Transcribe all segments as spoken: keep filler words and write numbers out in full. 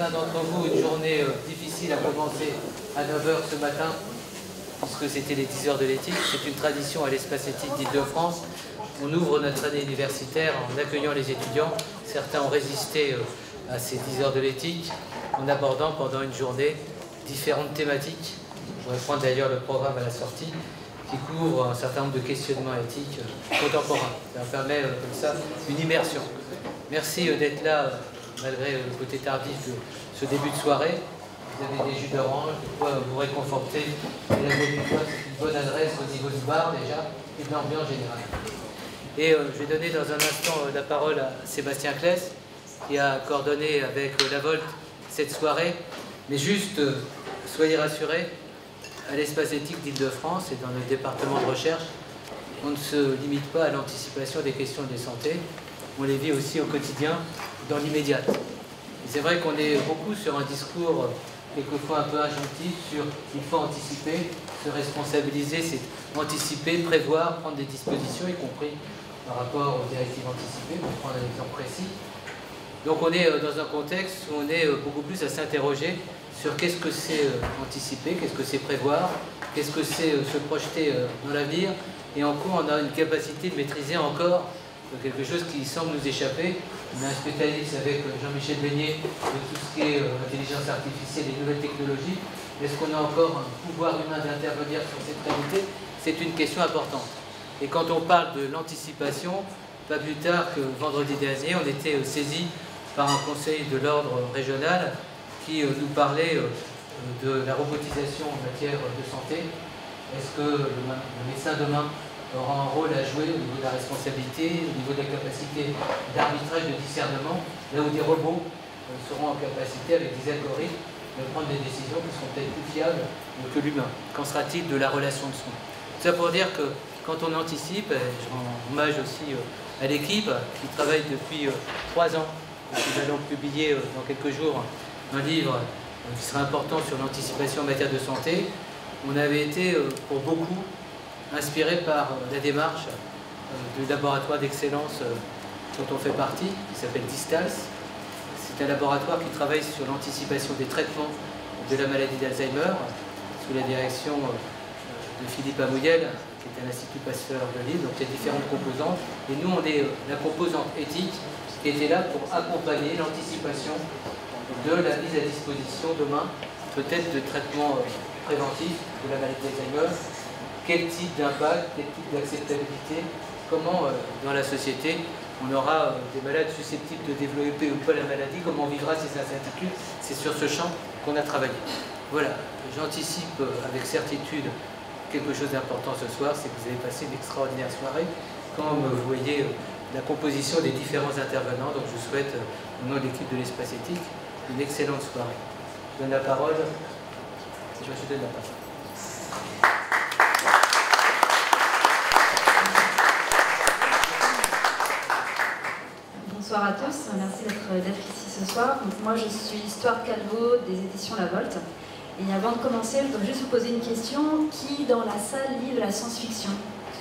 certains d'entre vous, une journée euh, difficile a commencé à neuf heures ce matin, puisque c'était les dix heures de l'éthique. C'est une tradition à l'Espace éthique d'Île-de-France. On ouvre notre année universitaire en accueillant les étudiants. Certains ont résisté euh, à ces dix heures de l'éthique en abordant pendant une journée différentes thématiques. On va prendre d'ailleurs le programme à la sortie, qui couvre un certain nombre de questionnements éthiques euh, contemporains. Ça permet euh, comme ça une immersion. Merci euh, d'être là, euh, malgré euh, le côté tardif de ce début de soirée. Vous avez des jus d'orange, de quoi vous réconforter. Et la c'est une bonne adresse au niveau du bar déjà, et de l'ambiance générale. Et euh, je vais donner dans un instant euh, la parole à Sébastien Claes, qui a coordonné avec euh, la Volte cette soirée. Mais juste, euh, soyez rassurés, à l'Espace éthique d'Île-de-France et dans notre département de recherche, on ne se limite pas à l'anticipation des questions de santé, on les vit aussi au quotidien, dans l'immédiat. C'est vrai qu'on est beaucoup sur un discours quelquefois un peu injonctif sur il faut anticiper, se responsabiliser, c'est anticiper, prévoir, prendre des dispositions, y compris par rapport aux directives anticipées, pour prendre un exemple précis. Donc on est dans un contexte où on est beaucoup plus à s'interroger sur qu'est-ce que c'est anticiper, qu'est-ce que c'est prévoir, qu'est-ce que c'est se projeter dans l'avenir, et en quoi on a une capacité de maîtriser encore quelque chose qui semble nous échapper. On a un spécialiste avec Jean-Michel Beignet de tout ce qui est intelligence artificielle et nouvelles technologies. Est-ce qu'on a encore un pouvoir humain d'intervenir sur cette réalité? C'est une question importante. Et quand on parle de l'anticipation, pas plus tard que vendredi dernier, on était saisi par un conseil de l'ordre régional qui nous parlait de la robotisation en matière de santé. Est-ce que le médecin demain aura un rôle à jouer au niveau de la responsabilité, au niveau de la capacité d'arbitrage, de discernement, là où des robots seront en capacité, avec des algorithmes, de prendre des décisions qui seront peut-être plus fiables que l'humain? Qu'en sera-t-il de la relation de soins? Ça pour dire que quand on anticipe, je rends hommage aussi à l'équipe qui travaille depuis trois ans, et nous allons publier dans quelques jours un livre qui sera important sur l'anticipation en matière de santé. On avait été, pour beaucoup, inspiré par la démarche du laboratoire d'excellence dont on fait partie, qui s'appelle Distals. C'est un laboratoire qui travaille sur l'anticipation des traitements de la maladie d'Alzheimer, sous la direction de Philippe Amouyel, qui est à l'Institut Pasteur de Lille. Donc il y a différentes composantes. Et nous, on est la composante éthique qui était là pour accompagner l'anticipation de la mise à disposition demain, peut-être de traitements préventifs de la maladie d'Alzheimer. Quel type d'impact, quel type d'acceptabilité, comment euh, dans la société on aura euh, des malades susceptibles de développer ou pas la maladie, comment on vivra ces incertitudes. C'est sur ce champ qu'on a travaillé. Voilà, j'anticipe euh, avec certitude quelque chose d'important ce soir, c'est que vous avez passé une extraordinaire soirée. Comme euh, vous voyez euh, la composition des différents intervenants, donc je vous souhaite, euh, au nom de l'équipe de l'Espace éthique, une excellente soirée. Je donne la parole. Je vous donne la parole. Bonsoir à tous, merci d'être ici ce soir. Donc, moi je suis Histoire Calvo des éditions La Volte. Et avant de commencer, je dois juste vous poser une question. Qui dans la salle lit de la science-fiction?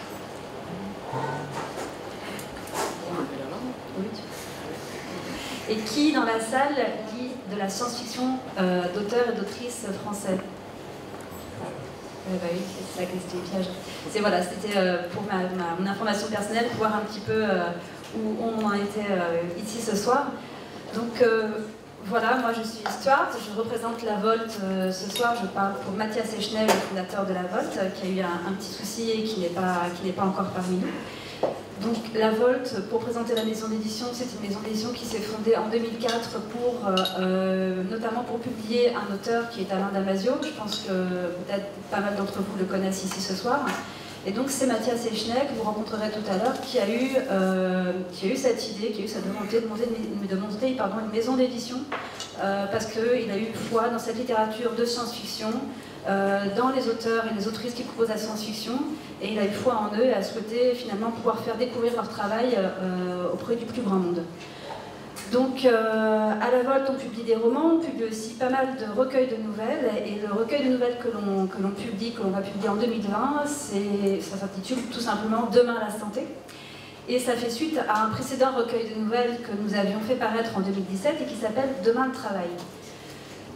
Et qui dans la salle lit de la science-fiction euh, d'auteurs et d'autrices français? Euh, bah oui, c'est ça que c'était le piège. C'est voilà, c'était euh, pour ma, ma, mon information personnelle, pour voir un petit peu euh, où on en était euh, ici ce soir. Donc euh, voilà, moi je suis Histoire, je représente La Volte euh, ce soir, je parle pour Mathias Echenel, le fondateur de La Volte, qui a eu un, un petit souci et qui n'est pas, qui n'est pas encore parmi nous. Donc La Volte, pour présenter la maison d'édition, c'est une maison d'édition qui s'est fondée en deux mille quatre pour, euh, notamment pour publier un auteur qui est Alain Damasio. Je pense que peut-être pas mal d'entre vous le connaissent ici ce soir. Et donc c'est Mathias Echenel, que vous rencontrerez tout à l'heure, qui a eu, euh, qui a eu cette idée, qui a eu cette volonté de monter, de monter pardon, une maison d'édition, euh, parce qu'il a eu foi dans cette littérature de science-fiction, euh, dans les auteurs et les autrices qui proposent la science-fiction, et il a eu foi en eux et a souhaité finalement pouvoir faire découvrir leur travail euh, auprès du plus grand monde. Donc euh, à La Volte, on publie des romans, on publie aussi pas mal de recueils de nouvelles, et le recueil de nouvelles que l'on que l'on publie, que l'on va publier en deux mille vingt, ça s'intitule tout simplement Demain la santé. Et ça fait suite à un précédent recueil de nouvelles que nous avions fait paraître en deux mille dix-sept et qui s'appelle Demain le travail.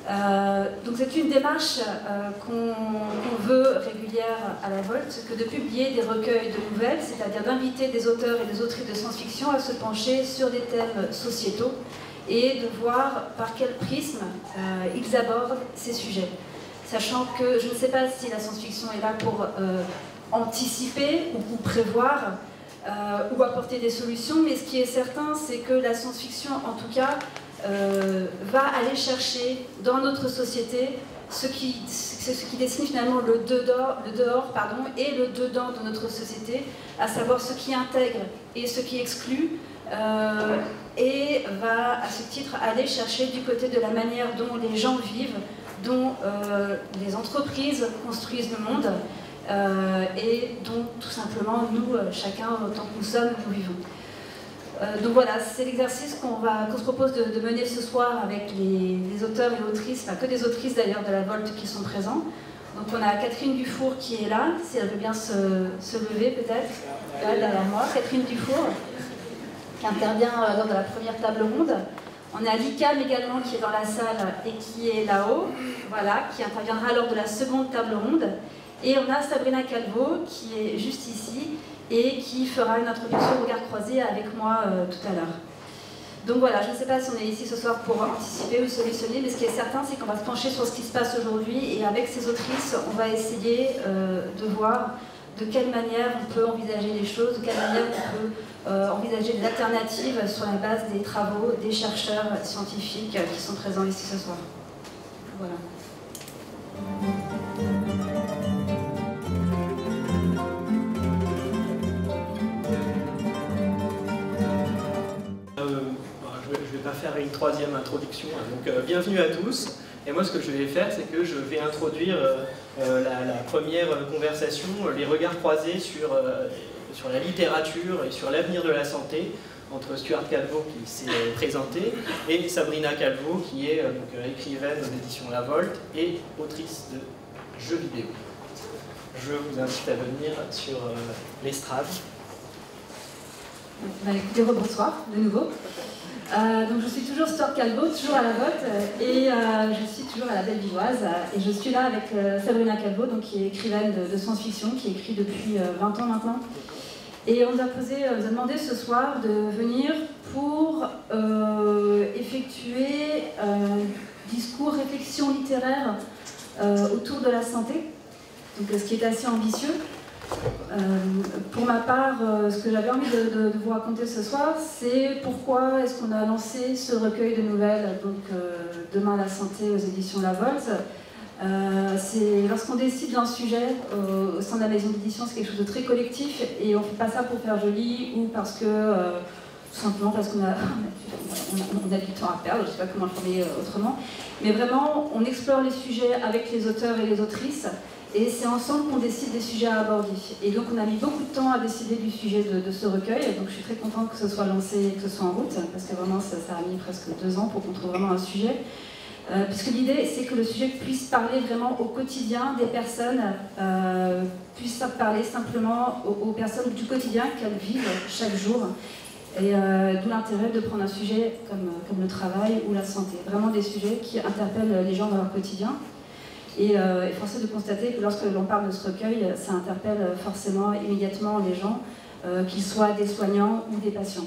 Euh, donc c'est une démarche euh, qu'on qu'on veut régulière à la Volte, que de publier des recueils de nouvelles, c'est-à-dire d'inviter des auteurs et des autrices de science-fiction à se pencher sur des thèmes sociétaux et de voir par quel prisme euh, ils abordent ces sujets. Sachant que je ne sais pas si la science-fiction est là pour euh, anticiper ou pour prévoir euh, ou apporter des solutions, mais ce qui est certain, c'est que la science-fiction, en tout cas, euh, va aller chercher dans notre société ce qui, ce qui dessine finalement le dehors, le dehors pardon, et le dedans de notre société, à savoir ce qui intègre et ce qui exclut, euh, et va à ce titre aller chercher du côté de la manière dont les gens vivent, dont euh, les entreprises construisent le monde, euh, et dont tout simplement nous, chacun, autant que nous sommes, nous vivons. Euh, donc voilà, c'est l'exercice qu'on qu'on se propose de, de mener ce soir avec les, les auteurs et autrices, enfin que des autrices d'ailleurs de la Volte qui sont présents. Donc on a Catherine Dufour qui est là, si elle veut bien se, se lever peut-être, là derrière moi. Catherine Dufour, qui intervient lors de la première table ronde. On a Licam également qui est dans la salle et qui est là-haut, voilà, qui interviendra lors de la seconde table ronde. Et on a Sabrina Calvo qui est juste ici et qui fera une introduction au regard croisé avec moi euh, tout à l'heure. Donc voilà, je ne sais pas si on est ici ce soir pour anticiper ou solutionner, mais ce qui est certain, c'est qu'on va se pencher sur ce qui se passe aujourd'hui et avec ces autrices, on va essayer euh, de voir de quelle manière on peut envisager les choses, de quelle manière on peut euh, envisager des alternatives sur la base des travaux des chercheurs scientifiques qui sont présents ici ce soir. Voilà. Euh, je ne vais pas faire une troisième introduction, donc euh, bienvenue à tous. Et moi, ce que je vais faire, c'est que je vais introduire euh, euh, la, la première conversation, euh, les regards croisés sur, euh, sur la littérature et sur l'avenir de la santé, entre Stuart Calvo, qui s'est présenté, et Sabrina Calvo, qui est euh, donc, écrivaine aux éditions La Volte et autrice de jeux vidéo. Je vous invite à venir sur euh, l'estrade. Bah, écoutez, bonsoir de nouveau. Euh, donc je suis toujours Stuart Calvo, toujours à la Volte, et euh, je suis toujours à la Bellevilloise, et je suis là avec euh, Sabrina Calvo, donc, qui est écrivaine de, de science-fiction, qui écrit depuis euh, vingt ans maintenant. Et on nous a, posé, on nous a demandé ce soir de venir pour euh, effectuer un discours, réflexion littéraire euh, autour de la santé, donc, ce qui est assez ambitieux. Euh, pour ma part, euh, ce que j'avais envie de, de, de vous raconter ce soir, c'est pourquoi est-ce qu'on a lancé ce recueil de nouvelles, donc euh, Demain la santé aux éditions La Volte. Euh, c'est lorsqu'on décide d'un sujet euh, au sein de la maison d'édition, c'est quelque chose de très collectif et on ne fait pas ça pour faire joli ou parce que euh, tout simplement parce qu'on a, on a, on a du temps à perdre, je ne sais pas comment le formuler autrement, mais vraiment on explore les sujets avec les auteurs et les autrices. Et c'est ensemble qu'on décide des sujets à aborder. Et donc on a mis beaucoup de temps à décider du sujet de, de ce recueil. Donc je suis très contente que ce soit lancé et que ce soit en route, parce que vraiment ça, ça a mis presque deux ans pour qu'on trouve vraiment un sujet. Euh, puisque l'idée c'est que le sujet puisse parler vraiment au quotidien des personnes, euh, puisse parler simplement aux, aux personnes du quotidien qu'elles vivent chaque jour. Et euh, d'où l'intérêt de prendre un sujet comme, comme le travail ou la santé. Vraiment des sujets qui interpellent les gens dans leur quotidien. Et euh, est forcé de constater que lorsque l'on parle de ce recueil, ça interpelle forcément immédiatement les gens, euh, qu'ils soient des soignants ou des patients.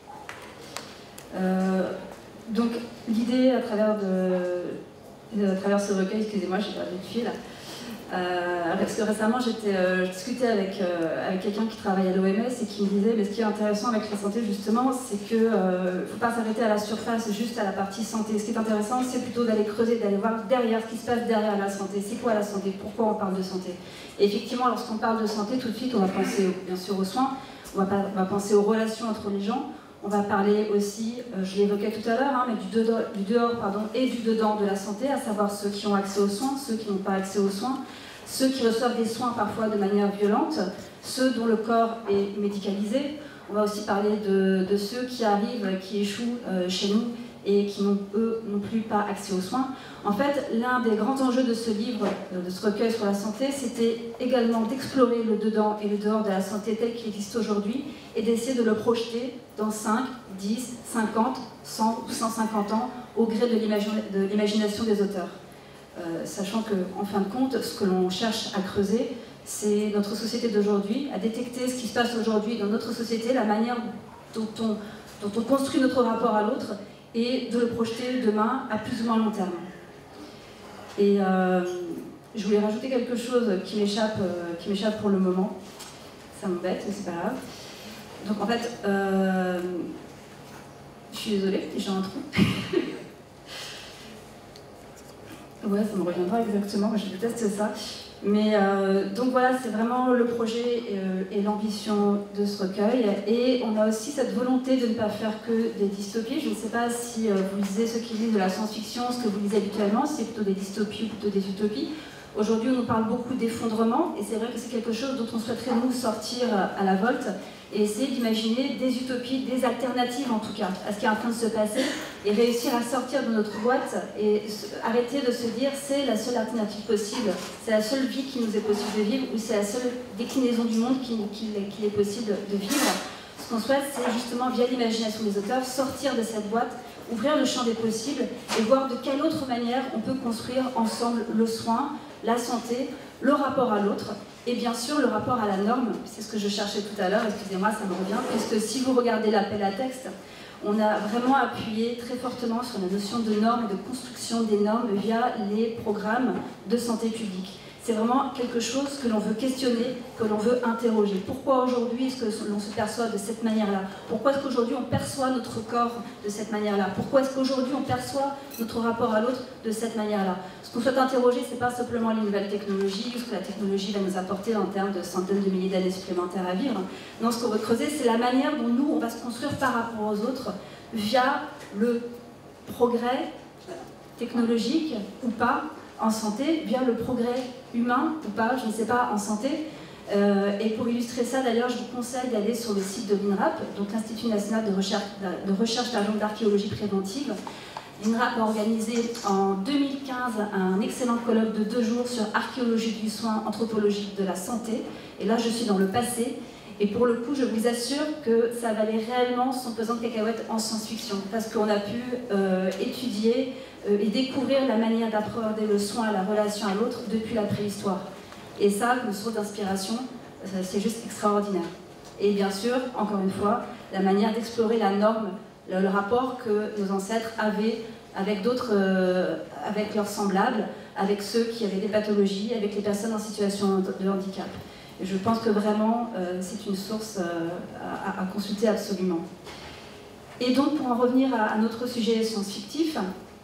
Euh, donc l'idée à travers, de, à travers ce recueil, excusez-moi, j'ai perdu le fil, euh, parce que récemment j'étais, euh, je discutais avec, euh, avec quelqu'un qui travaille à l'O M S et qui me disait, mais ce qui est intéressant avec la santé justement, c'est qu'il ne euh, faut pas s'arrêter à la surface, juste à la partie santé. Ce qui est intéressant, c'est plutôt d'aller creuser, d'aller voir derrière ce qui se passe derrière la santé. C'est quoi la santé? Pourquoi on parle de santé? Et effectivement, lorsqu'on parle de santé, tout de suite, on va penser bien sûr aux soins, on va, pas, on va penser aux relations entre les gens, on va parler aussi, euh, je l'évoquais tout à l'heure, hein, mais du dehors, du dehors pardon, et du dedans de la santé, à savoir ceux qui ont accès aux soins, ceux qui n'ont pas accès aux soins, ceux qui reçoivent des soins parfois de manière violente, ceux dont le corps est médicalisé. On va aussi parler de, de ceux qui arrivent, qui échouent euh, chez nous et qui n'ont, eux, non plus pas accès aux soins. En fait, l'un des grands enjeux de ce livre, de ce recueil sur la santé, c'était également d'explorer le dedans et le dehors de la santé tel qu'il existe aujourd'hui et d'essayer de le projeter dans cinq, dix, cinquante, cent ou cent cinquante ans au gré de l'imagination des auteurs. Euh, sachant qu'en fin de compte, ce que l'on cherche à creuser, c'est notre société d'aujourd'hui, à détecter ce qui se passe aujourd'hui dans notre société, la manière dont on, dont on construit notre rapport à l'autre, et de le projeter demain à plus ou moins long terme. Et euh, je voulais rajouter quelque chose qui m'échappe euh, qui m'échappe pour le moment. Ça m'embête, mais c'est pas grave. Donc en fait, euh, je suis désolée, j'ai un trou. Ouais, ça me reviendra exactement, je déteste ça. Mais euh, donc voilà, c'est vraiment le projet et, euh, et l'ambition de ce recueil. Et on a aussi cette volonté de ne pas faire que des dystopies. Je ne sais pas si euh, vous lisez, ceux qui lisent de la science-fiction, ce que vous lisez habituellement, si c'est plutôt des dystopies ou plutôt des utopies. Aujourd'hui, on nous parle beaucoup d'effondrement, et c'est vrai que c'est quelque chose dont on souhaiterait nous sortir à la volte, et essayer d'imaginer des utopies, des alternatives en tout cas, à ce qui est en train de se passer, et réussir à sortir de notre boîte, et arrêter de se dire c'est la seule alternative possible, c'est la seule vie qui nous est possible de vivre, ou c'est la seule déclinaison du monde qu'il qui, qui est possible de vivre. Ce qu'on souhaite, c'est justement, via l'imagination des auteurs, sortir de cette boîte, ouvrir le champ des possibles, et voir de quelle autre manière on peut construire ensemble le soin, la santé, le rapport à l'autre, et bien sûr le rapport à la norme. C'est ce que je cherchais tout à l'heure, excusez-moi, ça me revient, puisque si vous regardez l'appel à texte, on a vraiment appuyé très fortement sur la notion de normes et de construction des normes via les programmes de santé publique. C'est vraiment quelque chose que l'on veut questionner, que l'on veut interroger. Pourquoi aujourd'hui est-ce que l'on se perçoit de cette manière-là? Pourquoi est-ce qu'aujourd'hui on perçoit notre corps de cette manière-là? Pourquoi est-ce qu'aujourd'hui on perçoit notre rapport à l'autre de cette manière-là? Ce qu'on souhaite interroger, ce n'est pas simplement les nouvelles technologies, ce que la technologie va nous apporter en termes de centaines de milliers d'années supplémentaires à vivre. Non, ce qu'on veut creuser, c'est la manière dont nous, on va se construire par rapport aux autres via le progrès technologique ou pas en santé, via le progrès humain ou pas, je ne sais pas, en santé. Euh, et pour illustrer ça, d'ailleurs, je vous conseille d'aller sur le site de l'INRAP, donc l'Institut national de recherche, de recherche d'archéologie préventive. L'INRAP a organisé en deux mille quinze un excellent colloque de deux jours sur archéologie du soin anthropologique de la santé. Et là, je suis dans le passé. Et pour le coup, je vous assure que ça valait réellement son pesant de cacahuètes en science-fiction, parce qu'on a pu euh, étudier euh, et découvrir la manière d'appréhender le soin et la relation à l'autre depuis la préhistoire. Et ça, une source d'inspiration, c'est juste extraordinaire. Et bien sûr, encore une fois, la manière d'explorer la norme, le, le rapport que nos ancêtres avaient avec d'autres, euh, avec leurs semblables, avec ceux qui avaient des pathologies, avec les personnes en situation de handicap. Et je pense que vraiment, euh, c'est une source euh, à, à consulter absolument. Et donc, pour en revenir à, à notre sujet science-fictif,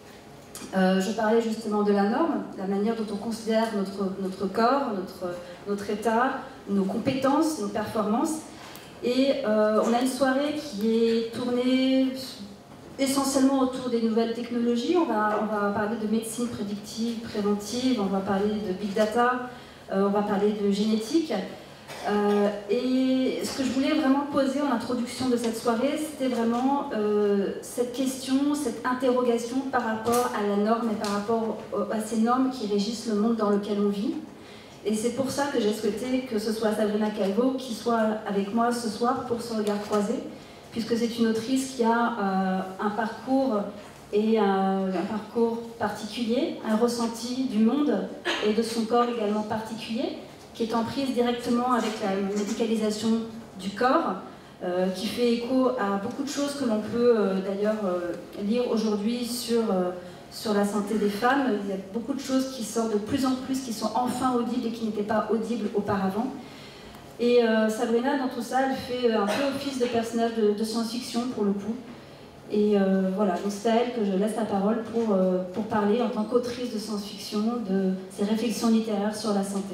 euh, je parlais justement de la norme, la manière dont on considère notre, notre corps, notre, notre état, nos compétences, nos performances. Et euh, on a une soirée qui est tournée essentiellement autour des nouvelles technologies. On va, on va parler de médecine prédictive, préventive, on va parler de big data, euh, on va parler de génétique. Euh, et ce que je voulais vraiment poser en introduction de cette soirée, c'était vraiment euh, cette question, cette interrogation par rapport à la norme et par rapport à ces normes qui régissent le monde dans lequel on vit. Et c'est pour ça que j'ai souhaité que ce soit Sabrina Calvo qui soit avec moi ce soir pour ce regard croisé, puisque c'est une autrice qui a euh, un parcours et un, un parcours particulier, un ressenti du monde et de son corps également particulier, qui est en prise directement avec la médicalisation du corps, euh, qui fait écho à beaucoup de choses que l'on peut euh, d'ailleurs euh, lire aujourd'hui sur, euh, sur la santé des femmes. Il y a beaucoup de choses qui sortent de plus en plus, qui sont enfin audibles et qui n'étaient pas audibles auparavant. Et euh, Sabrina, dans tout ça, elle fait un peu office de personnage de, de science-fiction pour le coup. Et euh, voilà, donc c'est à elle que je laisse la parole pour, euh, pour parler en tant qu'autrice de science-fiction de ses réflexions littéraires sur la santé.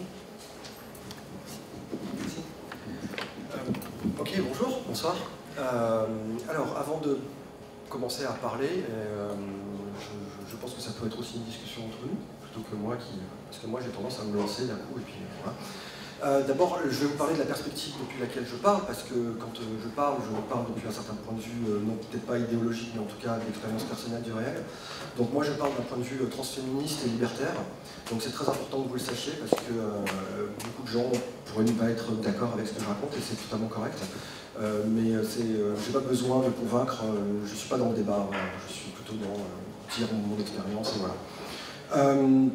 Ok, bonjour, bonsoir. Euh, alors, avant de commencer à parler, euh, je, je pense que ça peut être aussi une discussion entre nous, plutôt que moi qui... Parce que moi, j'ai tendance à me lancer d'un coup, et puis voilà. Euh, D'abord, je vais vous parler de la perspective depuis laquelle je parle, parce que quand euh, je parle, je parle depuis un certain point de vue, euh, non peut-être pas idéologique, mais en tout cas d'expérience personnelle du réel. Donc moi, je parle d'un point de vue euh, transféministe et libertaire. Donc c'est très important que vous le sachiez, parce que euh, beaucoup de gens pourraient ne pas être d'accord avec ce que je raconte, et c'est totalement correct. Euh, mais c'est, euh, j'ai pas besoin de convaincre, euh, je suis pas dans le débat, voilà. Je suis plutôt dans euh, dire mon, mon expérience, et voilà. Euh,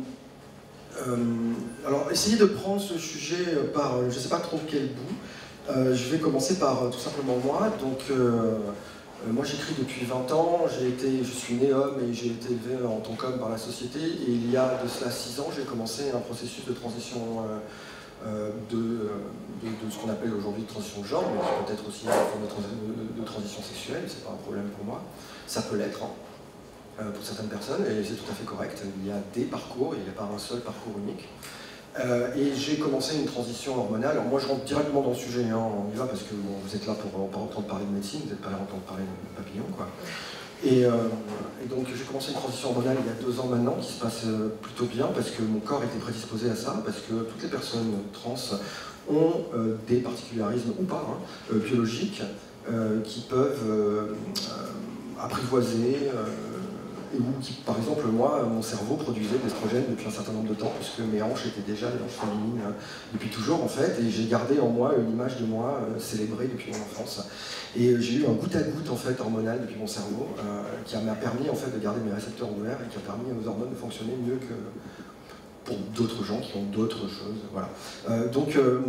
Euh, alors, essayez de prendre ce sujet par, je ne sais pas trop quel bout. Euh, je vais commencer par euh, tout simplement moi. Donc, euh, euh, moi, j'écris depuis vingt ans. J'ai été, je suis né homme et j'ai été élevé en tant qu'homme par la société. Et il y a de cela six ans, j'ai commencé un processus de transition euh, euh, de, de, de ce qu'on appelle aujourd'hui de transition de genre, mais qui peut être aussi une forme de, trans de, de transition sexuelle. C'est pas un problème pour moi. Ça peut l'être. Hein. Pour certaines personnes, et c'est tout à fait correct. Il y a des parcours, il n'y a pas un seul parcours unique. Euh, et j'ai commencé une transition hormonale. Alors moi, je rentre directement dans le sujet, hein, on y va, parce que bon, vous êtes là pour, pour entendre parler de médecine, vous n'êtes pas là pour entendre parler de papillon, quoi. Et, euh, et donc, j'ai commencé une transition hormonale il y a deux ans maintenant, qui se passe plutôt bien, parce que mon corps était prédisposé à ça, parce que toutes les personnes trans ont euh, des particularismes, ou pas, hein, euh, biologiques, euh, qui peuvent euh, euh, apprivoiser, euh, et où, qui, par exemple, moi, mon cerveau produisait de l'estrogène depuis un certain nombre de temps, puisque mes hanches étaient déjà des hanches féminines euh, depuis toujours, en fait, et j'ai gardé en moi une image de moi euh, célébrée depuis mon enfance. Et euh, j'ai eu un goutte à goutte, en fait, hormonal depuis mon cerveau, euh, qui m'a permis, en fait, de garder mes récepteurs ouverts et qui a permis aux hormones de fonctionner mieux que pour d'autres gens qui ont d'autres choses, voilà. Euh, donc, euh,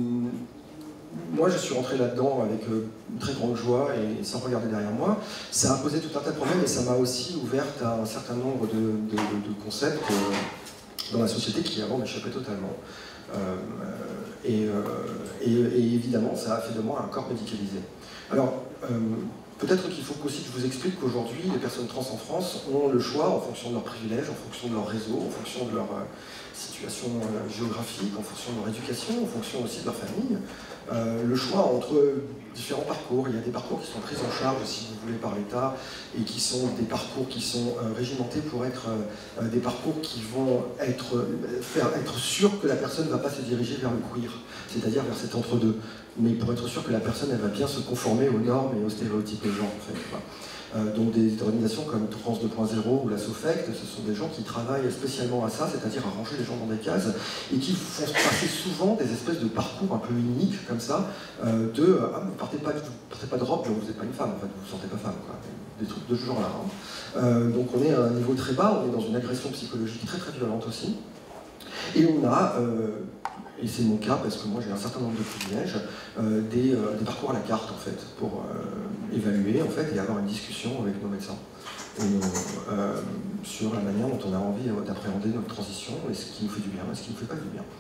moi, je suis rentré là-dedans avec euh, une très grande joie et sans regarder derrière moi. Ça a posé tout un tas de problèmes et ça m'a aussi ouvert à un certain nombre de, de, de concepts euh, dans la société qui avant m'échappaient totalement. Euh, et, euh, et, et évidemment, ça a fait de moi un corps médicalisé. Alors, euh, peut-être qu'il faut aussi que je vous explique qu'aujourd'hui, les personnes trans en France ont le choix en fonction de leurs privilèges, en fonction de leur réseau, en fonction de leur euh, situation euh, géographique, en fonction de leur éducation, en fonction aussi de leur famille. Euh, le choix entre différents parcours. Il y a des parcours qui sont pris en charge, si vous voulez, par l'État, et qui sont des parcours qui sont euh, régimentés pour être euh, des parcours qui vont être, euh, faire, être sûr que la personne ne va pas se diriger vers le queer, c'est-à-dire vers cet entre-deux, mais pour être sûr que la personne elle va bien se conformer aux normes et aux stéréotypes de genre, en fait. Voilà. Euh, donc des organisations comme Trans deux point zéro ou la SOFECT, ce sont des gens qui travaillent spécialement à ça, c'est-à-dire à ranger les gens dans des cases, et qui font passer souvent des espèces de parcours un peu uniques, comme ça, euh, de « ah, vous partez pas, vous partez pas de robe, vous n'êtes pas une femme, en fait, vous vous sentez pas femme », quoi. Des trucs de ce genre-là. Hein. Euh, donc on est à un niveau très bas, on est dans une agression psychologique très très violente aussi, et on a... Euh, et c'est mon cas parce que moi j'ai un certain nombre de privilèges, euh, des, euh, des parcours à la carte en fait, pour euh, évaluer en fait et avoir une discussion avec nos médecins et nos, euh, sur la manière dont on a envie d'appréhender notre transition et ce qui nous fait du bien et ce qui ne nous fait pas du bien.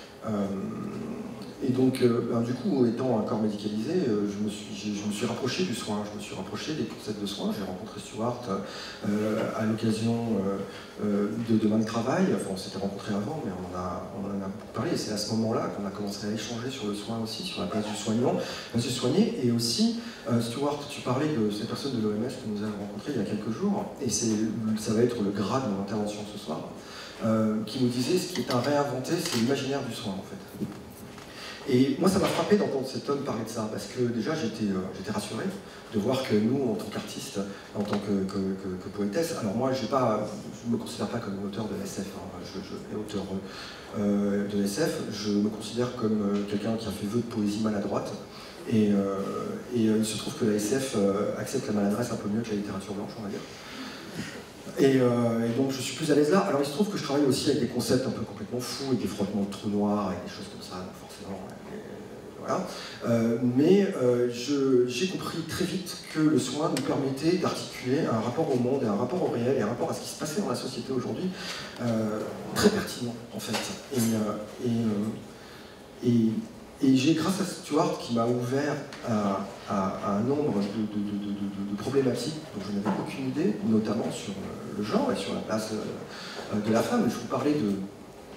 Euh, et donc, euh, ben, du coup, étant un corps médicalisé, euh, je, me suis, je me suis rapproché du soin, je me suis rapproché des concepts de soins. J'ai rencontré Stuart euh, à l'occasion euh, euh, de Demain de Travail. Enfin, on s'était rencontrés avant, mais on en a, on en a beaucoup parlé. Et c'est à ce moment-là qu'on a commencé à échanger sur le soin aussi, sur la place du soignant, place du soigné. Et aussi, euh, Stuart, tu parlais de ces personnes de l'O M S que nous avons rencontrées il y a quelques jours, et ça va être le gras de mon intervention ce soir. Euh, qui nous disait ce qui est à réinventer, c'est l'imaginaire du soin en fait. Et moi ça m'a frappé d'entendre cet homme parler de ça, parce que déjà j'étais euh, j'étais rassuré de voir que nous, en tant qu'artistes, en tant que, que, que, que poétesse, alors moi j'ai pas, je ne me considère pas comme auteur de S F, hein, je, je, auteur euh, de S F, je me considère comme euh, quelqu'un qui a fait vœu de poésie maladroite, et, euh, et euh, il se trouve que la S F euh, accepte la maladresse un peu mieux que la littérature blanche, on va dire. Et, euh, et donc je suis plus à l'aise là. Alors il se trouve que je travaille aussi avec des concepts un peu complètement fous, avec des frottements de trous noirs, et des choses comme ça, donc forcément. Et, voilà. Euh, mais euh, j'ai compris très vite que le soin nous permettait d'articuler un rapport au monde, et un rapport au réel, et un rapport à ce qui se passait dans la société aujourd'hui, euh, très pertinent en fait. Et, euh, et, euh, et Et j'ai, grâce à Stuart, qui m'a ouvert à, à, à un nombre de, de, de, de, de problématiques dont je n'avais aucune idée, notamment sur le genre et sur la place de la femme. Je vous parlais de,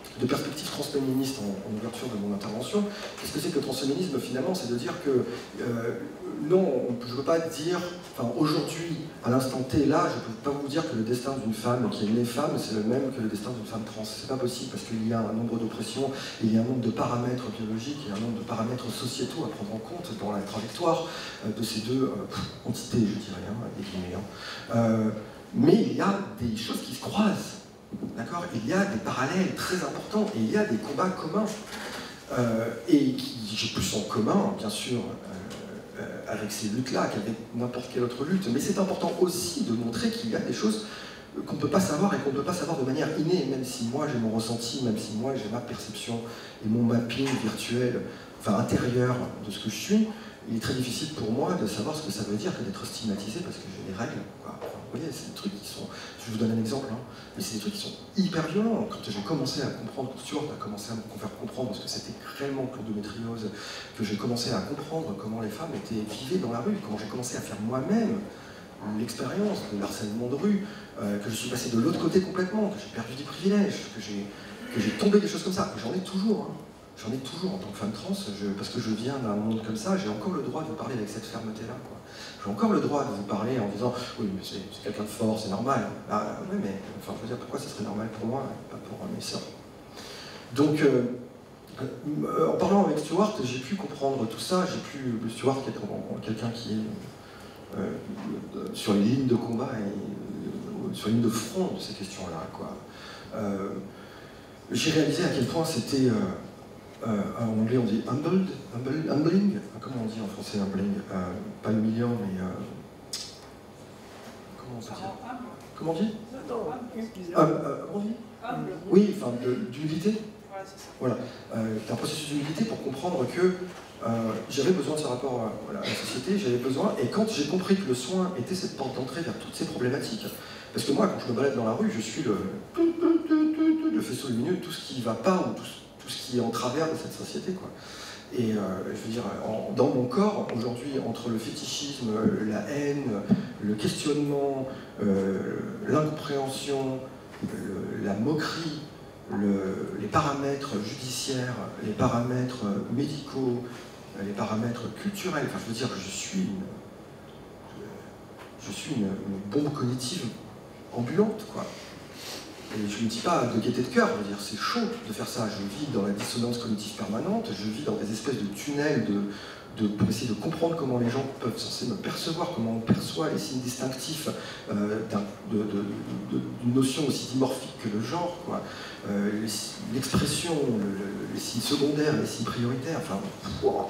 de perspective transféministe en, en ouverture de mon intervention. Qu'est-ce que c'est que le transféminisme finalement? C'est de dire que euh, non, je ne veux pas dire, enfin aujourd'hui, à l'instant T, là, je ne peux pas vous dire que le destin d'une femme qui est née femme, c'est le même que le destin d'une femme trans. C'est pas possible parce qu'il y a un nombre d'oppressions, il y a un nombre de paramètres biologiques, il y a un nombre de paramètres sociétaux à prendre en compte dans la trajectoire euh, de ces deux euh, pff, entités, je dirais, hein, des guillemets. Hein. Euh, mais il y a des choses qui se croisent. D'accord? Il y a des parallèles très importants et il y a des combats communs. Euh, et qui, j'ai plus en commun, bien sûr, euh, euh, avec ces luttes-là qu'avec n'importe quelle autre lutte. Mais c'est important aussi de montrer qu'il y a des choses qu'on ne peut pas savoir et qu'on ne peut pas savoir de manière innée, même si moi j'ai mon ressenti, même si moi j'ai ma perception et mon mapping virtuel, enfin intérieur de ce que je suis. Il est très difficile pour moi de savoir ce que ça veut dire que d'être stigmatisé parce que j'ai des règles, quoi. Enfin, vous voyez, c'est des trucs qui sont... Je vous donne un exemple, hein, mais c'est des trucs qui sont hyper violents. Quand j'ai commencé à comprendre, quand Stuart a commencé à me faire comprendre ce que c'était réellement que l'endométriose, que j'ai commencé à comprendre comment les femmes étaient vivées dans la rue, comment j'ai commencé à faire moi-même l'expérience de l'harcèlement de rue, euh, que je suis passé de l'autre côté complètement, que j'ai perdu des privilèges, que j'ai que j'ai tombé des choses comme ça. Et j'en ai toujours, hein. J'en ai toujours en tant que femme trans, je, parce que je viens d'un monde comme ça, j'ai encore le droit de vous parler avec cette fermeté-là. J'ai encore le droit de vous parler en disant « Oui, mais c'est quelqu'un de fort, c'est normal. » Ah oui, mais enfin, je veux dire, pourquoi ce serait normal pour moi, pas pour mes sœurs? Donc, euh, euh, en parlant avec Stuart, j'ai pu comprendre tout ça. J'ai pu, Stuart, qui est quelqu'un qui est euh, sur les lignes de combat et euh, sur les lignes de front de ces questions-là, quoi. Euh, j'ai réalisé à quel point c'était... Euh, Euh, en anglais on dit humbled, humble, humbling, comment on dit en français humbling, euh, pas humiliant mais euh, comment on peut dire? Comment on dit? euh, euh, on dit oui, enfin d'humilité. Voilà, euh, c'est un processus d'humilité pour comprendre que euh, j'avais besoin de ce rapport à, voilà, à la société, j'avais besoin, et quand j'ai compris que le soin était cette porte d'entrée vers toutes ces problématiques, parce que moi quand je me balade dans la rue, je suis le, le faisceau lumineux de tout ce qui ne va pas ou tout ce tout ce qui est en travers de cette société, quoi. Et euh, je veux dire, en, dans mon corps, aujourd'hui, entre le fétichisme, la haine, le questionnement, euh, l'incompréhension, le, la moquerie, le, les paramètres judiciaires, les paramètres médicaux, les paramètres culturels, enfin je veux dire, je suis une, je, je suis une, une bombe cognitive ambulante, quoi. Et je ne dis pas de gaieté de cœur, je veux dire, c'est chaud de faire ça. Je vis dans la dissonance cognitive permanente, je vis dans des espèces de tunnels de, de, pour essayer de comprendre comment les gens peuvent censés me percevoir, comment on perçoit les signes distinctifs euh, d'une de, de, de, notion aussi dimorphique que le genre, quoi. Euh, l'expression, le, le, les signes secondaires, les signes prioritaires, enfin... Wow.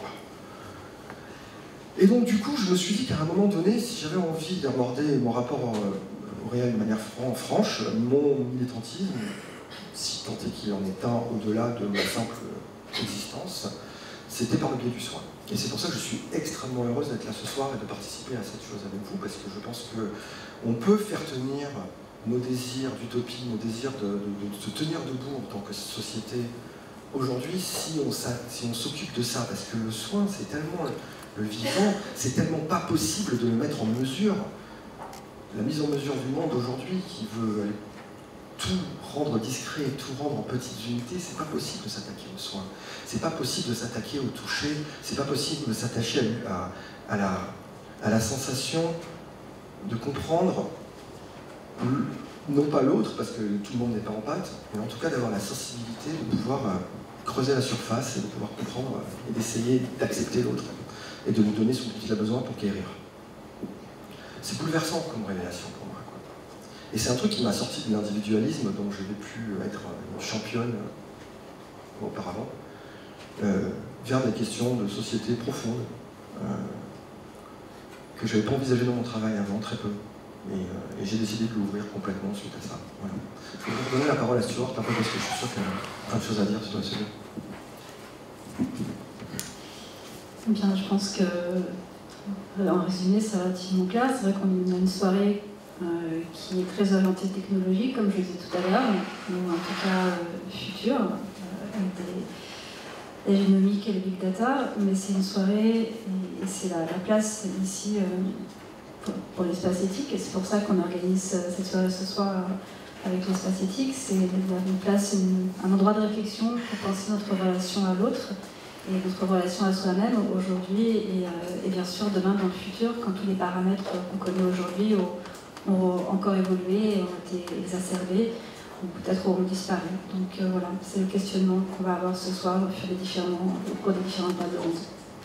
Et donc du coup, je me suis dit qu'à un moment donné, si j'avais envie d'aborder mon rapport... Euh, réel de manière franche, mon militantisme, si tant est qu'il en est un au-delà de ma simple existence, c'était par le biais du soin. Et c'est pour ça que je suis extrêmement heureuse d'être là ce soir et de participer à cette chose avec vous, parce que je pense qu'on peut faire tenir nos désirs d'utopie, nos désirs de, de, de se tenir debout en tant que société aujourd'hui si on, si on s'occupe de ça, parce que le soin, c'est tellement le vivant, c'est tellement pas possible de le mettre en mesure. La mise en mesure du monde aujourd'hui qui veut tout rendre discret, tout rendre en petites unités, c'est pas possible de s'attaquer aux soins. C'est pas possible de s'attaquer au toucher, c'est pas possible de s'attacher à, à, à, la, à la sensation de comprendre, non pas l'autre, parce que tout le monde n'est pas en pâte, mais en tout cas d'avoir la sensibilité de pouvoir euh, creuser la surface et de pouvoir comprendre euh, et d'essayer d'accepter l'autre et de lui donner ce dont il a besoin pour guérir. C'est bouleversant comme révélation pour moi, quoi. Et c'est un truc qui m'a sorti de l'individualisme dont je n'ai pu être championne euh, auparavant, euh, vers des questions de société profonde euh, que je n'avais pas envisagé dans mon travail avant, très peu. Et, euh, et j'ai décidé de l'ouvrir complètement suite à ça. Voilà. Je vais vous redonner la parole à Stuart, un peu parce que je suis sûr qu'il y a plein de choses à dire sur le sujet. Bien, je pense que en résumé, c'est relativement clair. C'est vrai qu'on a une soirée euh, qui est très orientée technologie, comme je le disais tout à l'heure, ou en tout cas euh, future, euh, avec des, des génomiques et les big data, mais c'est une soirée, et, et c'est la, la place ici euh, pour, pour l'espace éthique, et c'est pour ça qu'on organise cette soirée ce soir à, avec l'espace éthique, c'est une place, une, un endroit de réflexion pour penser notre relation à l'autre et notre relation à soi-même aujourd'hui et, euh, et bien sûr demain dans le futur, quand tous les paramètres qu'on connaît aujourd'hui ont, ont encore évolué et ont été exacerbés, ou peut-être auront disparu. Donc euh, voilà, c'est le questionnement qu'on va avoir ce soir sur les différents, au cours des différentes tables rondes.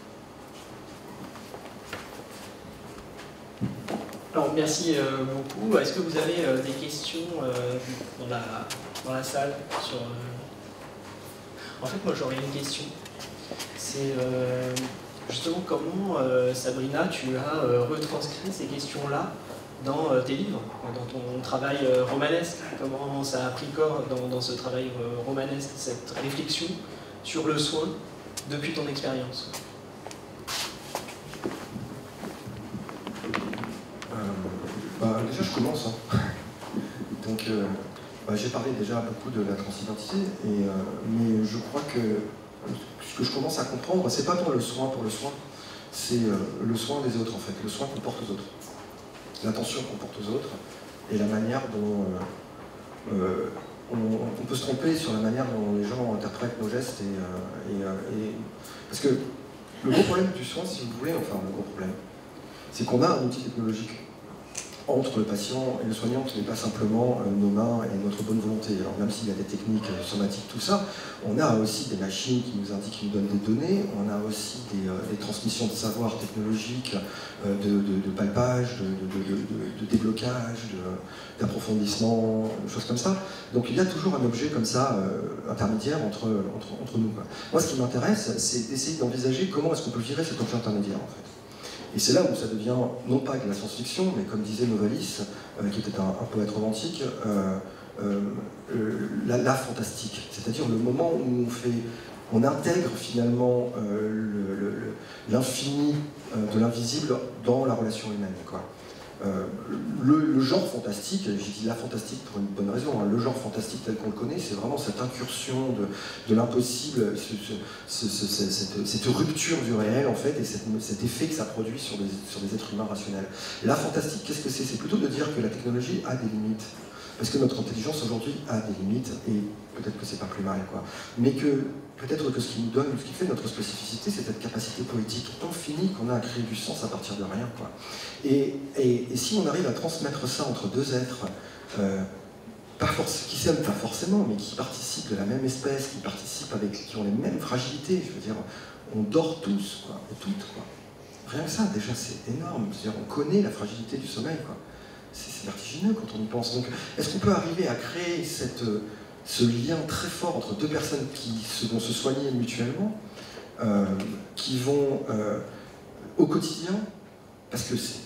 Alors, merci euh, beaucoup. Est-ce que vous avez euh, des questions euh, dans, la, dans la salle sur, euh... En fait, moi, j'aurais une question. C'est euh, justement comment, euh, Sabrina, tu as euh, retranscrit ces questions-là dans euh, tes livres, dans ton travail euh, romanesque. Comment ça a pris corps dans, dans ce travail euh, romanesque, cette réflexion sur le soin depuis ton expérience? Bah, déjà, je commence. Hein. Donc, euh, bah, j'ai parlé déjà beaucoup de la transidentité, et, euh, mais je crois que ce que je commence à comprendre, c'est pas tant le soin pour le soin, c'est euh, le soin des autres, en fait, le soin qu'on porte aux autres, l'attention qu'on porte aux autres, et la manière dont euh, euh, on, on peut se tromper sur la manière dont les gens interprètent nos gestes, et, euh, et, euh, et... parce que le gros problème du soin, si vous voulez, enfin le gros problème, c'est qu'on a un outil technologique entre le patient et le soignant qui n'est pas simplement euh, nos mains et notre bonne volonté. Alors même s'il y a des techniques euh, somatiques, tout ça, on a aussi des machines qui nous indiquent, qui nous donnent des données, on a aussi des, euh, des transmissions de savoir technologiques, euh, de, de, de palpage, de, de, de, de, de déblocage, d'approfondissement, de, choses comme ça. Donc il y a toujours un objet comme ça, euh, intermédiaire entre, entre, entre nous. Quoi. Moi ce qui m'intéresse, c'est d'essayer d'envisager comment est-ce qu'on peut virer cet objet intermédiaire en fait. Et c'est là où ça devient, non pas de la science-fiction, mais comme disait Novalis, euh, qui était un, un poète romantique, euh, euh, la, la fantastique. C'est-à-dire le moment où on fait, on intègre finalement euh, l'infini euh, de l'invisible dans la relation humaine, quoi. Euh, le, le genre fantastique, j'ai dit la fantastique pour une bonne raison, hein, le genre fantastique tel qu'on le connaît, c'est vraiment cette incursion de, de l'impossible, ce, ce, ce, cette, cette rupture du réel en fait, et cette, cet effet que ça produit sur des, sur des êtres humains rationnels. Et la fantastique, qu'est-ce que c'est? C'est plutôt de dire que la technologie a des limites. Parce que notre intelligence aujourd'hui a des limites, et peut-être que c'est pas plus mal, quoi. Mais que peut-être que ce qui nous donne, ce qui fait notre spécificité, c'est cette capacité poétique infinie qu'on a à créer du sens à partir de rien, quoi. Et, et, et si on arrive à transmettre ça entre deux êtres, euh, pas forc- qui s'aiment pas forcément, mais qui participent de la même espèce, qui participent avec, qui ont les mêmes fragilités, je veux dire, on dort tous, quoi, et toutes, quoi. Rien que ça, déjà, c'est énorme. C'est-à-dire, on connaît la fragilité du sommeil, quoi. C'est vertigineux quand on y pense. Donc, est-ce qu'on peut arriver à créer cette, ce lien très fort entre deux personnes qui se, vont se soigner mutuellement, euh, qui vont euh, au quotidien, parce que c'est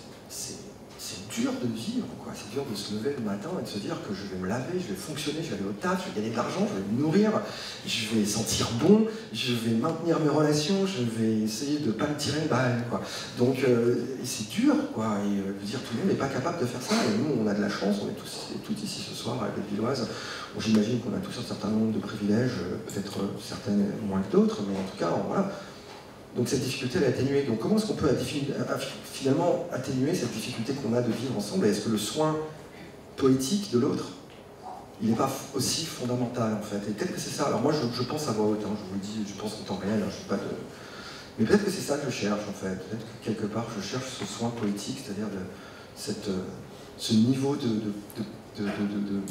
dur de vivre, quoi. C'est dur de se lever le matin et de se dire que je vais me laver, je vais fonctionner, je vais aller au taf, je vais gagner de l'argent, je vais me nourrir, je vais sentir bon, je vais maintenir mes relations, je vais essayer de ne pas me tirer une balle, quoi. Donc euh, c'est dur, quoi. Et euh, dire tout le monde n'est pas capable de faire ça. Et nous, on a de la chance, on est tous, toutes ici ce soir avec les Villoises. Bon, j'imagine qu'on a tous un certain nombre de privilèges, peut-être certaines moins que d'autres, mais en tout cas, voilà. Donc cette difficulté, elle est atténuée. Donc comment est-ce qu'on peut finalement atténuer cette difficulté qu'on a de vivre ensemble? Et est-ce que le soin poétique de l'autre, il n'est pas aussi fondamental en fait? Et peut-être que c'est ça. Alors moi je, je pense à voix haute, hein, je vous le dis, je pense en temps réel, hein, je suis pas de... Mais peut-être que c'est ça que je cherche en fait. Peut-être que quelque part je cherche ce soin poétique, c'est-à-dire de, cette, ce niveau de... de, de, de, de, de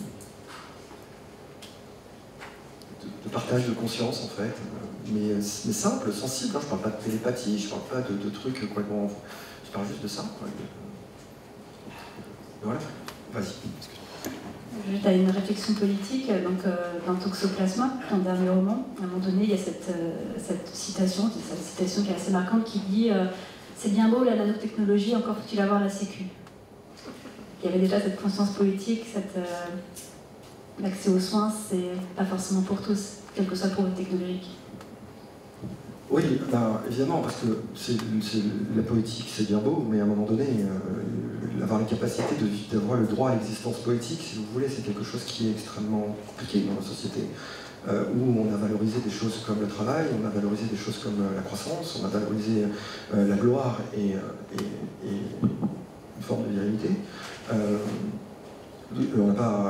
de partage de conscience en fait, mais, mais simple, sensible, hein. Je parle pas de télépathie, je parle pas de, de trucs complètement... Je parle juste de ça, quoi. Voilà, vas-y. Juste à une réflexion politique, donc euh, dans Toxoplasma, ton dernier roman, à un moment donné, il y a cette, euh, cette citation, cette citation qui est assez marquante, qui dit euh, « C'est bien beau la nanotechnologie, encore faut-il avoir la sécu ». Il y avait déjà cette conscience politique, cette... Euh, l'accès aux soins, c'est pas forcément pour tous, quel que soit le progrès technologique. Oui, ben, évidemment, parce que c'est, c'est, la politique, c'est bien beau, mais à un moment donné, euh, avoir la capacité de, d'avoir le droit à l'existence poétique, si vous voulez, c'est quelque chose qui est extrêmement compliqué dans la société, euh, où on a valorisé des choses comme le travail, on a valorisé des choses comme euh, la croissance, on a valorisé euh, la gloire et, euh, et, et une forme de virilité. Euh, on n'a pas...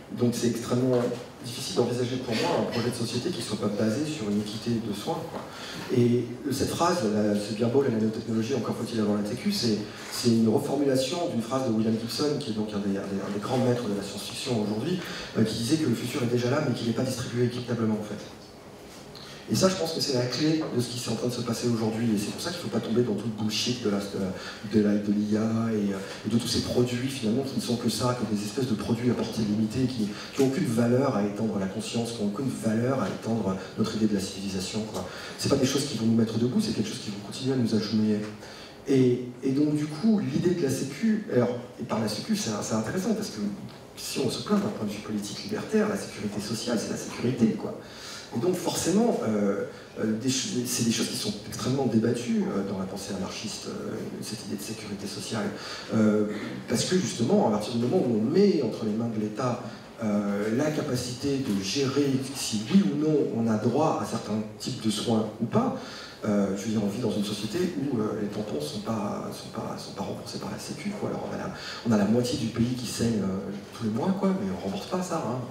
Donc c'est extrêmement difficile d'envisager pour moi un projet de société qui ne soit pas basé sur une équité de soins, quoi. Et cette phrase, c'est bien beau la nanotechnologie, encore faut-il avoir la T Q, c'est une reformulation d'une phrase de William Gibson, qui est donc un des, un des, un des grands maîtres de la science-fiction aujourd'hui, euh, qui disait que le futur est déjà là, mais qu'il n'est pas distribué équitablement en fait. Et ça, je pense que c'est la clé de ce qui est en train de se passer aujourd'hui. Et c'est pour ça qu'il ne faut pas tomber dans tout le bullshit de l'I A de, de, de et, et de tous ces produits, finalement, qui ne sont que ça, que des espèces de produits à portée limitée, qui n'ont aucune valeur à étendre la conscience, qui n'ont aucune valeur à étendre notre idée de la civilisation. Ce n'est pas des choses qui vont nous mettre debout, c'est quelque chose qui vont continuer à nous agenouiller. Et, et donc, du coup, l'idée de la Sécu, alors, et par la Sécu, c'est intéressant, parce que si on se plaint d'un point de vue politique libertaire, la sécurité sociale, c'est la sécurité, quoi. Et donc forcément, euh, c'est des choses qui sont extrêmement débattues euh, dans la pensée anarchiste, euh, cette idée de sécurité sociale. Euh, parce que justement, à partir du moment où on met entre les mains de l'État euh, la capacité de gérer si oui ou non on a droit à certains types de soins ou pas, euh, je veux dire, on vit dans une société où euh, les tampons ne sont pas, sont, pas, sont pas remboursés par la Sécu, quoi. Alors on a, la, on a la moitié du pays qui saigne euh, tous les mois, quoi, mais on ne rembourse pas ça, hein.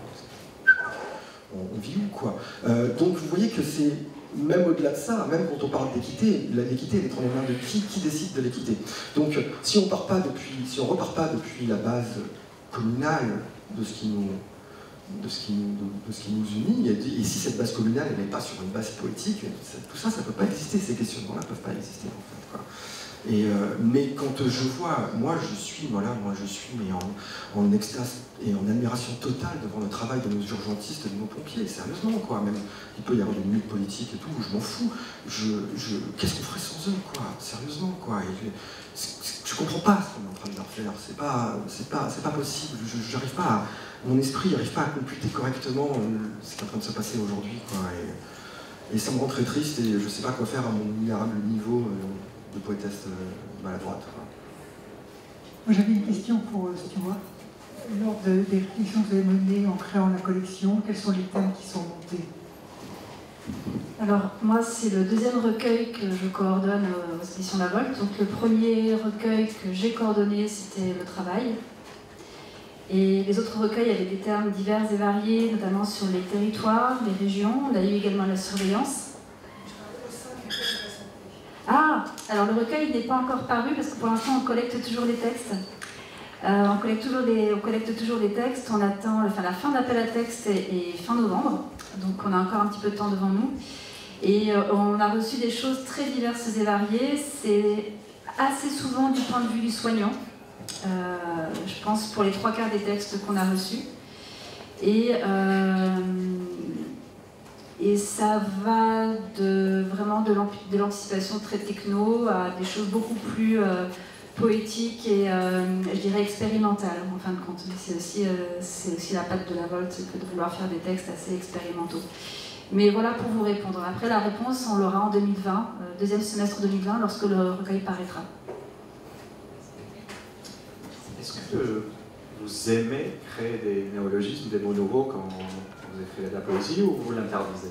On vit où, quoi. Euh, donc vous voyez que c'est, même au-delà de ça, même quand on parle d'équité, l'équité elle est entre les mains de qui, qui décide de l'équité. Donc si on part pas depuis, si on repart pas depuis la base communale de ce qui nous, de ce qui nous, de, de ce qui nous unit, et, et si cette base communale elle n'est pas sur une base poétique, tout ça, ça ne peut pas exister, ces questionnements-là ne peuvent pas exister en fait, quoi. Et euh, mais quand je vois, moi je suis, voilà, moi je suis mais en, en extase et en admiration totale devant le travail de nos urgentistes et de nos pompiers, sérieusement, quoi. Même il peut y avoir des minutes politiques et tout, je m'en fous. Je, je, Qu'est-ce qu'on ferait sans eux, quoi, sérieusement, quoi. Et je, je comprends pas ce qu'on est en train de leur faire, c'est pas, c'est pas, c'est pas possible. Je j'arrive pas, à, mon esprit n'arrive pas à computer correctement ce qui est en train de se passer aujourd'hui, quoi. Et, et ça me rend très triste et je sais pas quoi faire à mon minérable niveau de poétesse maladroite. Moi j'avais une question pour Stuart. Lors de, des réflexions que vous avez menées en créant la collection, quels sont les thèmes qui sont montés? Alors moi c'est le deuxième recueil que je coordonne aux éditions La Volte. Donc le premier recueil que j'ai coordonné c'était le travail. Et les autres recueils avaient des termes divers et variés, notamment sur les territoires, les régions. On a eu également la surveillance. Ah, alors le recueil n'est pas encore paru parce que pour l'instant on collecte toujours les textes. Euh, on, collecte toujours les, on collecte toujours les textes, on attend, enfin la fin d'appel à texte est, est fin novembre, donc on a encore un petit peu de temps devant nous. Et euh, on a reçu des choses très diverses et variées, c'est assez souvent du point de vue du soignant, euh, je pense pour les trois quarts des textes qu'on a reçus. Et... Euh, Et ça va de, vraiment de l'anticipation très techno à des choses beaucoup plus euh, poétiques et, euh, je dirais, expérimentales, en fin de compte. C'est aussi, euh, aussi la patte de La Volte, que de vouloir faire des textes assez expérimentaux. Mais voilà pour vous répondre. Après, la réponse, on l'aura en deux mille vingt, euh, deuxième semestre deux mille vingt, lorsque le recueil paraîtra. Est-ce que vous aimez créer des néologismes, des mots nouveaux quand vous avez fait de la poésie, ou vous l'interdisez?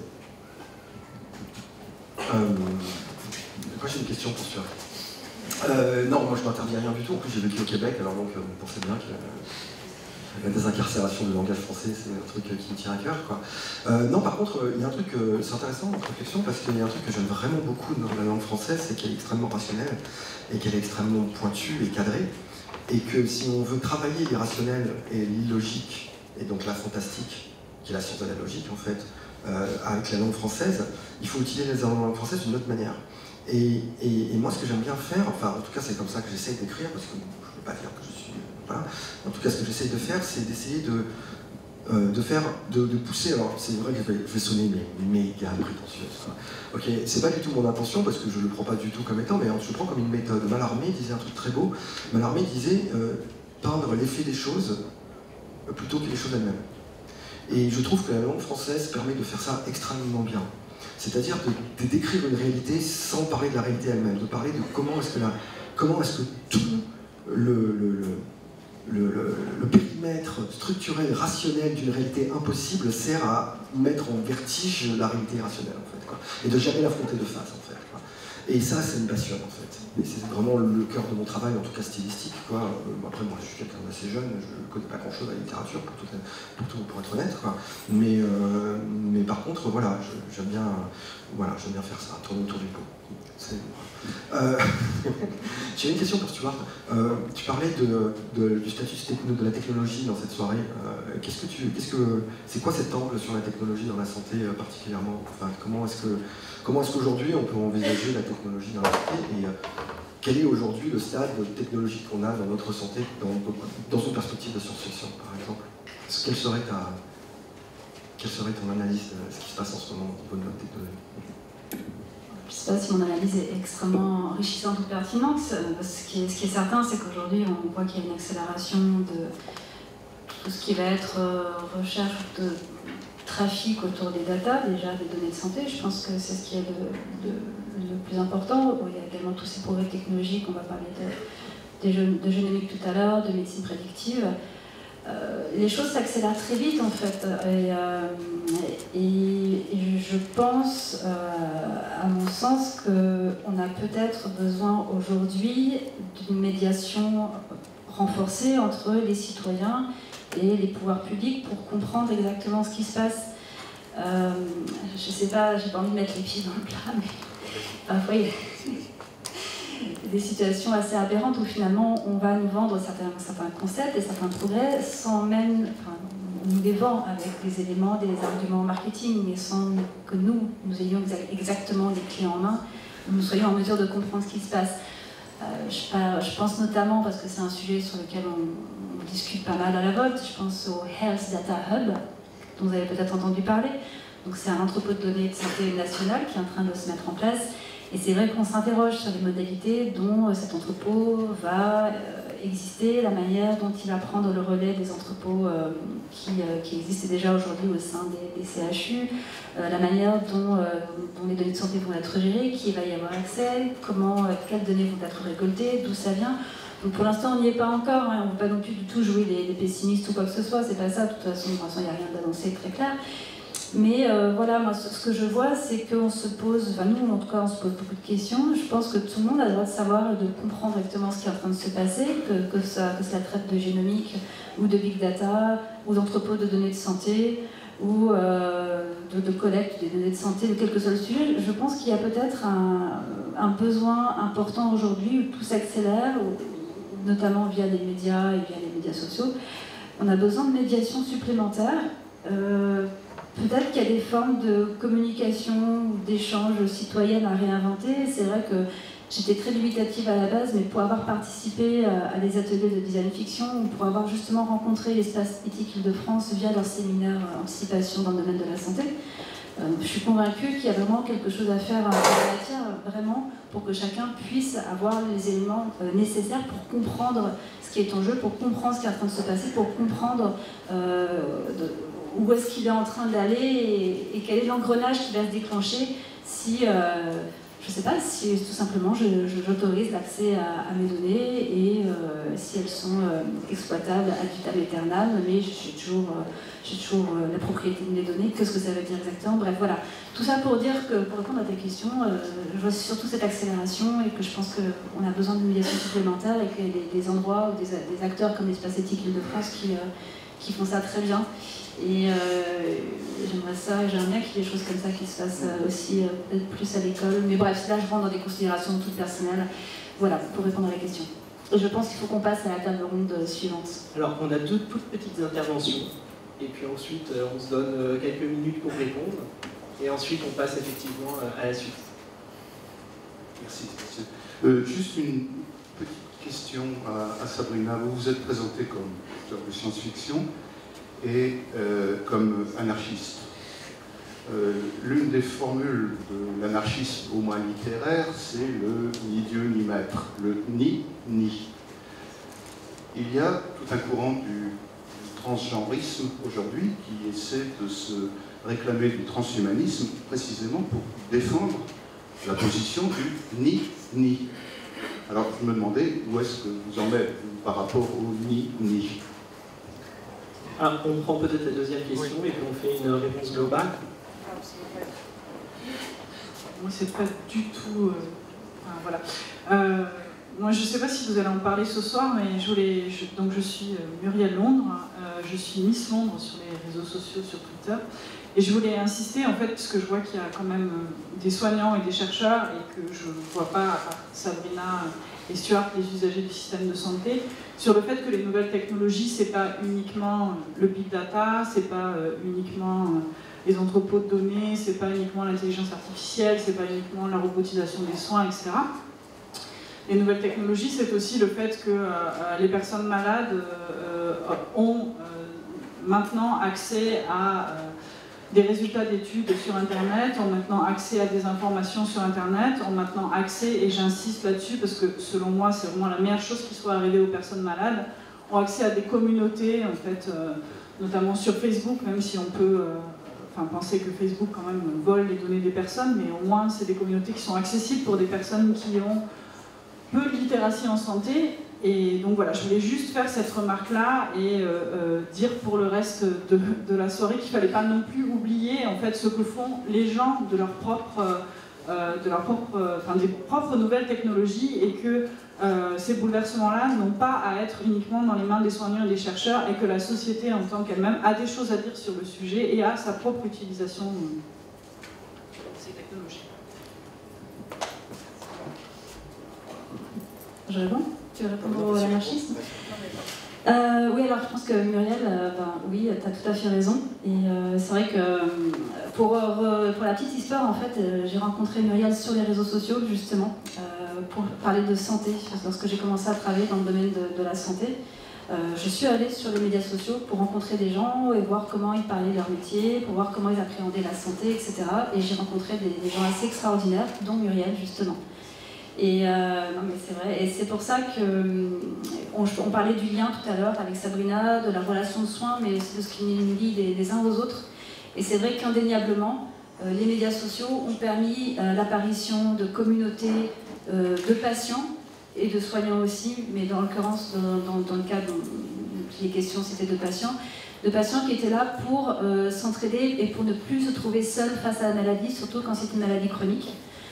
euh, Moi j'ai une question pour sûr. Euh, non, moi je m'interdis rien du tout. En plus j'ai vécu au Québec, alors donc euh, vous pensez bien que euh, la désincarcération du langage français c'est un truc euh, qui me tient à cœur, quoi. Euh, non, par contre, il y a un truc, euh, c'est intéressant notre réflexion, parce qu'il y a un truc que j'aime vraiment beaucoup dans la langue française, c'est qu'elle est extrêmement rationnelle et qu'elle est extrêmement pointue et cadrée. Et que si on veut travailler l'irrationnel et l'illogique, et donc la fantastique, qui est la science de la logique en fait, euh, avec la langue française, il faut utiliser la langue française d'une autre manière. Et, et, et moi ce que j'aime bien faire, enfin en tout cas c'est comme ça que j'essaye d'écrire, parce que bon, je ne veux pas dire que je suis... Voilà. En tout cas ce que j'essaye de faire, c'est d'essayer de, euh, de faire, de, de pousser, alors c'est vrai que je vais, je vais sonner mais méga prétentieuse. Ok, c'est pas du tout mon intention, parce que je le prends pas du tout comme étant, mais je le prends comme une méthode. Mallarmé disait un truc très beau, Mallarmé disait euh, peindre l'effet des choses euh, plutôt que les choses elles-mêmes. Et je trouve que la langue française permet de faire ça extrêmement bien. C'est-à-dire de, de décrire une réalité sans parler de la réalité elle-même, de parler de comment est-ce que, la, comment est-ce que tout le, le, le, le, le, le périmètre structurel, rationnel d'une réalité impossible sert à mettre en vertige la réalité rationnelle, en fait, quoi. Et de jamais l'affronter de face, en fait, quoi. Et ça, ça me passionne en fait. Et c'est vraiment le cœur de mon travail, en tout cas stylistique, quoi. Euh, après, moi, je suis quelqu'un d'assez jeune, je ne connais pas grand-chose à la littérature, pour, tout, pour, tout, pour être honnête, quoi. Mais, euh, mais par contre, voilà, j'aime bien, voilà, j'aime bien faire ça, tourner autour du pot. Euh, J'ai une question pour Stuart. Euh, tu parlais de, de, du statut techno, de la technologie dans cette soirée. Euh, qu'est-ce que tu, qu'est-ce que, c'est quoi cet angle sur la technologie dans la santé euh, particulièrement? Enfin, comment est-ce que, comment est-ce qu'aujourd'hui on peut envisager la technologie dans la santé et euh, quel est aujourd'hui le stade technologique qu'on a dans notre santé, dans, dans une perspective de science-fiction, par exemple? Quelle serait ta, quelle serait ton analyse de ce qui se passe en ce moment au niveau de notre technologie? Je ne sais pas si mon analyse est extrêmement enrichissante ou pertinente. Ce qui est, ce qui est certain, c'est qu'aujourd'hui, on voit qu'il y a une accélération de tout ce qui va être recherche de trafic autour des data, déjà des données de santé. Je pense que c'est ce qui est le, le, le plus important. Bon, il y a également tous ces progrès technologiques. On va parler de, de, de génomique tout à l'heure, de médecine prédictive. Euh, les choses s'accélèrent très vite en fait et, euh, et, et je pense euh, à mon sens qu'on a peut-être besoin aujourd'hui d'une médiation renforcée entre les citoyens et les pouvoirs publics pour comprendre exactement ce qui se passe. Euh, je sais pas, j'ai pas envie de mettre les pieds dans le plat, mais parfois il y a des situations assez aberrantes où finalement on va nous vendre certains, certains concepts et certains progrès sans même, enfin, on nous les vend avec des éléments, des arguments marketing, mais sans que nous, nous ayons exactement les clés en main, nous soyons en mesure de comprendre ce qui se passe. Euh, je, je pense notamment, parce que c'est un sujet sur lequel on, on discute pas mal à la Volt, je pense au Health Data Hub, dont vous avez peut-être entendu parler. Donc c'est un entrepôt de données de santé nationale qui est en train de se mettre en place. Et c'est vrai qu'on s'interroge sur les modalités dont cet entrepôt va exister, la manière dont il va prendre le relais des entrepôts qui, qui existent déjà aujourd'hui au sein des, des C H U, la manière dont, dont les données de santé vont être gérées, qui va y avoir accès, comment, quelles données vont être récoltées, d'où ça vient. Donc pour l'instant on n'y est pas encore, hein. On ne veut pas non plus du tout jouer les, les pessimistes ou quoi que ce soit, c'est pas ça, de toute façon pour l'instant il n'y a rien d'annoncé très clair. Mais euh, voilà, moi, ce que je vois, c'est qu'on se pose, enfin nous en tout cas, on se pose beaucoup de questions. Je pense que tout le monde a le droit de savoir et de comprendre exactement ce qui est en train de se passer, que, que, ça, que cela traite de génomique ou de big data, ou d'entrepôt de données de santé, ou euh, de, de collecte des données de santé, de quel que soit le sujet. Je pense qu'il y a peut-être un, un besoin important aujourd'hui où tout s'accélère, notamment via les médias et via les médias sociaux. On a besoin de médiation supplémentaire. Euh, Peut-être qu'il y a des formes de communication ou d'échange citoyenne à réinventer. C'est vrai que j'étais très dubitative à la base, mais pour avoir participé à des ateliers de design fiction, ou pour avoir justement rencontré l'espace éthique Île-de-France via leur séminaire Anticipation dans le domaine de la santé, euh, je suis convaincue qu'il y a vraiment quelque chose à faire en la matière, vraiment, pour que chacun puisse avoir les éléments euh, nécessaires pour comprendre ce qui est en jeu, pour comprendre ce qui est en train de se passer, pour comprendre euh, de, où est-ce qu'il est en train d'aller et, et quel est l'engrenage qui va se déclencher si, euh, je ne sais pas, si tout simplement j'autorise l'accès à, à mes données et euh, si elles sont euh, exploitables ad vitam aeternam, mais j'ai toujours, euh, j'ai toujours euh, la propriété de mes données, qu'est-ce que ça veut dire exactement? Bref, voilà. Tout ça pour dire que, pour répondre à ta question, euh, je vois surtout cette accélération et que je pense qu'on a besoin de médiation supplémentaire et qu'il y a des, des endroits ou des, des acteurs comme l'Espace Éthique Île-de-France qui, euh, qui font ça très bien. Et euh, j'aimerais ça, et j'aimerais bien qu'il y ait des choses comme ça qui se passent euh, aussi euh, peut-être plus à l'école. Mais bref, là je rentre dans des considérations toutes personnelles. Voilà, pour répondre à la question. Et je pense qu'il faut qu'on passe à la table ronde suivante. Alors, on a deux toutes petites interventions. Et puis ensuite, euh, on se donne euh, quelques minutes pour répondre. Et ensuite, on passe effectivement euh, à la suite. Merci. Euh, juste une petite question à, à Sabrina. Vous vous êtes présentée comme auteur de science-fiction et euh, comme anarchiste. Euh, L'une des formules de l'anarchisme au moins littéraire, c'est le ni Dieu ni maître, le ni ni. Il y a tout un courant du, du transgenrisme aujourd'hui qui essaie de se réclamer du transhumanisme précisément pour défendre la position du ni ni. Alors je me demandais où est-ce que vous en êtes par rapport au ni ni. Ah, on prend peut-être la deuxième question oui. Et puis on fait une réponse globale. Moi, c'est pas du tout euh, Enfin, voilà. Euh, moi, je ne sais pas si vous allez en parler ce soir, mais je voulais. Je, donc, je suis Muriel Londres. Euh, je suis Miss Londres sur les réseaux sociaux, sur Twitter. Et je voulais insister, en fait, parce que je vois qu'il y a quand même des soignants et des chercheurs, et que je ne vois pas, à part Sabrina et Stuart, les usagers du système de santé, sur le fait que les nouvelles technologies, c'est pas uniquement le big data, c'est pas uniquement les entrepôts de données, c'est pas uniquement l'intelligence artificielle, c'est pas uniquement la robotisation des soins, et cetera. Les nouvelles technologies, c'est aussi le fait que euh, les personnes malades euh, ont euh, maintenant accès à euh, des résultats d'études sur Internet, ont maintenant accès à des informations sur Internet, ont maintenant accès, et j'insiste là-dessus parce que selon moi c'est vraiment la meilleure chose qui soit arrivée aux personnes malades, ont accès à des communautés, en fait, euh, notamment sur Facebook, même si on peut euh, enfin, penser que Facebook quand même vole les données des personnes, mais au moins c'est des communautés qui sont accessibles pour des personnes qui ont peu de littératie en santé. Et donc voilà, je voulais juste faire cette remarque-là et euh, euh, dire pour le reste de, de la soirée qu'il ne fallait pas non plus oublier en fait ce que font les gens de leur propre, euh, de leur propre, euh, enfin, des propres nouvelles technologies, et que euh, ces bouleversements-là n'ont pas à être uniquement dans les mains des soignants et des chercheurs, et que la société en tant qu'elle-même a des choses à dire sur le sujet et a sa propre utilisation de ces technologies. Je réponds ? Tu veux répondre à l'anarchisme ? euh, Oui, alors je pense que Muriel, euh, ben, oui, tu as tout à fait raison. Et euh, c'est vrai que pour, euh, pour la petite histoire, en fait, euh, j'ai rencontré Muriel sur les réseaux sociaux, justement, euh, pour parler de santé. Lorsque j'ai commencé à travailler dans le domaine de, de la santé, euh, je suis allée sur les médias sociaux pour rencontrer des gens et voir comment ils parlaient de leur métier, pour voir comment ils appréhendaient la santé, et cetera. Et j'ai rencontré des, des gens assez extraordinaires, dont Muriel, justement. Et, euh, non mais c'est vrai, et c'est pour ça qu'on on parlait du lien tout à l'heure avec Sabrina, de la relation de soins, mais c'est de ce qui nous lie les, les uns aux autres. Et c'est vrai qu'indéniablement, euh, les médias sociaux ont permis euh, l'apparition de communautés euh, de patients et de soignants aussi, mais dans l'occurrence, dans, dans, dans le cas dont les questions c'était de patients, de patients qui étaient là pour euh, s'entraider et pour ne plus se trouver seuls face à la maladie, surtout quand c'est une maladie chronique.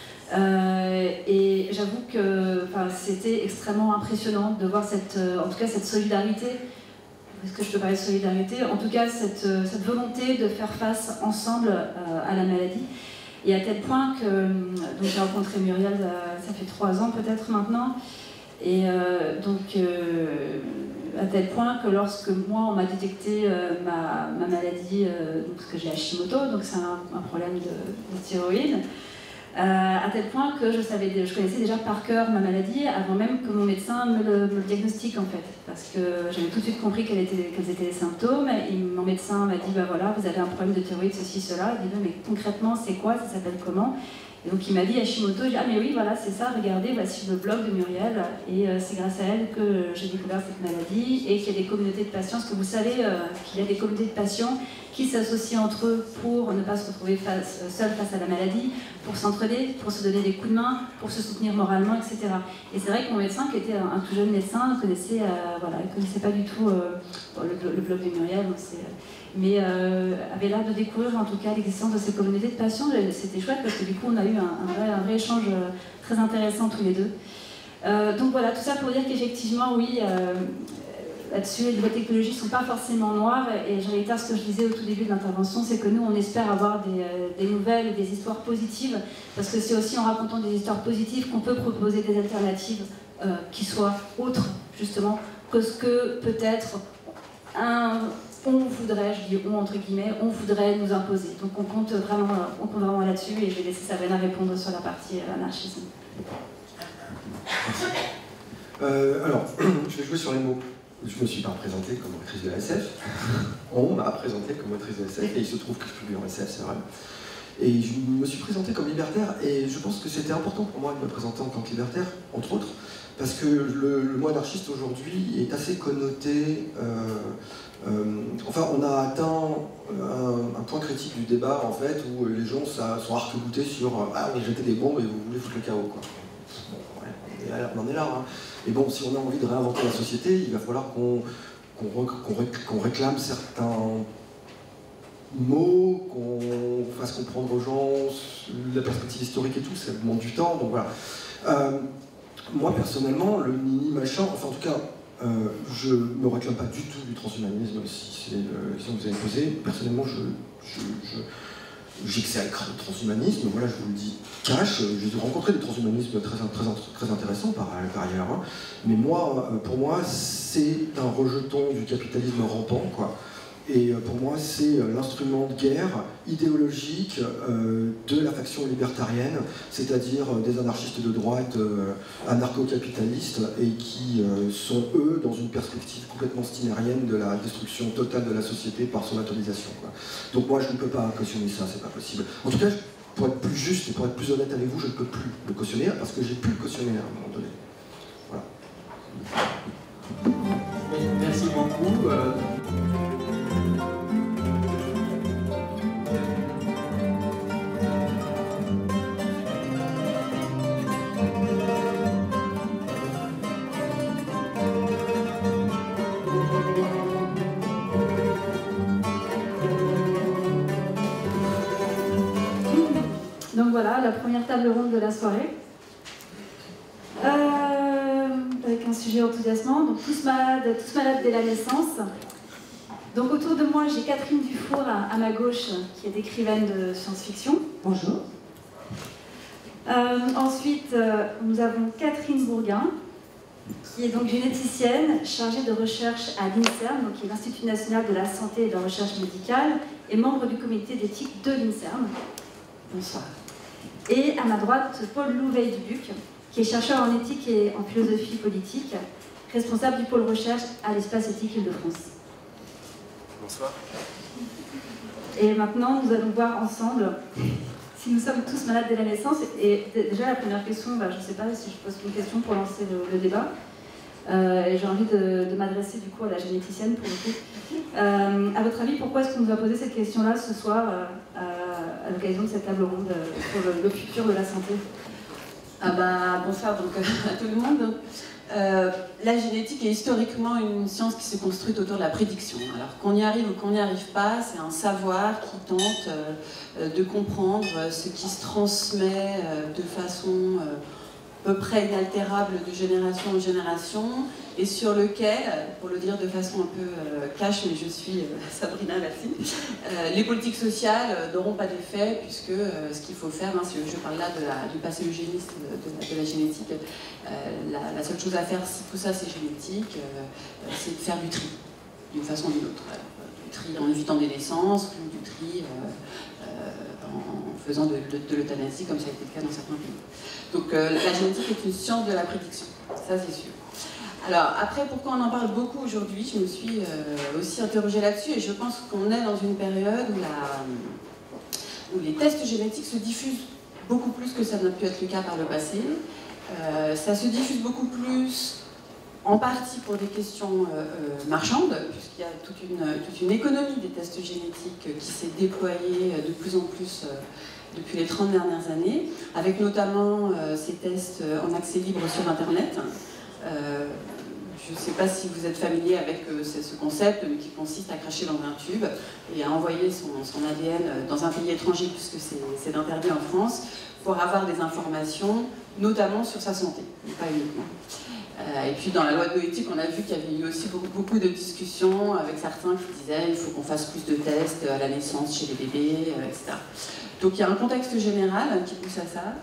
Euh, et j'avoue que c'était extrêmement impressionnant de voir cette, euh, en tout cas cette solidarité, est-ce que je peux parler de solidarité, en tout cas cette, euh, cette volonté de faire face ensemble euh, à la maladie. Et à tel point que j'ai rencontré Muriel, euh, ça fait trois ans peut-être maintenant, et euh, donc euh, à tel point que lorsque moi on m'a détecté euh, ma, ma maladie, euh, donc, parce que j'ai Hashimoto, donc c'est un, un problème de, de thyroïde. Euh, à tel point que je, savais, je connaissais déjà par cœur ma maladie avant même que mon médecin me le, me le diagnostique en fait, parce que j'avais tout de suite compris quels étaient, quels étaient les symptômes, et mon médecin m'a dit bah voilà, vous avez un problème de thyroïde, ceci, cela. Il dit mais concrètement c'est quoi, ça s'appelle comment? Et donc il m'a dit Hashimoto. J'ai dit ah mais oui voilà c'est ça, regardez, voici le blog de Muriel, et euh, c'est grâce à elle que j'ai découvert cette maladie, et qu'il y a des communautés de patients, parce que vous savez euh, qu'il y a des communautés de patients qui s'associent entre eux pour ne pas se retrouver face, seuls face à la maladie, pour s'entraider, pour se donner des coups de main, pour se soutenir moralement, et cetera. Et c'est vrai que mon médecin, qui était un, un tout jeune médecin, connaissait, euh, voilà, il connaissait pas du tout euh, le, le blog de Muriel, donc mais euh, avait l'air de découvrir en tout cas l'existence de ces communautés de patients. C'était chouette parce que du coup on a eu un, un, vrai, un vrai échange très intéressant tous les deux. Euh, donc voilà, tout ça pour dire qu'effectivement, oui, euh, là-dessus, les nouvelles technologies ne sont pas forcément noires, et je réitère ce que je disais au tout début de l'intervention, c'est que nous, on espère avoir des, euh, des nouvelles, des histoires positives, parce que c'est aussi en racontant des histoires positives qu'on peut proposer des alternatives euh, qui soient autres, justement, que ce que peut-être un, on voudrait, je dis on entre guillemets, on voudrait nous imposer. Donc on compte vraiment, on compte vraiment là-dessus, et je vais laisser Sabrina répondre sur la partie euh, anarchisme. Euh, alors, je vais jouer sur les mots. Je ne me suis pas présentée comme autrice de la S F. On m'a présentée comme autrice de la S F, et il se trouve que je publie en S F, c'est vrai. Et je me suis présenté comme libertaire, et je pense que c'était important pour moi de me présenter en tant que libertaire, entre autres, parce que le, le mot anarchiste aujourd'hui est assez connoté. Euh, euh, enfin, on a atteint un, un point critique du débat, en fait, où les gens ça, sont arc-boutés sur « Ah, on jetait des bombes et vous voulez foutre le chaos, quoi. » Bon, ouais, on, est là, on en est là, hein. Et bon, si on a envie de réinventer la société, il va falloir qu'on qu'on qu'on réclame certains mots, qu'on fasse comprendre aux gens la perspective historique et tout, ça demande du temps, donc voilà. Euh, moi, personnellement, le nini machin, enfin en tout cas, euh, je ne me réclame pas du tout du transhumanisme, si c'est la question que vous avez posée. Personnellement, je, je, je j'exècre le transhumanisme, voilà, je vous le dis cash. J'ai rencontré des transhumanismes très, très, très intéressants par, par ailleurs, hein. Mais moi, pour moi, c'est un rejeton du capitalisme rampant, quoi. Et pour moi, c'est l'instrument de guerre idéologique euh, de la faction libertarienne, c'est-à-dire des anarchistes de droite euh, anarcho-capitalistes et qui euh, sont, eux, dans une perspective complètement stinérienne de la destruction totale de la société par son atomisation, quoi. Donc moi, je ne peux pas cautionner ça, c'est pas possible. En tout cas, pour être plus juste et pour être plus honnête avec vous, je ne peux plus le cautionner parce que j'ai pu le cautionner à un moment donné. Voilà. Merci beaucoup. Euh... Donc voilà, la première table ronde de la soirée. Euh, avec un sujet enthousiasmant, donc tous malades, tous malades dès la naissance. Donc autour de moi, j'ai Catherine Dufour à, à ma gauche, qui est écrivaine de science-fiction. Bonjour. Euh, ensuite, euh, nous avons Catherine Bourguin, qui est donc généticienne chargée de recherche à l'INSERM, donc qui est l'Institut national de la santé et de la recherche médicale, et membre du comité d'éthique de l'INSERM. Bonsoir. Et à ma droite, Paul Louveil-Dubuc, qui est chercheur en éthique et en philosophie politique, responsable du pôle recherche à l'Espace Éthique Île-de-France. Bonsoir. Et maintenant, nous allons voir ensemble si nous sommes tous malades dès la naissance. Et déjà, la première question, bah, je ne sais pas si je pose une question pour lancer le, le débat. Euh, et j'ai envie de, de m'adresser du coup à la généticienne pour le coup. Euh, à votre avis, pourquoi est-ce qu'on nous a posé cette question-là ce soir euh, à, à l'occasion de cette table ronde euh, sur le, le futur de la santé? Ah bah, bonsoir donc, à tout le monde. Euh, la génétique est historiquement une science qui s'est construite autour de la prédiction. Alors qu'on y arrive ou qu'on n'y arrive pas, c'est un savoir qui tente euh, de comprendre ce qui se transmet euh, de façon euh, à peu près inaltérable de génération en génération, et sur lequel, pour le dire de façon un peu euh, cash, mais je suis euh, Sabrina Lassi, euh, les politiques sociales n'auront pas d'effet, puisque euh, ce qu'il faut faire, hein, si je parle là de la, du passé eugéniste de, de, de la génétique, euh, la, la seule chose à faire, si tout ça c'est génétique, euh, c'est de faire du tri, d'une façon ou d'une autre. Alors, du tri en évitant des naissances, ou du tri euh, euh, en faisant de, de, de l'euthanasie, comme ça a été le cas dans certains pays. Donc euh, la génétique est une science de la prédiction, ça c'est sûr. Alors après, pourquoi on en parle beaucoup aujourd'hui? Je me suis euh, aussi interrogée là-dessus, et je pense qu'on est dans une période où, la, où les tests génétiques se diffusent beaucoup plus que ça n'a pu être le cas par le passé. Euh, ça se diffuse beaucoup plus, en partie pour des questions euh, euh, marchandes, puisqu'il y a toute une, toute une économie des tests génétiques qui s'est déployée de plus en plus euh, depuis les trente dernières années, avec notamment euh, ces tests en accès libre sur Internet. Euh, je ne sais pas si vous êtes familier avec euh, ce concept, mais qui consiste à cracher dans un tube et à envoyer son, son A D N dans un pays étranger, puisque c'est interdit en France, pour avoir des informations, notamment sur sa santé, mais pas uniquement. Euh, et puis dans la loi de bioéthique, on a vu qu'il y avait eu aussi beaucoup, beaucoup de discussions avec certains qui disaient qu'il faut qu'on fasse plus de tests à la naissance chez les bébés, euh, et cetera. Donc il y a un contexte général qui pousse à ça.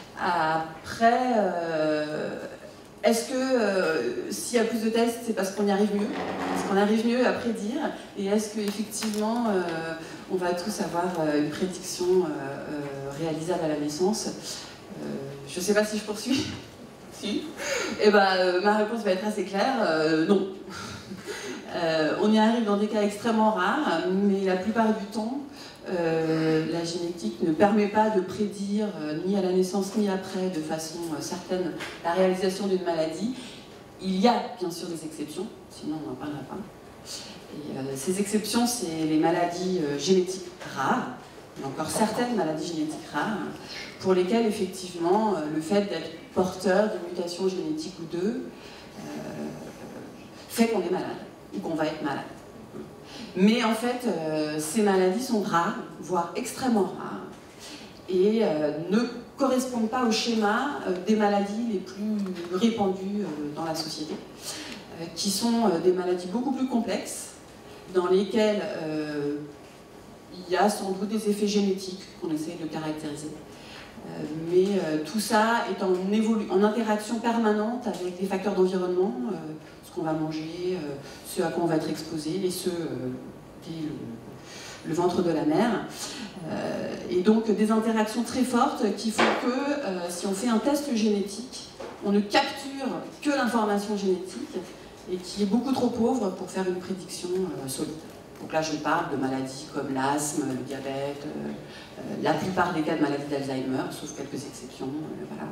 Après, euh, est-ce que euh, s'il y a plus de tests, c'est parce qu'on y arrive mieux? Est-ce qu'on arrive mieux à prédire? Et est-ce qu'effectivement, euh, on va tous avoir euh, une prédiction euh, euh, réalisable à la naissance? euh, Je ne sais pas si je poursuis. Si. Et ben, euh, ma réponse va être assez claire, euh, non. euh, on y arrive dans des cas extrêmement rares, mais la plupart du temps, Euh, la génétique ne permet pas de prédire, euh, ni à la naissance ni après, de façon euh, certaine, la réalisation d'une maladie. Il y a bien sûr des exceptions, sinon on n'en parlera pas. Et, euh, ces exceptions, c'est les maladies euh, génétiques rares, il y a encore certaines maladies génétiques rares, pour lesquelles effectivement euh, le fait d'être porteur d'une mutation génétique ou deux euh, fait qu'on est malade, ou qu'on va être malade. Mais en fait, euh, ces maladies sont rares, voire extrêmement rares. et euh, ne correspondent pas au schéma euh, des maladies les plus répandues euh, dans la société, euh, qui sont euh, des maladies beaucoup plus complexes, dans lesquelles euh, il y a sans doute des effets génétiques qu'on essaie de caractériser. Euh, mais euh, tout ça est en, en interaction permanente avec des facteurs d'environnement, euh, ce qu'on va manger, euh, ce à quoi on va être exposé, et ce euh, dès le, le ventre de la mère. Euh, et donc des interactions très fortes qui font que euh, si on fait un test génétique, on ne capture que l'information génétique et qui est beaucoup trop pauvre pour faire une prédiction euh, solide. Donc là je parle de maladies comme l'asthme, le diabète, euh, euh, la plupart des cas de maladies d'Alzheimer, sauf quelques exceptions, euh, voilà.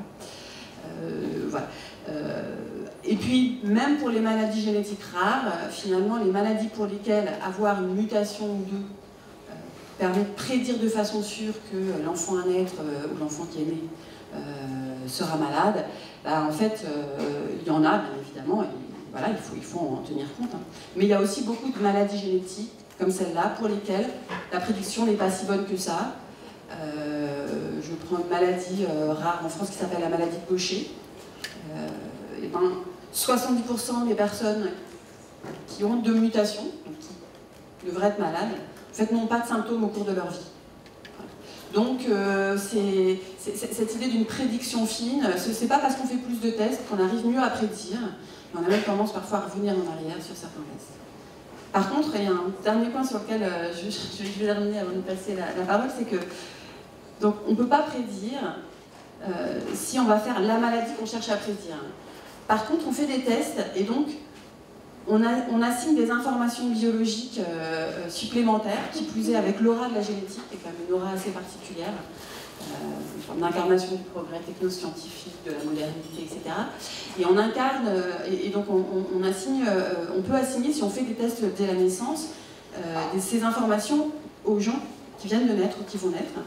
Euh, voilà. Euh, et puis, même pour les maladies génétiques rares, euh, finalement, les maladies pour lesquelles avoir une mutation ou deux euh, permet de prédire de façon sûre que l'enfant à naître euh, ou l'enfant qui est né euh, sera malade, bah, en fait, euh, il y en a, bien évidemment, et voilà, il faut, il faut en tenir compte. Hein. Mais il y a aussi beaucoup de maladies génétiques, comme celle-là, pour lesquelles la prédiction n'est pas si bonne que ça. Euh, je prends une maladie euh, rare en France qui s'appelle la maladie de Gaucher. Euh, et ben, soixante-dix pour cent des personnes qui ont deux mutations, donc qui devraient être malades, en fait, n'ont pas de symptômes au cours de leur vie. Donc, euh, c'est, c'est, cette idée d'une prédiction fine, ce n'est pas parce qu'on fait plus de tests qu'on arrive mieux à prédire, mais on a même tendance parfois à revenir en arrière sur certains tests. Par contre, il y a un dernier point sur lequel euh, je, je, je vais terminer avant de passer la, la parole, c'est que donc, on ne peut pas prédire euh, si on va faire la maladie qu'on cherche à prédire. Par contre, on fait des tests et donc on, a, on assigne des informations biologiques euh, supplémentaires, qui plus est avec l'aura de la génétique, qui est quand même une aura assez particulière, euh, une forme d'incarnation du progrès technoscientifique, de la modernité, et cetera. Et on incarne, euh, et, et donc on, on, on, assigne, euh, on peut assigner, si on fait des tests dès la naissance, euh, ces informations aux gens qui viennent de naître ou qui vont naître.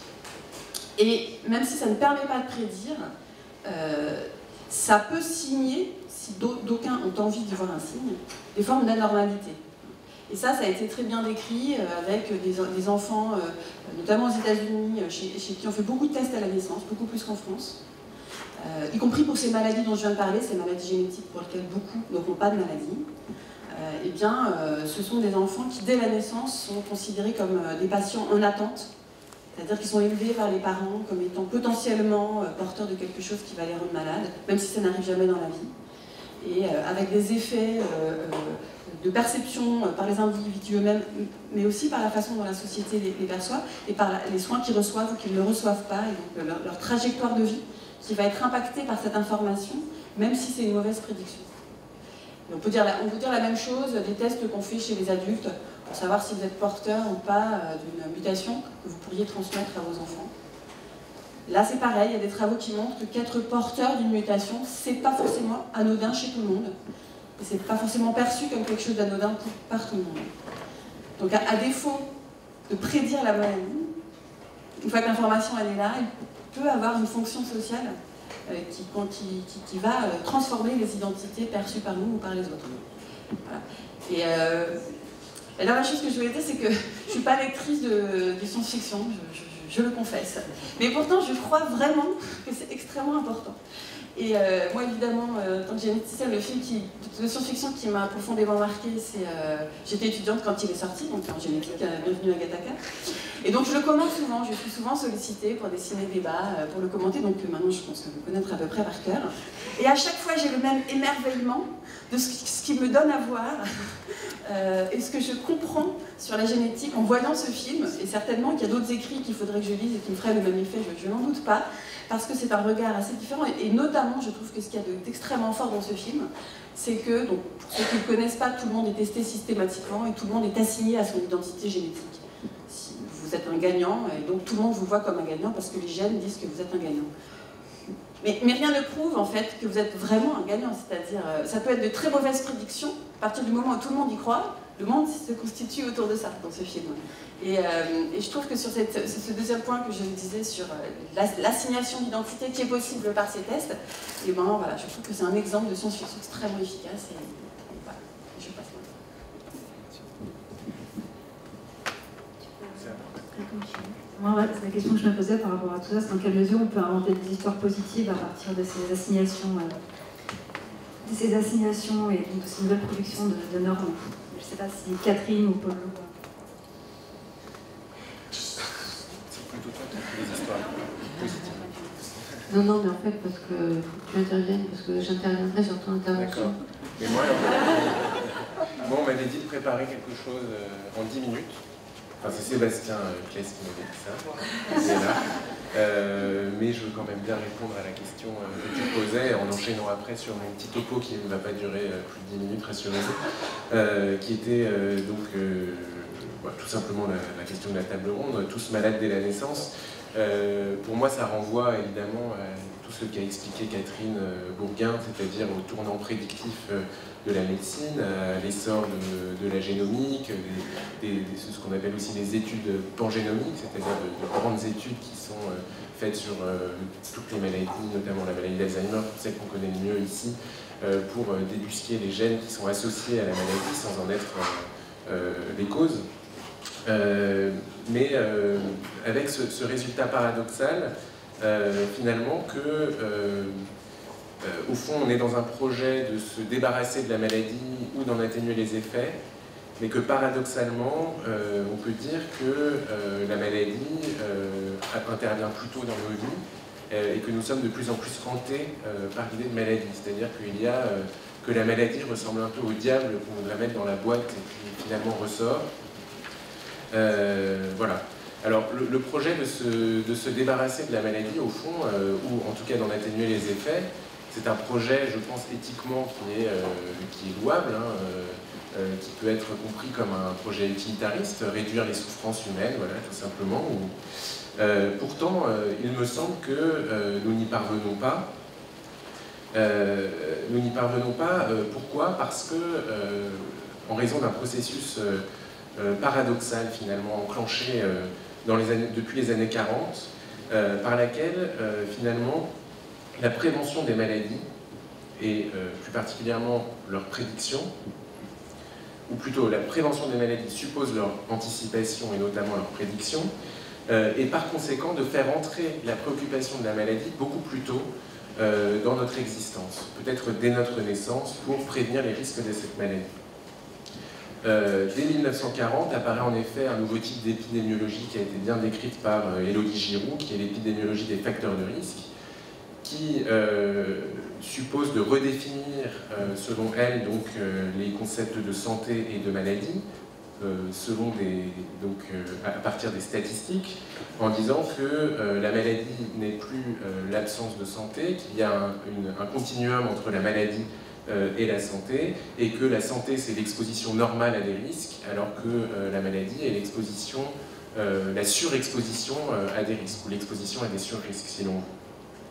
Et même si ça ne permet pas de prédire, euh, ça peut signer, si d'aucuns ont envie de voir un signe, des formes d'anormalité. Et ça, ça a été très bien décrit euh, avec des, des enfants, euh, notamment aux États-Unis, chez, chez qui on fait beaucoup de tests à la naissance, beaucoup plus qu'en France, euh, y compris pour ces maladies dont je viens de parler, ces maladies génétiques pour lesquelles beaucoup n'auront pas de maladie. Euh, eh bien, euh, ce sont des enfants qui, dès la naissance, sont considérés comme euh, des patients en attente. C'est-à-dire qu'ils sont élevés par les parents comme étant potentiellement euh, porteurs de quelque chose qui va les rendre malades, même si ça n'arrive jamais dans la vie. Et euh, avec des effets euh, de perception euh, par les individus eux-mêmes, mais aussi par la façon dont la société les, les perçoit, et par la, les soins qu'ils reçoivent ou qu'ils ne reçoivent pas, et donc euh, leur, leur trajectoire de vie, qui va être impactée par cette information, même si c'est une mauvaise prédiction. Et on peut dire la, on peut dire la même chose des tests qu'on fait chez les adultes, pour savoir si vous êtes porteur ou pas d'une mutation que vous pourriez transmettre à vos enfants. Là, c'est pareil, il y a des travaux qui montrent qu'être porteur d'une mutation, c'est pas forcément anodin chez tout le monde. Et c'est pas forcément perçu comme quelque chose d'anodin par tout le monde. Donc, à, à défaut de prédire la maladie, une fois que l'information elle est là, elle peut avoir une fonction sociale euh, qui, qui, qui, qui va euh, transformer les identités perçues par nous ou par les autres. Voilà. Et euh, la dernière chose que je voulais dire, c'est que je ne suis pas lectrice de, de science-fiction, je, je, je le confesse. Mais pourtant, je crois vraiment que c'est extrêmement important. Et euh, moi, évidemment, euh, en tant que généticienne, le film qui, de science-fiction qui m'a profondément marqué, c'est... Euh, j'étais étudiante quand il est sorti, donc en génétique, euh, bienvenue à Gattaca. Et donc je le commente souvent, je suis souvent sollicitée pour des ciné-débats, euh, pour le commenter, donc euh, maintenant je pense le connaître à peu près par cœur. Et à chaque fois, j'ai le même émerveillement de ce qui, ce qui me donne à voir euh, et ce que je comprends sur la génétique en voyant ce film, et certainement qu'il y a d'autres écrits qu'il faudrait que je lise et qui me feraient le même effet, je, je n'en doute pas, parce que c'est un regard assez différent, et, et notamment, je trouve que ce qu'il y a d'extrêmement fort dans ce film, c'est que, donc, pour ceux qui ne connaissent pas, tout le monde est testé systématiquement et tout le monde est assigné à son identité génétique. Si vous êtes un gagnant, et donc tout le monde vous voit comme un gagnant parce que les gènes disent que vous êtes un gagnant. Mais, mais rien ne prouve en fait que vous êtes vraiment un gagnant, c'est-à-dire euh, ça peut être de très mauvaises prédictions, à partir du moment où tout le monde y croit, le monde se constitue autour de ça dans ce film. Et, euh, et je trouve que sur cette, ce deuxième point que je disais sur euh, l'assignation d'identité qui est possible par ces tests, et ben voilà, je trouve que c'est un exemple de science-fiction extrêmement efficace. Et, et voilà, je passe maintenant. Moi, ouais, c'est la question que je me posais par rapport à tout ça, c'est dans quelle mesure on peut inventer des histoires positives à partir de ces assignations, euh, de ces assignations et de ces nouvelles productions de, de normes. Je ne sais pas si Catherine ou Paul. C'est plutôt toi qui as des histoires positives. Non, non, mais en fait, parce que faut que tu interviennes, parce que j'interviendrai sur ton intervention. D'accord. Mais moi, moi, on m'avait dit de préparer quelque chose en dix minutes. Enfin, c'est Sébastien Claes qui m'avait dit ça. C'est là. Euh, mais je veux quand même bien répondre à la question que tu posais en enchaînant après sur une petite topo qui ne va pas durer plus de dix minutes, rassurez-vous, euh, qui était euh, donc euh, bah, tout simplement la, la question de la table ronde, tous malades dès la naissance. Euh, pour moi, ça renvoie évidemment à tout ce qu'a expliqué Catherine Bourguin, c'est-à-dire au tournant prédictif de la médecine, à l'essor de, de la génomique, des, des, des, ce qu'on appelle aussi les études pangénomiques, c'est-à-dire de, de grandes études qui sont euh, faites sur euh, toutes les maladies, notamment la maladie d'Alzheimer, celle qu'on connaît le mieux ici, euh, pour euh, débusquer les gènes qui sont associés à la maladie sans en être euh, euh, les causes. Euh, mais euh, avec ce, ce résultat paradoxal, euh, finalement, que, euh, euh, au fond, on est dans un projet de se débarrasser de la maladie ou d'en atténuer les effets, mais que paradoxalement, euh, on peut dire que euh, la maladie euh, intervient plus tôt dans nos vies euh, et que nous sommes de plus en plus hantés euh, par l'idée de maladie. C'est-à-dire qu'il y a euh, que la maladie ressemble un peu au diable qu'on voudrait mettre dans la boîte et qui finalement ressort. Euh, voilà. Alors, le, le projet de se, de se débarrasser de la maladie, au fond, euh, ou en tout cas d'en atténuer les effets, c'est un projet, je pense, éthiquement qui est, euh, qui est louable, hein, euh, euh, qui peut être compris comme un projet utilitariste, réduire les souffrances humaines, voilà, tout simplement. Ou, euh, pourtant, euh, il me semble que euh, nous n'y parvenons pas. Euh, nous n'y parvenons pas. Euh, pourquoi? Parce que, euh, en raison d'un processus euh, Euh, paradoxale finalement, enclenchée euh, dans les années, depuis les années quarante, euh, par laquelle euh, finalement la prévention des maladies, et euh, plus particulièrement leur prédiction, ou plutôt la prévention des maladies suppose leur anticipation et notamment leur prédiction, euh, et par conséquent de faire entrer la préoccupation de la maladie beaucoup plus tôt euh, dans notre existence, peut-être dès notre naissance, pour prévenir les risques de cette maladie. Euh, dès mille neuf cent quarante apparaît en effet un nouveau type d'épidémiologie qui a été bien décrite par euh, Élodie Giroux, qui est l'épidémiologie des facteurs de risque, qui euh, suppose de redéfinir, euh, selon elle, donc, euh, les concepts de santé et de maladie, euh, selon des, donc, euh, à partir des statistiques, en disant que euh, la maladie n'est plus euh, l'absence de santé, qu'il y a un, une, un continuum entre la maladie et la santé, et que la santé c'est l'exposition normale à des risques, alors que euh, la maladie est l'exposition, euh, la surexposition euh, à des risques, ou l'exposition à des surrisques si l'on veut.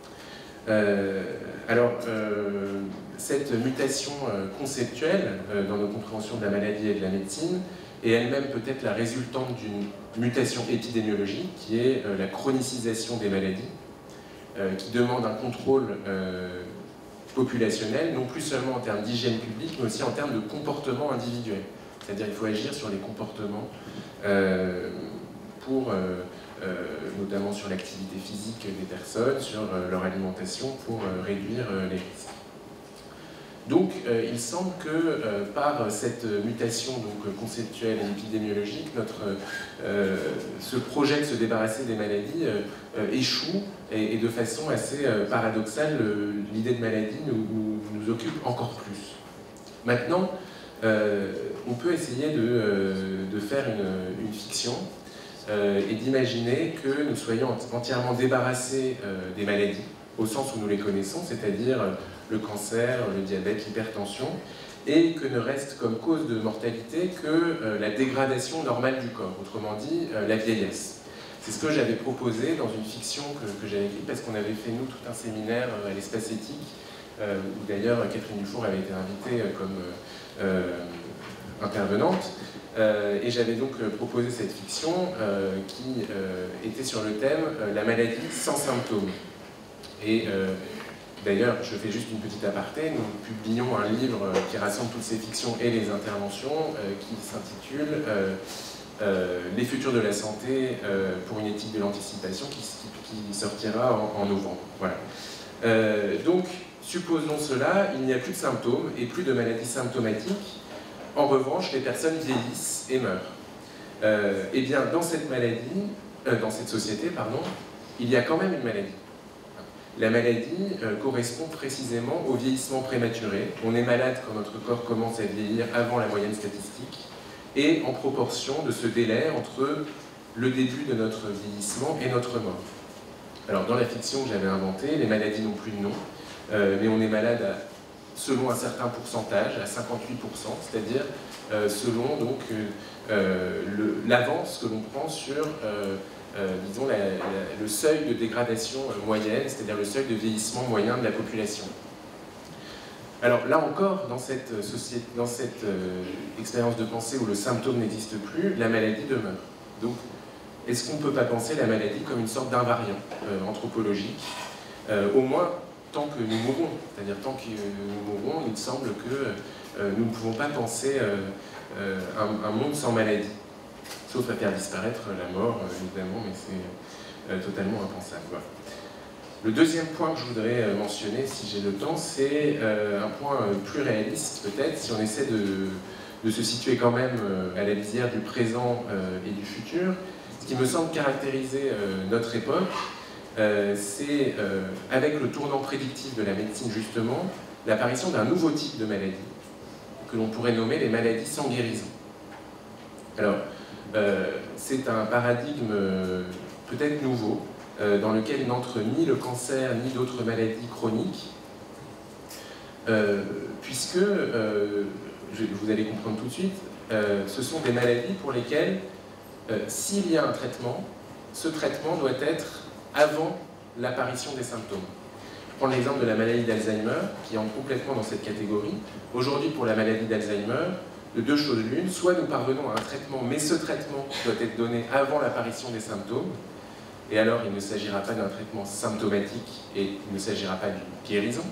Euh, alors, euh, cette mutation euh, conceptuelle euh, dans nos compréhensions de la maladie et de la médecine est elle-même peut-être la résultante d'une mutation épidémiologique qui est euh, la chronicisation des maladies, euh, qui demande un contrôle euh, populationnel, non plus seulement en termes d'hygiène publique, mais aussi en termes de comportement individuel. C'est-à-dire qu'il faut agir sur les comportements, euh, pour, euh, euh, notamment sur l'activité physique des personnes, sur euh, leur alimentation, pour euh, réduire euh, les risques. Donc, euh, il semble que euh, par cette mutation donc, conceptuelle et épidémiologique, notre, euh, ce projet de se débarrasser des maladies euh, euh, échoue, et, et de façon assez euh, paradoxale, euh, l'idée de maladie nous, nous, nous occupe encore plus. Maintenant, euh, on peut essayer de, euh, de faire une, une fiction euh, et d'imaginer que nous soyons entièrement débarrassés euh, des maladies, au sens où nous les connaissons, c'est-à-dire le cancer, le diabète, l'hypertension, et que ne reste comme cause de mortalité que euh, la dégradation normale du corps, autrement dit euh, la vieillesse. C'est ce que j'avais proposé dans une fiction que, que j'avais écrite, parce qu'on avait fait nous tout un séminaire euh, à l'espace éthique, euh, où d'ailleurs Catherine Dufour avait été invitée euh, comme euh, intervenante, euh, et j'avais donc euh, proposé cette fiction euh, qui euh, était sur le thème euh, « La maladie sans symptômes ». Et euh, d'ailleurs, je fais juste une petite aparté, nous publions un livre qui rassemble toutes ces fictions et les interventions euh, qui s'intitule euh, euh, les futurs de la santé euh, pour une éthique de l'anticipation qui, qui sortira en, en novembre. Voilà. Euh, donc, supposons cela, il n'y a plus de symptômes et plus de maladies symptomatiques. En revanche, les personnes vieillissent et meurent. Euh, et bien, dans cette maladie, euh, dans cette société, pardon, il y a quand même une maladie. La maladie euh, correspond précisément au vieillissement prématuré. On est malade quand notre corps commence à vieillir avant la moyenne statistique et en proportion de ce délai entre le début de notre vieillissement et notre mort. Alors, dans la fiction que j'avais inventée, les maladies n'ont plus de nom, euh, mais on est malade à, selon un certain pourcentage, à cinquante-huit pour cent, c'est-à-dire euh, selon donc euh, l'avance que l'on prend sur euh, Euh, disons, la, la, le seuil de dégradation euh, moyenne, c'est-à-dire le seuil de vieillissement moyen de la population. Alors là encore, dans cette, euh, société, dans cette euh, expérience de pensée où le symptôme n'existe plus, la maladie demeure. Donc, est-ce qu'on ne peut pas penser la maladie comme une sorte d'invariant euh, anthropologique, euh, au moins tant que nous mourrons, c'est-à-dire tant que nous mourrons, il me semble que euh, nous ne pouvons pas penser euh, euh, un, un monde sans maladie. Sauf à faire disparaître la mort, évidemment, mais c'est euh, totalement impensable. Voilà. Le deuxième point que je voudrais euh, mentionner, si j'ai le temps, c'est euh, un point euh, plus réaliste, peut-être, si on essaie de, de se situer quand même euh, à la lisière du présent euh, et du futur. Ce qui me semble caractériser euh, notre époque, euh, c'est, euh, avec le tournant prédictif de la médecine, justement, l'apparition d'un nouveau type de maladie, que l'on pourrait nommer les maladies sans guérison. Alors, Euh, c'est un paradigme euh, peut-être nouveau, euh, dans lequel n'entre ni le cancer ni d'autres maladies chroniques, euh, puisque, euh, je, vous allez comprendre tout de suite, euh, ce sont des maladies pour lesquelles, euh, s'il y a un traitement, ce traitement doit être avant l'apparition des symptômes. Je prends l'exemple de la maladie d'Alzheimer, qui entre complètement dans cette catégorie. Aujourd'hui, pour la maladie d'Alzheimer, de deux choses l'une, soit nous parvenons à un traitement, mais ce traitement doit être donné avant l'apparition des symptômes, et alors il ne s'agira pas d'un traitement symptomatique et il ne s'agira pas d'une guérison,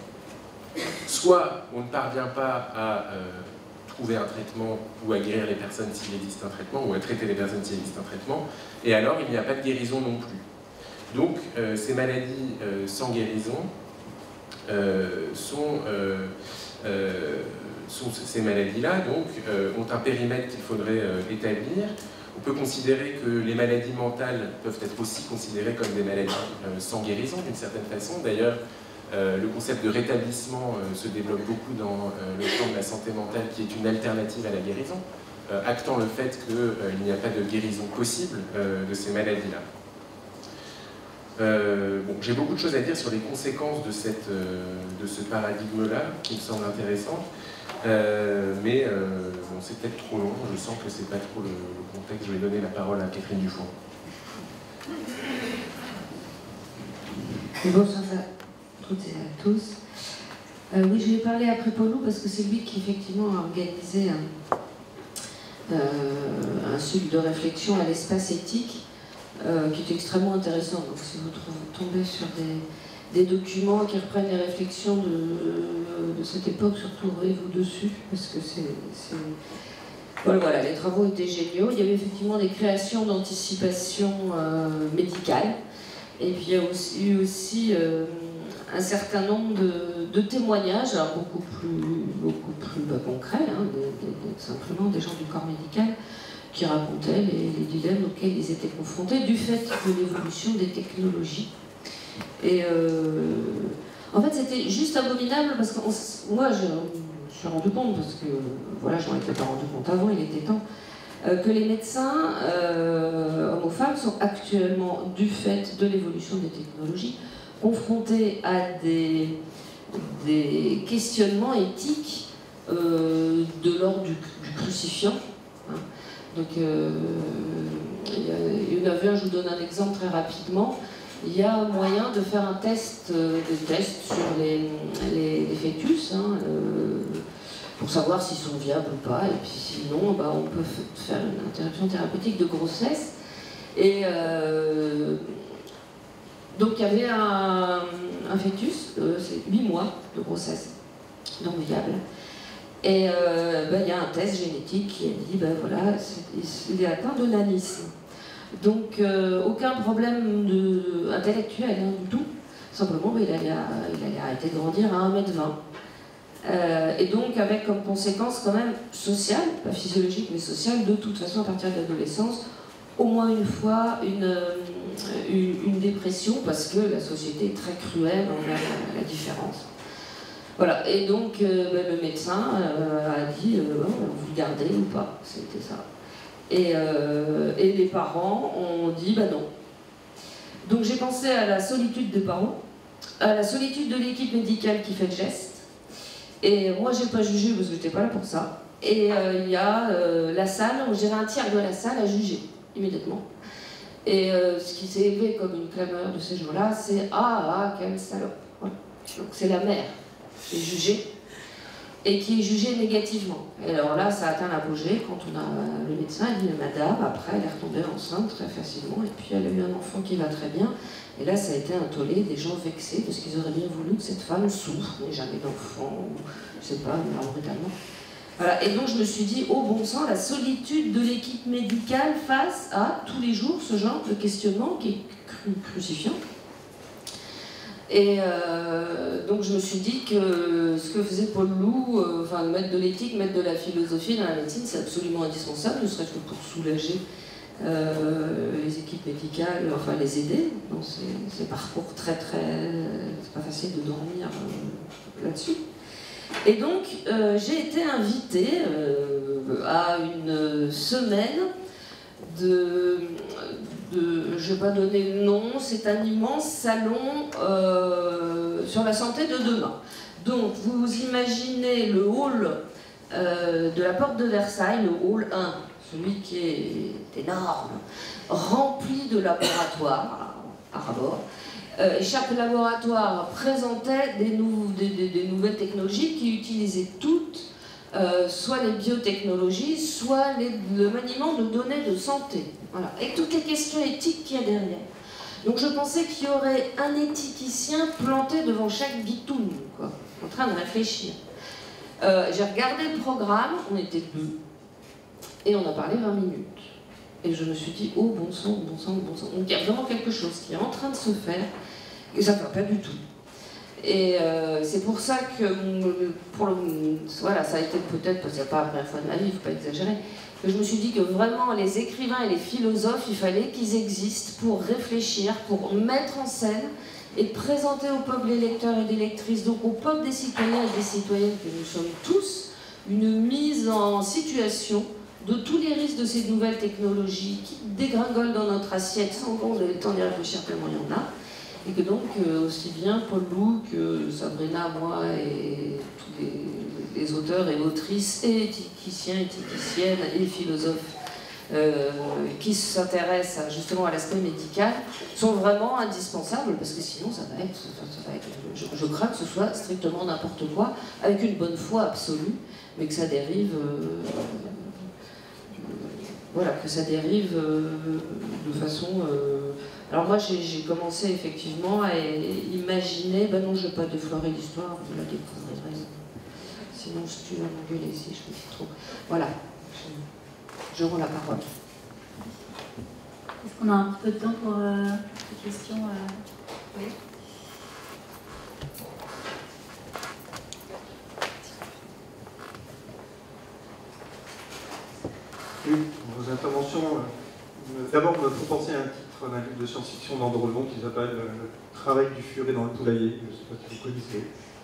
soit on ne parvient pas à euh, trouver un traitement ou à guérir les personnes s'il existe un traitement, ou à traiter les personnes s'il existe un traitement, et alors il n'y a pas de guérison non plus. Donc euh, ces maladies euh, sans guérison euh, sont... Euh, euh, Sont ces maladies-là, donc, euh, ont un périmètre qu'il faudrait euh, établir. On peut considérer que les maladies mentales peuvent être aussi considérées comme des maladies euh, sans guérison, d'une certaine façon. D'ailleurs, euh, le concept de rétablissement euh, se développe beaucoup dans euh, le champ de la santé mentale, qui est une alternative à la guérison, euh, actant le fait qu'il euh, n'y a pas de guérison possible euh, de ces maladies-là. Euh, bon, j'ai beaucoup de choses à dire sur les conséquences de, cette, euh, de ce paradigme-là, qui me semble intéressant. Euh, mais euh, bon, c'est peut-être trop long, je sens que c'est pas trop le, le contexte. Je vais donner la parole à Catherine Dufour. Bonsoir à toutes et à tous. Euh, oui, je vais parler après Paulou parce que c'est lui qui effectivement a organisé un, euh, un cycle de réflexion à l'espace éthique euh, qui est extrêmement intéressant. Donc si vous tombez sur des des documents qui reprennent les réflexions de, de cette époque, surtout ouvrez-vous dessus, parce que c'est... Voilà, voilà, les travaux étaient géniaux. Il y avait effectivement des créations d'anticipation euh, médicale, et puis il y a aussi, eu aussi euh, un certain nombre de, de témoignages, alors beaucoup plus, beaucoup plus bah, concrets, hein, des, des, simplement des gens du corps médical, qui racontaient les, les dilemmes auxquels ils étaient confrontés du fait de l'évolution des technologies. Et euh, en fait, c'était juste abominable parce que on, moi, je me suis rendu compte, parce que voilà, je m'en étais pas rendu compte avant, il était temps, euh, que les médecins, euh, hommes ou femmes, sont actuellement, du fait de l'évolution des technologies, confrontés à des, des questionnements éthiques euh, de l'ordre du, du crucifiant. Hein. Donc, euh, il y en avait un, je vous donne un exemple très rapidement. Il y a moyen de faire un test, euh, des tests sur les, les, les fœtus, hein, euh, pour savoir s'ils sont viables ou pas, et puis sinon, bah, on peut faire une interruption thérapeutique de grossesse. Et euh, donc il y avait un, un fœtus, euh, c'est huit mois de grossesse, non viable. Et euh, ben, il y a un test génétique qui a dit, ben voilà, il est atteint de nanisme. Donc euh, aucun problème de, intellectuel hein, du tout, simplement ben, il, allait, il allait arrêter de grandir à un mètre vingt. Euh, et donc avec comme conséquence quand même sociale, pas physiologique mais sociale, de toute façon à partir de l'adolescence, au moins une fois une, une, une dépression parce que la société est très cruelle envers la, la différence. Voilà, et donc euh, ben, le médecin euh, a dit euh, bon, vous le gardez ou pas, c'était ça. Et, euh, et les parents ont dit bah non. Donc j'ai pensé à la solitude des parents, à la solitude de l'équipe médicale qui fait le geste. Et moi j'ai pas jugé parce que j'étais pas là pour ça. Et euh, il y a euh, la salle, je dirais un tiers de la salle a jugé immédiatement. Et euh, ce qui s'est élevé comme une clameur de ces jours-là, c'est ah ah quelle salope. Voilà. Donc c'est la mère qui est jugée et qui est jugée négativement. Et alors là, ça atteint l'apogée quand on a le médecin a dit madame, après elle est retombée enceinte très facilement et puis elle a eu un enfant qui va très bien. Et là, ça a été un tollé, des gens vexés parce qu'ils auraient bien voulu que cette femme souffre, n'ait jamais d'enfant, ou je sais pas, meurt brutalement. Voilà. Et donc je me suis dit, oh bon sang, la solitude de l'équipe médicale face à tous les jours ce genre de questionnement qui est cru crucifiant. Et euh, donc je me suis dit que ce que faisait Paul Loup, euh, enfin mettre de l'éthique, mettre de la philosophie dans la médecine, c'est absolument indispensable, ne serait-ce que pour soulager euh, les équipes médicales, enfin les aider dans ces, ces parcours très très... c'est pas facile de dormir euh, là-dessus. Et donc euh, j'ai été invitée euh, à une semaine de... De, je ne vais pas donner le nom, c'est un immense salon euh, sur la santé de demain. Donc vous imaginez le hall euh, de la porte de Versailles, le hall un, celui qui est énorme, rempli de laboratoires à rabord. Euh, et chaque laboratoire présentait des, nou des, des, des nouvelles technologies qui utilisaient toutes Euh, soit les biotechnologies, soit les, le maniement de données de santé. Voilà. Et toutes les questions éthiques qu'il y a derrière. Donc je pensais qu'il y aurait un éthicien planté devant chaque guitoune, quoi, en train de réfléchir. Euh, J'ai regardé le programme, on était deux, et on a parlé vingt minutes. Et je me suis dit, oh bon sang, bon sang, bon sang. Donc il y a vraiment quelque chose qui est en train de se faire, et ça ne va pas du tout. Et euh, c'est pour ça que, pour le, voilà, ça a été peut-être, parce que c'est pas la première fois de ma vie, il ne faut pas exagérer, que je me suis dit que vraiment les écrivains et les philosophes, il fallait qu'ils existent pour réfléchir, pour mettre en scène et présenter au peuple des lecteurs et des lectrices, donc au peuple des citoyens et des citoyennes que nous sommes tous, une mise en situation de tous les risques de ces nouvelles technologies qui dégringolent dans notre assiette sans qu'on ait le temps d'y réfléchir tellement il y en a. Et que donc, euh, aussi bien Paul Loup que Sabrina, moi et tous les, les auteurs et autrices, et éthiciens, éthiciennes et philosophes euh, qui s'intéressent justement à l'aspect médical, sont vraiment indispensables, parce que sinon ça va être, ça va être je, je crains que ce soit strictement n'importe quoi, avec une bonne foi absolue, mais que ça dérive... Euh, voilà, que ça dérive euh, de façon... Euh, alors moi j'ai commencé effectivement à imaginer, ben non je ne vais pas déflorer l'histoire, vous la découvrirez, sinon si tu vas m'engueuler si je me dis trop. Voilà, je, je rends la parole. Est-ce qu'on a un peu de temps pour euh, des questions euh... Oui. Oui, vos interventions, euh, d'abord me font penser à un titre d'un livre de science-fiction d'Andrelon qui s'appelle euh, Le travail du furet dans le poulailler, je ne sais pas si vous connaissez.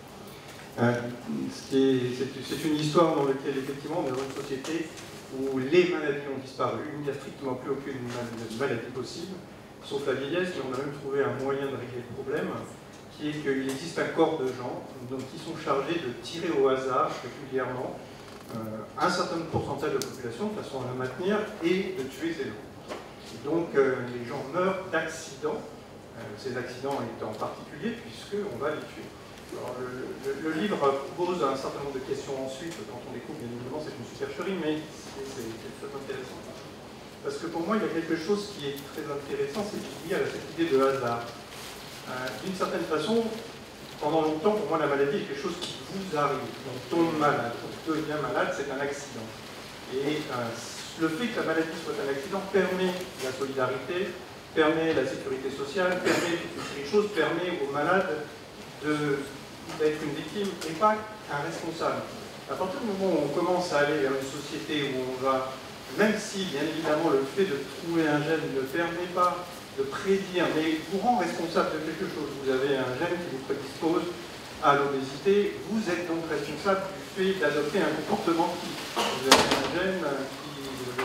Euh, C'est une histoire dans laquelle effectivement on est dans une société où les maladies ont disparu, il n'y a strictement plus aucune maladie possible, sauf la vieillesse, mais on a même trouvé un moyen de régler le problème, qui est qu'il existe un corps de gens donc, qui sont chargés de tirer au hasard régulièrement Euh, un certain pourcentage de la population de façon à la maintenir et de tuer ces gens. Et donc euh, les gens meurent d'accidents, euh, ces accidents étant particuliers puisqu'on va les tuer. Alors, le, le, le livre pose un certain nombre de questions ensuite, quand on découvre bien évidemment c'est une supercherie, mais c'est très intéressant. Parce que pour moi il y a quelque chose qui est très intéressant, c'est lié à cette idée de hasard. Euh, D'une certaine façon, pendant longtemps, pour moi, la maladie est quelque chose qui vous arrive. On tombe malade, on devient malade, c'est un accident. Et euh, le fait que la maladie soit un accident permet la solidarité, permet la sécurité sociale, permet toute une série de choses, permet aux malades d'être une victime et pas un responsable. À partir du moment où on commence à aller vers une société où on va, même si bien évidemment le fait de trouver un gène ne permet pas de prédire, mais vous rend responsable de quelque chose. Vous avez un gène qui vous prédispose à l'obésité, vous êtes donc responsable du fait d'adopter un comportement qui. Vous avez un gène qui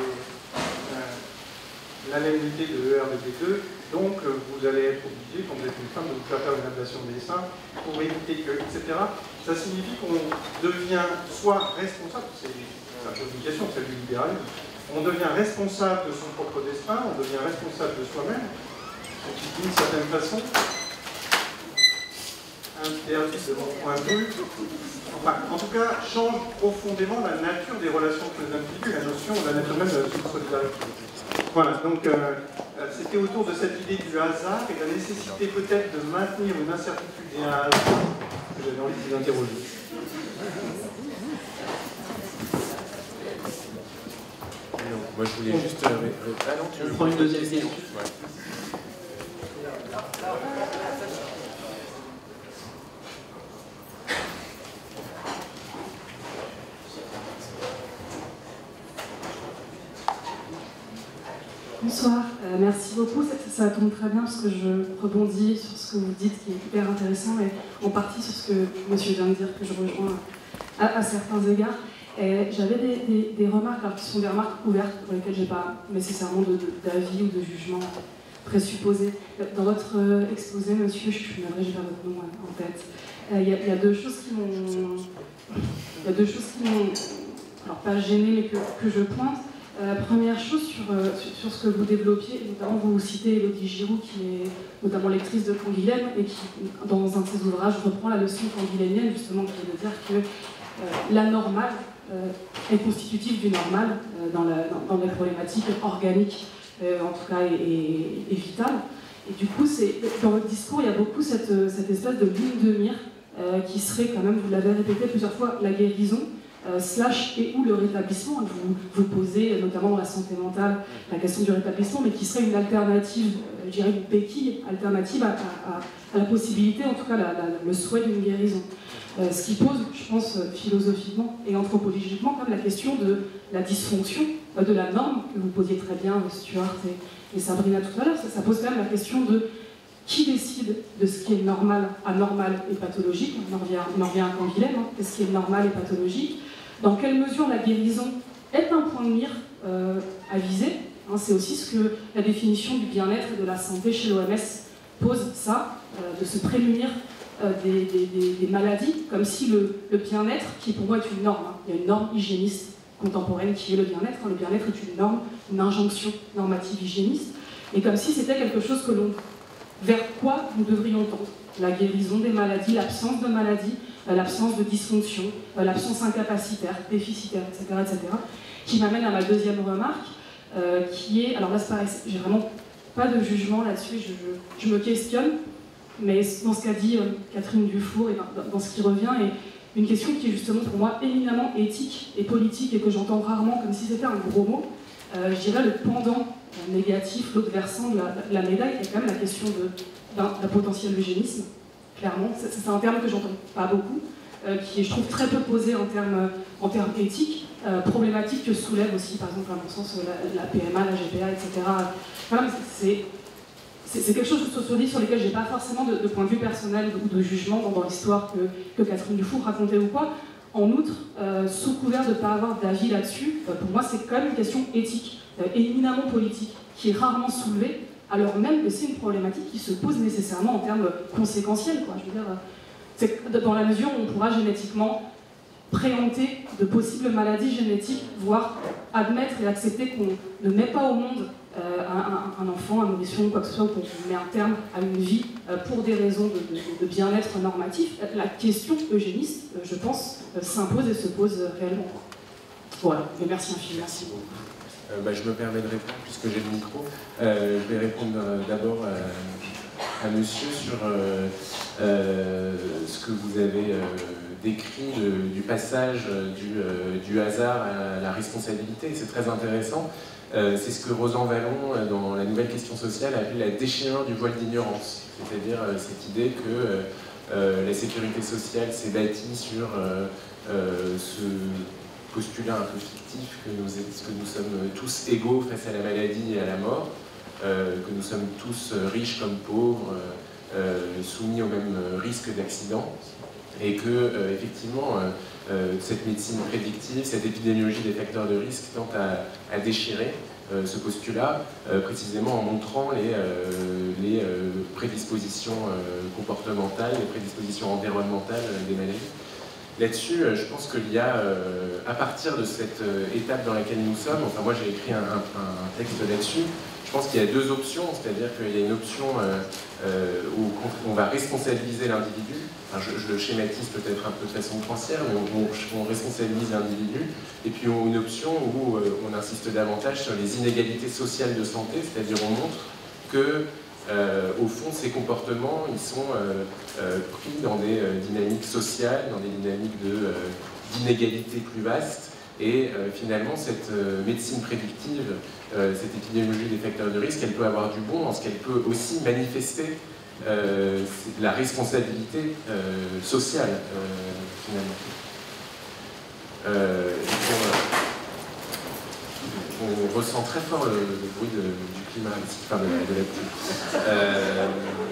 l'A L M T de E R B P deux, donc vous allez être obligé, quand vous êtes une femme, de vous faire faire une ablation des seins pour éviter que, et cetera. Ça signifie qu'on devient soit responsable, c'est la communication, c'est du libéralisme, on devient responsable de son propre destin, on devient responsable de soi-même, ce qui d'une certaine façon interdit de mon point de vue, enfin, en tout cas, change profondément la nature des relations entre les individus, la notion, la nature même de la solidarité. Voilà, donc euh, c'était autour de cette idée du hasard et de la nécessité peut-être de maintenir une incertitude et un hasard que j'avais envie de vous interroger. Non, moi je voulais juste... Euh, ah non, tu veux prendre une deuxième question. Ouais. Bonsoir, euh, merci beaucoup. Ça, ça tombe très bien parce que je rebondis sur ce que vous dites qui est hyper intéressant et en partie sur ce que monsieur vient de dire que je rejoins à, à certains égards. J'avais des, des, des remarques alors, qui sont des remarques ouvertes pour lesquelles je n'ai pas nécessairement d'avis ou de jugement présupposé. Dans votre exposé, monsieur, je suis navrée, j'ai pas votre nom en tête. Il euh, y, y a deux choses qui m'ont... Il y a deux choses qui m'ont... Alors pas gêné, mais que, que je pointe. Euh, première chose sur, euh, sur, sur ce que vous développiez, notamment vous citez Élodie Giroux, qui est notamment lectrice de Canguilhem, et qui, dans un de ses ouvrages, reprend la leçon canguilhémienne, justement, qui est de dire que euh, la normale euh, est constitutive du normal euh, dans, la, dans, dans les problématiques organiques, euh, en tout cas, et, et, et vitales. Et du coup, dans votre discours, il y a beaucoup cette, cette espèce de ligne de mire euh, qui serait quand même, vous l'avez répété plusieurs fois, la guérison, Euh, slash et ou le rétablissement. Vous, vous posez, notamment dans la santé mentale, la question du rétablissement, mais qui serait une alternative, euh, je dirais une béquille alternative à, à, à la possibilité, en tout cas la, la, le souhait d'une guérison. Euh, ce qui pose, je pense, philosophiquement et anthropologiquement, comme la question de la dysfonction, euh, de la norme, que vous posiez très bien, Stuart et, et Sabrina tout à l'heure. Ça, ça pose quand même la question de qui décide de ce qui est normal, anormal et pathologique. On en revient, on en revient à Canguilhem, hein, qu'est-ce qui est normal et pathologique. Dans quelle mesure la guérison est un point de mire euh, à viser, hein, c'est aussi ce que la définition du bien-être et de la santé chez l'O M S pose, ça, euh, de se prémunir euh, des, des, des, des maladies, comme si le, le bien-être, qui pour moi est une norme, hein, il y a une norme hygiéniste contemporaine qui est le bien-être, hein, le bien-être est une norme, une injonction normative hygiéniste, et comme si c'était quelque chose que l'on, vers quoi nous devrions tendre. La guérison des maladies, l'absence de maladies, l'absence de dysfonction, l'absence incapacitaire, déficitaire, et cetera, et cetera, qui m'amène à ma deuxième remarque, euh, qui est, alors là c'est pareil, j'ai vraiment pas de jugement là-dessus, je, je, je me questionne, mais dans ce qu'a dit euh, Catherine Dufour et dans, dans ce qui revient, est une question qui est justement pour moi éminemment éthique et politique et que j'entends rarement comme si c'était un gros mot, euh, je dirais le pendant euh, négatif, l'autre versant de la, de la médaille, qui est quand même la question de d'un potentiel eugénisme, clairement. C'est un terme que j'entends pas beaucoup, euh, qui est, je trouve, très peu posé en termes, en termes éthiques, euh, problématique que soulève aussi, par exemple, à mon sens, la, la P M A, la G P A, et cetera. Voilà, c'est quelque chose sur lequel je n'ai pas forcément de, de point de vue personnel ou de jugement dans, dans l'histoire que, que Catherine Dufour racontait ou quoi. En outre, euh, sous couvert de ne pas avoir d'avis là-dessus, euh, pour moi, c'est quand même une question éthique, euh, éminemment politique, qui est rarement soulevée, alors même que c'est une problématique qui se pose nécessairement en termes conséquentiels, quoi. Je veux dire, c'est dans la mesure où on pourra génétiquement préempter de possibles maladies génétiques, voire admettre et accepter qu'on ne met pas au monde euh, un, un, un enfant, un nourrisson, quoi que ce soit, qu'on met un terme à une vie euh, pour des raisons de, de, de bien-être normatif. La question eugéniste, euh, je pense, euh, s'impose et se pose euh, réellement. Voilà, mais merci infiniment. Merci beaucoup. Euh, bah, je me permets de répondre puisque j'ai le micro. Euh, je vais répondre euh, d'abord euh, à monsieur sur euh, euh, ce que vous avez euh, décrit de, du passage du, euh, du hasard à la responsabilité. C'est très intéressant. Euh, c'est ce que Rosan Vallon, dans la nouvelle question sociale, a appelé la déchirure du voile d'ignorance. C'est-à-dire euh, cette idée que euh, la sécurité sociale s'est bâtie sur euh, euh, ce postulat un peu fictif que nous, que nous sommes tous égaux face à la maladie et à la mort, euh, que nous sommes tous riches comme pauvres, euh, soumis au même risque d'accident, et que, euh, effectivement, euh, euh, cette médecine prédictive, cette épidémiologie des facteurs de risque tente à, à déchirer euh, ce postulat, euh, précisément en montrant les, euh, les euh, prédispositions euh, comportementales, les prédispositions environnementales des maladies. Là-dessus, je pense qu'il y a, euh, à partir de cette euh, étape dans laquelle nous sommes, enfin moi j'ai écrit un, un, un texte là-dessus, je pense qu'il y a deux options, c'est-à-dire qu'il y a une option euh, euh, où on va responsabiliser l'individu, enfin, je, je le schématise peut-être un peu de façon grossière, mais on, on, on responsabilise l'individu, et puis une option où euh, on insiste davantage sur les inégalités sociales de santé, c'est-à-dire on montre que Euh, au fond, ces comportements, ils sont euh, euh, pris dans des euh, dynamiques sociales, dans des dynamiques de, euh, d'inégalités plus vastes, et euh, finalement, cette euh, médecine prédictive, euh, cette épidémiologie des facteurs de risque, elle peut avoir du bon, en ce qu'elle peut aussi manifester euh, la responsabilité euh, sociale, euh, finalement. Euh, on ressent très fort le, le bruit de, du climat ici, enfin de, de la pluie. Euh,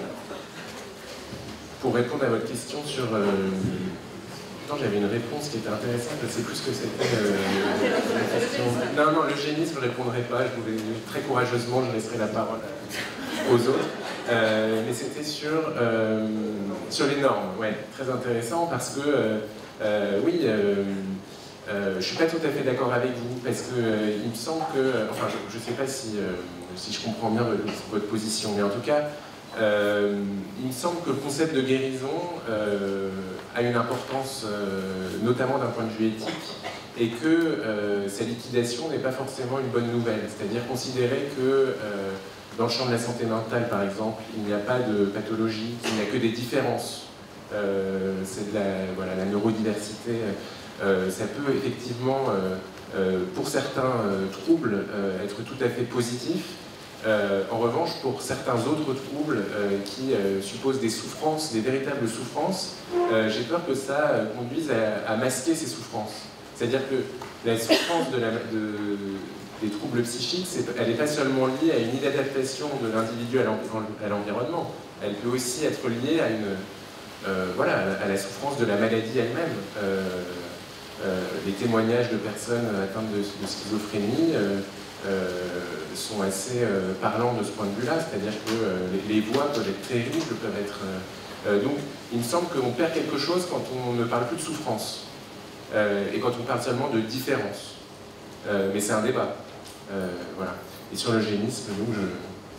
pour répondre à votre question sur... Euh, j'avais une réponse qui était intéressante, je ne sais plus ce que c'était euh, la question. Non, non, l'eugénisme, je ne répondrai pas, je pouvais, très courageusement, je laisserai la parole aux autres. Euh, mais c'était sur, euh, sur les normes, ouais, très intéressant, parce que, euh, euh, oui, euh, Euh, je ne suis pas tout à fait d'accord avec vous, parce qu'il euh, me semble que, euh, enfin je ne sais pas si, euh, si je comprends bien votre, votre position, mais en tout cas, euh, il me semble que le concept de guérison euh, a une importance, euh, notamment d'un point de vue éthique, et que euh, sa liquidation n'est pas forcément une bonne nouvelle. C'est-à-dire considérer que euh, dans le champ de la santé mentale, par exemple, il n'y a pas de pathologie, il n'y a que des différences. Euh, c'est de la, voilà, la neurodiversité. Euh, ça peut effectivement, euh, euh, pour certains euh, troubles, euh, être tout à fait positif. Euh, en revanche, pour certains autres troubles euh, qui euh, supposent des souffrances, des véritables souffrances, euh, j'ai peur que ça euh, conduise à, à masquer ces souffrances. C'est-à-dire que la souffrance de la, de, des troubles psychiques, elle n'est pas seulement liée à une inadaptation de l'individu à l'environnement, elle peut aussi être liée à, une, euh, voilà, à la souffrance de la maladie elle-même. Euh, Euh, les témoignages de personnes atteintes de, de schizophrénie euh, euh, sont assez euh, parlants de ce point de vue-là, c'est-à-dire que euh, les, les voix peuvent être terribles, peuvent être... Euh, donc, il me semble qu'on perd quelque chose quand on ne parle plus de souffrance, euh, et quand on parle seulement de différence. Euh, mais c'est un débat. Euh, voilà. Et sur l'eugénisme, donc, je...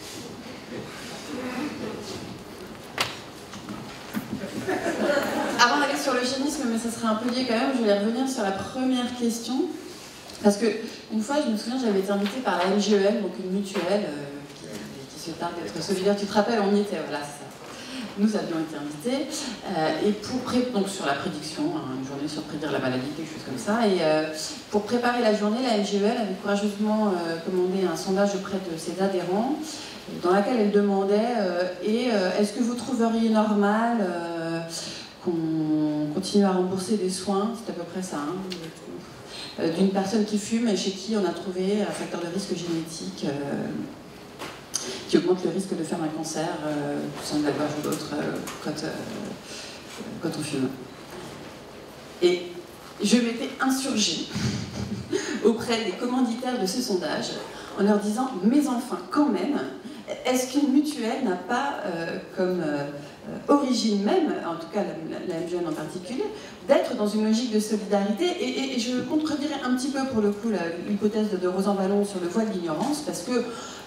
Avant d'aller sur l'eugénisme, mais ça serait un peu lié quand même, je vais revenir sur la première question. Parce que une fois, je me souviens, j'avais été invitée par la M G E L, donc une mutuelle euh, qui, qui se targue d'être solidaire. Tu te rappelles, on y était, voilà, c'est ça. Nous avions été invités, euh, et pour pré donc sur la prédiction, hein, une journée sur prédire la maladie, quelque chose comme ça. Et euh, pour préparer la journée, la M G E L avait courageusement euh, commandé un sondage auprès de ses adhérents, dans laquelle elle demandait euh, et euh, est-ce que vous trouveriez normal euh, qu'on continue à rembourser des soins, c'est à peu près ça, hein, euh, d'une personne qui fume et chez qui on a trouvé un facteur de risque génétique euh, qui augmente le risque de faire un cancer, euh, du sein de la gorge ou d'autres, euh, quand, euh, quand on fume. Et je m'étais insurgée auprès des commanditaires de ce sondage en leur disant « mais enfin, quand même, est-ce qu'une mutuelle n'a pas euh, comme euh, origine même, en tout cas la, la M G E L en particulier, d'être dans une logique de solidarité ?» et, et, et je contredirais un petit peu pour le coup l'hypothèse de, de Rosan Vallon sur le voile d'ignorance, parce que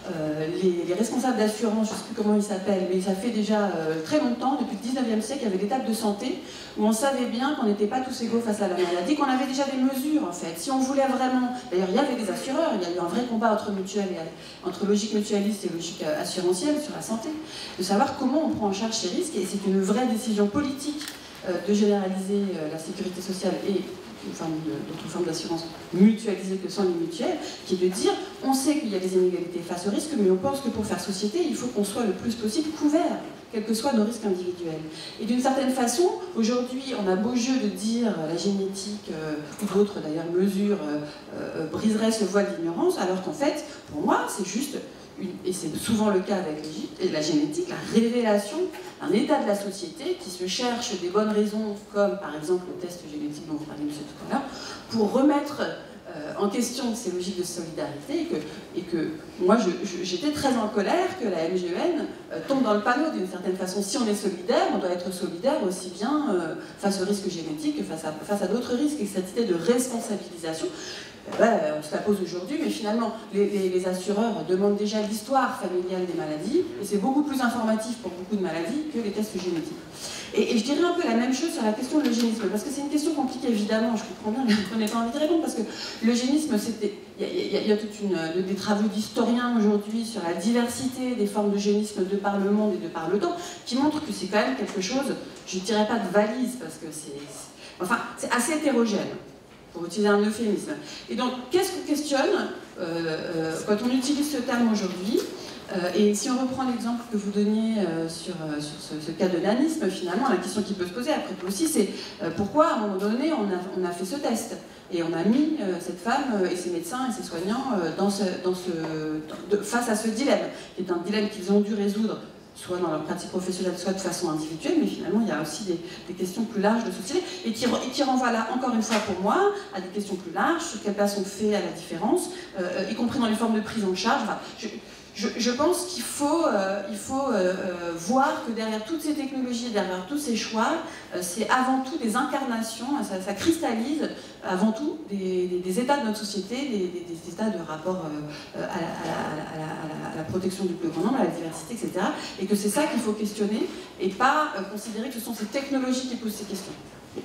euh, les, les responsables d'assurance, je ne sais plus comment ils s'appellent, mais ça fait déjà euh, très longtemps, depuis le dix-neuvième siècle, il y avait des tables de santé où on savait bien qu'on n'était pas tous égaux face à la maladie, qu'on avait déjà des mesures en fait. Si on voulait vraiment, d'ailleurs il y avait des assureurs, il y a eu un vrai combat entre mutuelles et entre logique mutualiste et logique assurantielle sur la santé, de savoir comment on prend en charge ces risques, et c'est une vraie décision politique euh, de généraliser euh, la sécurité sociale et d'autres formes d'assurance mutualisées que sont les mutuelles, qui est de dire, on sait qu'il y a des inégalités face aux risques, mais on pense que pour faire société, il faut qu'on soit le plus possible couvert, quels que soient nos risques individuels. Et d'une certaine façon, aujourd'hui, on a beau jeu de dire la génétique, euh, ou d'autres d'ailleurs mesures, euh, euh, briseraient ce voile d'ignorance, alors qu'en fait, pour moi, c'est juste, une, et c'est souvent le cas avec la génétique, la révélation d'un état de la société qui se cherche des bonnes raisons, comme par exemple le test génétique dont vous parliez monsieur tout à l'heure, pour remettre euh, en question ces logiques de solidarité, et que, et que moi j'étais très en colère que la M G E N euh, tombe dans le panneau d'une certaine façon. Si on est solidaire, on doit être solidaire aussi bien euh, face aux risques génétiques que face à, face à d'autres risques, et cette idée de responsabilisation, ben, on se la pose aujourd'hui, mais finalement, les, les, les assureurs demandent déjà l'histoire familiale des maladies, et c'est beaucoup plus informatif pour beaucoup de maladies que les tests génétiques. Et, et je dirais un peu la même chose sur la question de l'eugénisme, parce que c'est une question compliquée, évidemment, je comprends bien, mais vous n'avez pas envie de répondre, parce que l'eugénisme, c'était... Il y, y, y a toute une, des travaux d'historiens aujourd'hui sur la diversité des formes d'eugénisme de par le monde et de par le temps, qui montrent que c'est quand même quelque chose, je ne dirais pas de valise, parce que c'est... Enfin, c'est assez hétérogène, pour utiliser un euphémisme. Et donc, qu'est-ce qu'on questionne euh, euh, quand on utilise ce terme aujourd'hui? euh, Et si on reprend l'exemple que vous donniez euh, sur, euh, sur ce, ce cas de nanisme, finalement, la question qui peut se poser après tout aussi, c'est euh, pourquoi, à un moment donné, on a, on a fait ce test et on a mis euh, cette femme euh, et ses médecins et ses soignants euh, dans ce, dans ce, de, face à ce dilemme, qui est un dilemme qu'ils ont dû résoudre soit dans leur pratique professionnelle, soit de façon individuelle, mais finalement il y a aussi des, des questions plus larges de société, et qui, et qui renvoient là, encore une fois pour moi, à des questions plus larges, sur quelle place on fait à la différence, euh, y compris dans les formes de prise en charge. Enfin, je, je, je pense qu'il faut, euh, il faut euh, euh, voir que derrière toutes ces technologies, derrière tous ces choix, euh, c'est avant tout des incarnations, ça, ça cristallise avant tout des, des, des états de notre société, des, des, des états de rapport euh, à, la, à, la, à, la, à, la, à la protection du plus grand nombre, à la diversité, et cetera. Et que c'est ça qu'il faut questionner, et pas euh, considérer que ce sont ces technologies qui posent ces questions.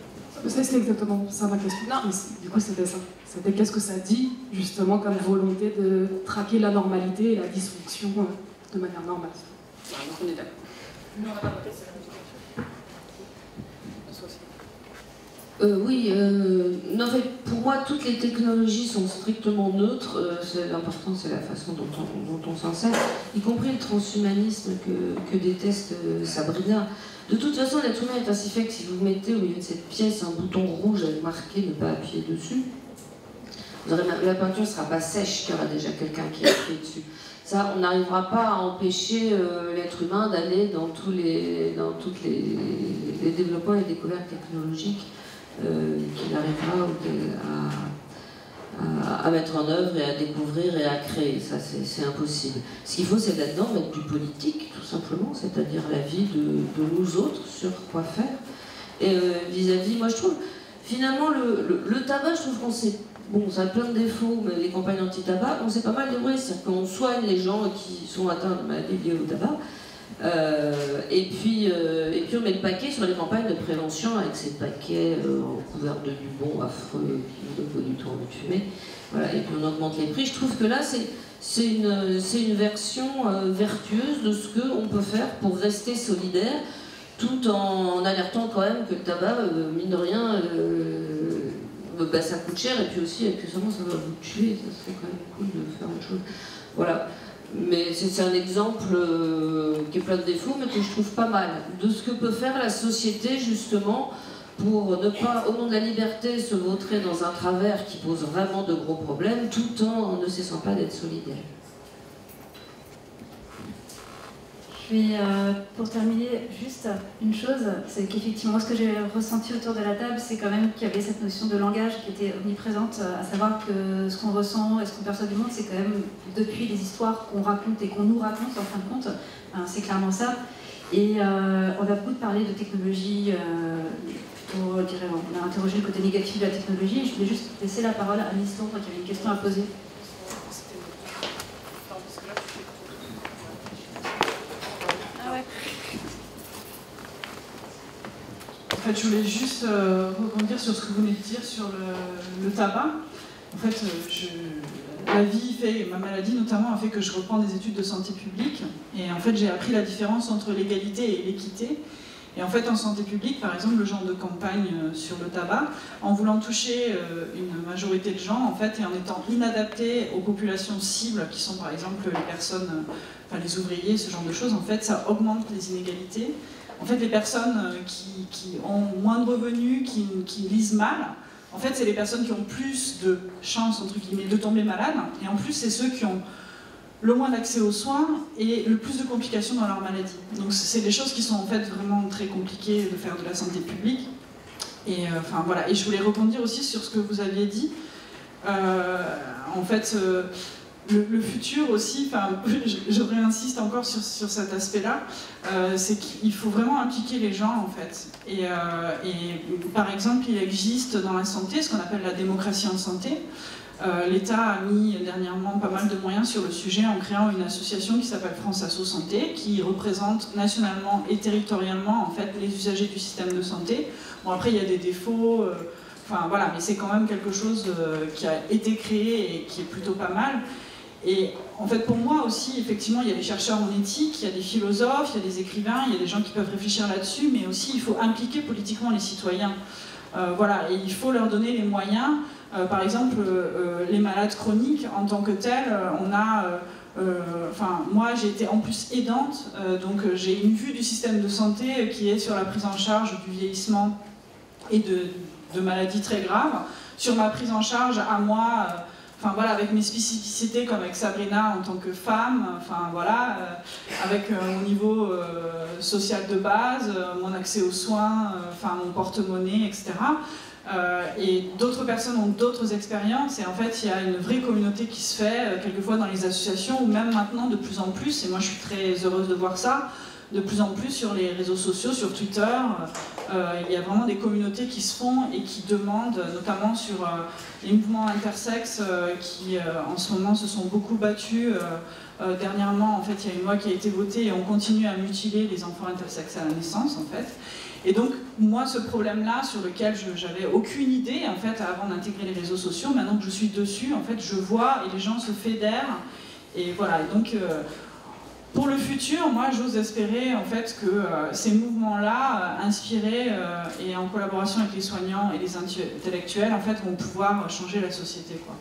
Ça, c'était exactement ça ma question. Non. Du coup, c'était ça. C'était qu'est-ce que ça dit, justement, comme volonté de traquer la normalité et la dysfonction euh, de manière normale. Ah, donc on est d'accord. Euh, oui, euh, non, en fait, pour moi, toutes les technologies sont strictement neutres. Euh, L'important, c'est la façon dont on, dont on s'en sert, y compris le transhumanisme que, que déteste euh, Sabrina. De toute façon, l'être humain est ainsi fait que si vous mettez au milieu de cette pièce un bouton rouge avec marqué ne pas appuyer dessus, vous aurez, la peinture ne sera pas sèche, qu'il y aura déjà quelqu'un qui a appuyé dessus. Ça, on n'arrivera pas à empêcher euh, l'être humain d'aller dans tous les, dans toutes les, les développements et découvertes technologiques euh, qu'il arrivera à, à, à mettre en œuvre et à découvrir et à créer. Ça, c'est impossible. Ce qu'il faut, c'est là-dedans mettre du politique, tout simplement, c'est-à-dire la vie de, de nous autres sur quoi faire. Et vis-à-vis, euh, -vis, moi je trouve, finalement, le, le, le tabac, je trouve qu'on sait. Bon, ça a plein de défauts, mais les campagnes anti-tabac, on s'est pas mal débrouillé. C'est-à-dire qu'on soigne les gens qui sont atteints de maladies liées au tabac, euh, et, puis, euh, et puis on met le paquet sur les campagnes de prévention avec ces paquets euh, couverts de Dubon affreux qui ne donnent pas du tout envie de fumer. Voilà, et puis on augmente les prix. Je trouve que là, c'est une, une version euh, vertueuse de ce qu'on peut faire pour rester solidaire, tout en alertant quand même que le tabac, euh, mine de rien, euh, bah, ça coûte cher, et puis aussi, accessoirement, ça va vous tuer, ça serait quand même cool de faire autre chose. Voilà. Mais c'est un exemple euh, qui est plein de défauts, mais que je trouve pas mal, de ce que peut faire la société, justement, pour ne pas, au nom de la liberté, se vautrer dans un travers qui pose vraiment de gros problèmes, tout en ne cessant pas d'être solidaire. Puis, euh, pour terminer, juste une chose, c'est qu'effectivement, ce que j'ai ressenti autour de la table, c'est quand même qu'il y avait cette notion de langage qui était omniprésente, à savoir que ce qu'on ressent et ce qu'on perçoit du monde, c'est quand même depuis les histoires qu'on raconte et qu'on nous raconte, en fin de compte, hein, c'est clairement ça. Et euh, on a beaucoup parlé de technologie, euh, plutôt, je dirais, on a interrogé le côté négatif de la technologie, et je voulais juste laisser la parole à Miss Londres qui avait une question à poser. fait, je voulais juste euh, rebondir sur ce que vous venez de dire sur le, le tabac. En fait, je, la vie fait, ma maladie notamment a fait que je reprends des études de santé publique. Et en fait, j'ai appris la différence entre l'égalité et l'équité. Et en fait, en santé publique, par exemple, le genre de campagne sur le tabac, en voulant toucher une majorité de gens, en fait, et en étant inadapté aux populations cibles, qui sont par exemple les personnes, enfin les ouvriers, ce genre de choses, en fait, ça augmente les inégalités. En fait, les personnes qui, qui ont moins de revenus, qui, qui lisent mal, en fait, c'est les personnes qui ont plus de chances, entre guillemets, de tomber malades, et en plus, c'est ceux qui ont le moins d'accès aux soins et le plus de complications dans leur maladie. Donc c'est des choses qui sont en fait vraiment très compliquées de faire de la santé publique. Et euh, enfin voilà. Et je voulais rebondir aussi sur ce que vous aviez dit. Euh, en fait, euh, le, le futur aussi, enfin, je, je réinsiste encore sur, sur cet aspect-là, euh, c'est qu'il faut vraiment impliquer les gens en fait. Et, euh, et par exemple, il existe dans la santé ce qu'on appelle la démocratie en santé. Euh, L'État a mis dernièrement pas mal de moyens sur le sujet en créant une association qui s'appelle France Asso Santé, qui représente nationalement et territorialement en fait les usagers du système de santé. Bon après il y a des défauts, euh, enfin voilà, mais c'est quand même quelque chose euh, qui a été créé et qui est plutôt pas mal. Et en fait pour moi aussi, effectivement, il y a des chercheurs en éthique, il y a des philosophes, il y a des écrivains, il y a des gens qui peuvent réfléchir là-dessus, mais aussi il faut impliquer politiquement les citoyens. Euh, voilà, et il faut leur donner les moyens. Euh, par exemple, euh, les malades chroniques, en tant que tels, euh, on a... Euh, euh, enfin, moi, j'ai été en plus aidante, euh, donc euh, j'ai une vue du système de santé euh, qui est sur la prise en charge du vieillissement et de, de maladies très graves. Sur ma prise en charge, à moi, euh, enfin voilà, avec mes spécificités, comme avec Sabrina en tant que femme, enfin voilà, euh, avec euh, mon niveau euh, social de base, euh, mon accès aux soins, euh, enfin mon porte-monnaie, et cetera. Euh, et d'autres personnes ont d'autres expériences, et en fait il y a une vraie communauté qui se fait, euh, quelquefois dans les associations, ou même maintenant de plus en plus, et moi je suis très heureuse de voir ça, de plus en plus sur les réseaux sociaux, sur Twitter, euh, il y a vraiment des communautés qui se font et qui demandent, notamment sur euh, les mouvements intersexes euh, qui euh, en ce moment se sont beaucoup battus. Euh, euh, dernièrement, en fait, il y a une loi qui a été votée et on continue à mutiler les enfants intersexes à la naissance, en fait. Et donc, moi, ce problème-là, sur lequel je n'avais aucune idée, en fait, avant d'intégrer les réseaux sociaux, maintenant que je suis dessus, en fait, je vois et les gens se fédèrent. Et voilà, et donc, euh, pour le futur, moi, j'ose espérer, en fait, que euh, ces mouvements-là, euh, inspirés euh, et en collaboration avec les soignants et les intellectuels, en fait, vont pouvoir changer la société, quoi.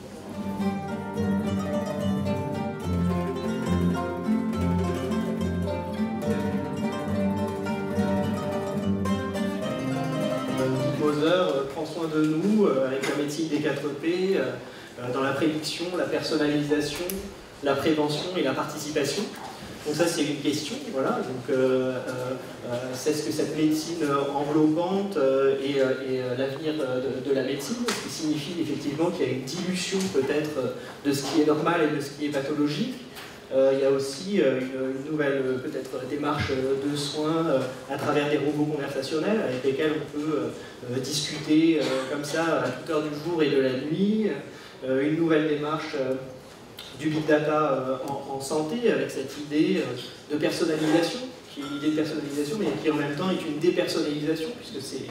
Euh, prend soin de nous euh, avec la médecine des quatre P, euh, dans la prédiction, la personnalisation, la prévention et la participation. Donc ça c'est une question, voilà. Donc euh, euh, c'est ce que cette médecine enveloppante euh, et, et euh, l'avenir de, de la médecine, ce qui signifie effectivement qu'il y a une dilution peut-être de ce qui est normal et de ce qui est pathologique. Euh, il y a aussi euh, une, une nouvelle euh, peut-être démarche de soins euh, à travers des robots conversationnels avec lesquels on peut euh, discuter euh, comme ça à toute heure du jour et de la nuit. Euh, une nouvelle démarche euh, du big data euh, en, en santé avec cette idée euh, de personnalisation, qui est une idée de personnalisation mais qui en même temps est une dépersonnalisation puisque c'est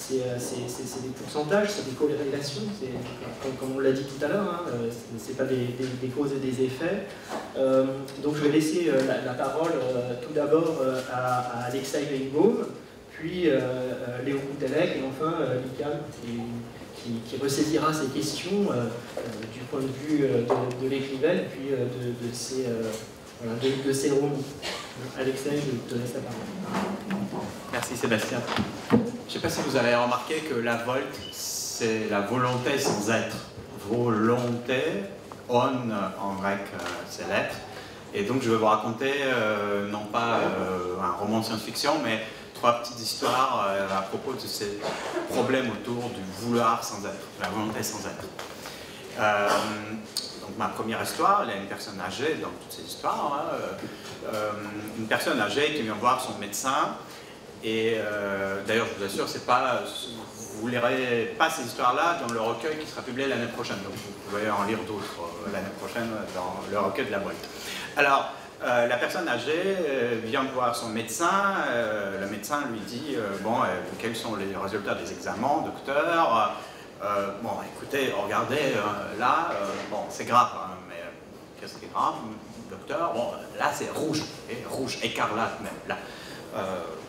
c'est des pourcentages, c'est des corrélations, comme, comme on l'a dit tout à l'heure, hein, ce n'est pas des, des, des causes et des effets. Euh, donc je vais laisser euh, la, la parole euh, tout d'abord euh, à, à Alexei Weinbaum, puis euh, euh, Léo Koutelek et enfin euh, Mika qui, qui, qui ressaisira ces questions euh, euh, du point de vue euh, de, de l'écrivaine puis euh, de, de ses, euh, voilà, de, de ses romans. Alexei, je te laisse la parole. Merci Sébastien. Je ne sais pas si vous avez remarqué que la volte, c'est la volonté sans être. Volonté, on en grec, c'est l'être. Et donc je vais vous raconter, euh, non pas euh, un roman de science-fiction, mais trois petites histoires euh, à propos de ces problèmes autour du vouloir sans être, la volonté sans être. Euh, donc ma première histoire, il y a une personne âgée dans toutes ces histoires, hein, euh, une personne âgée qui vient voir son médecin. Et euh, d'ailleurs, je vous assure, c'est pas, vous ne lirez pas ces histoires-là dans le recueil qui sera publié l'année prochaine. Donc vous pouvez en lire d'autres euh, l'année prochaine dans le recueil de la boîte. Alors, Euh, la personne âgée euh, vient voir son médecin, euh, le médecin lui dit euh, bon, euh, quels sont les résultats des examens, docteur, euh, bon, écoutez, regardez, euh, là, euh, bon, c'est grave, hein, mais euh, qu'est-ce qui est grave, docteur? Bon, là, c'est rouge, et rouge, écarlate même, là. Euh,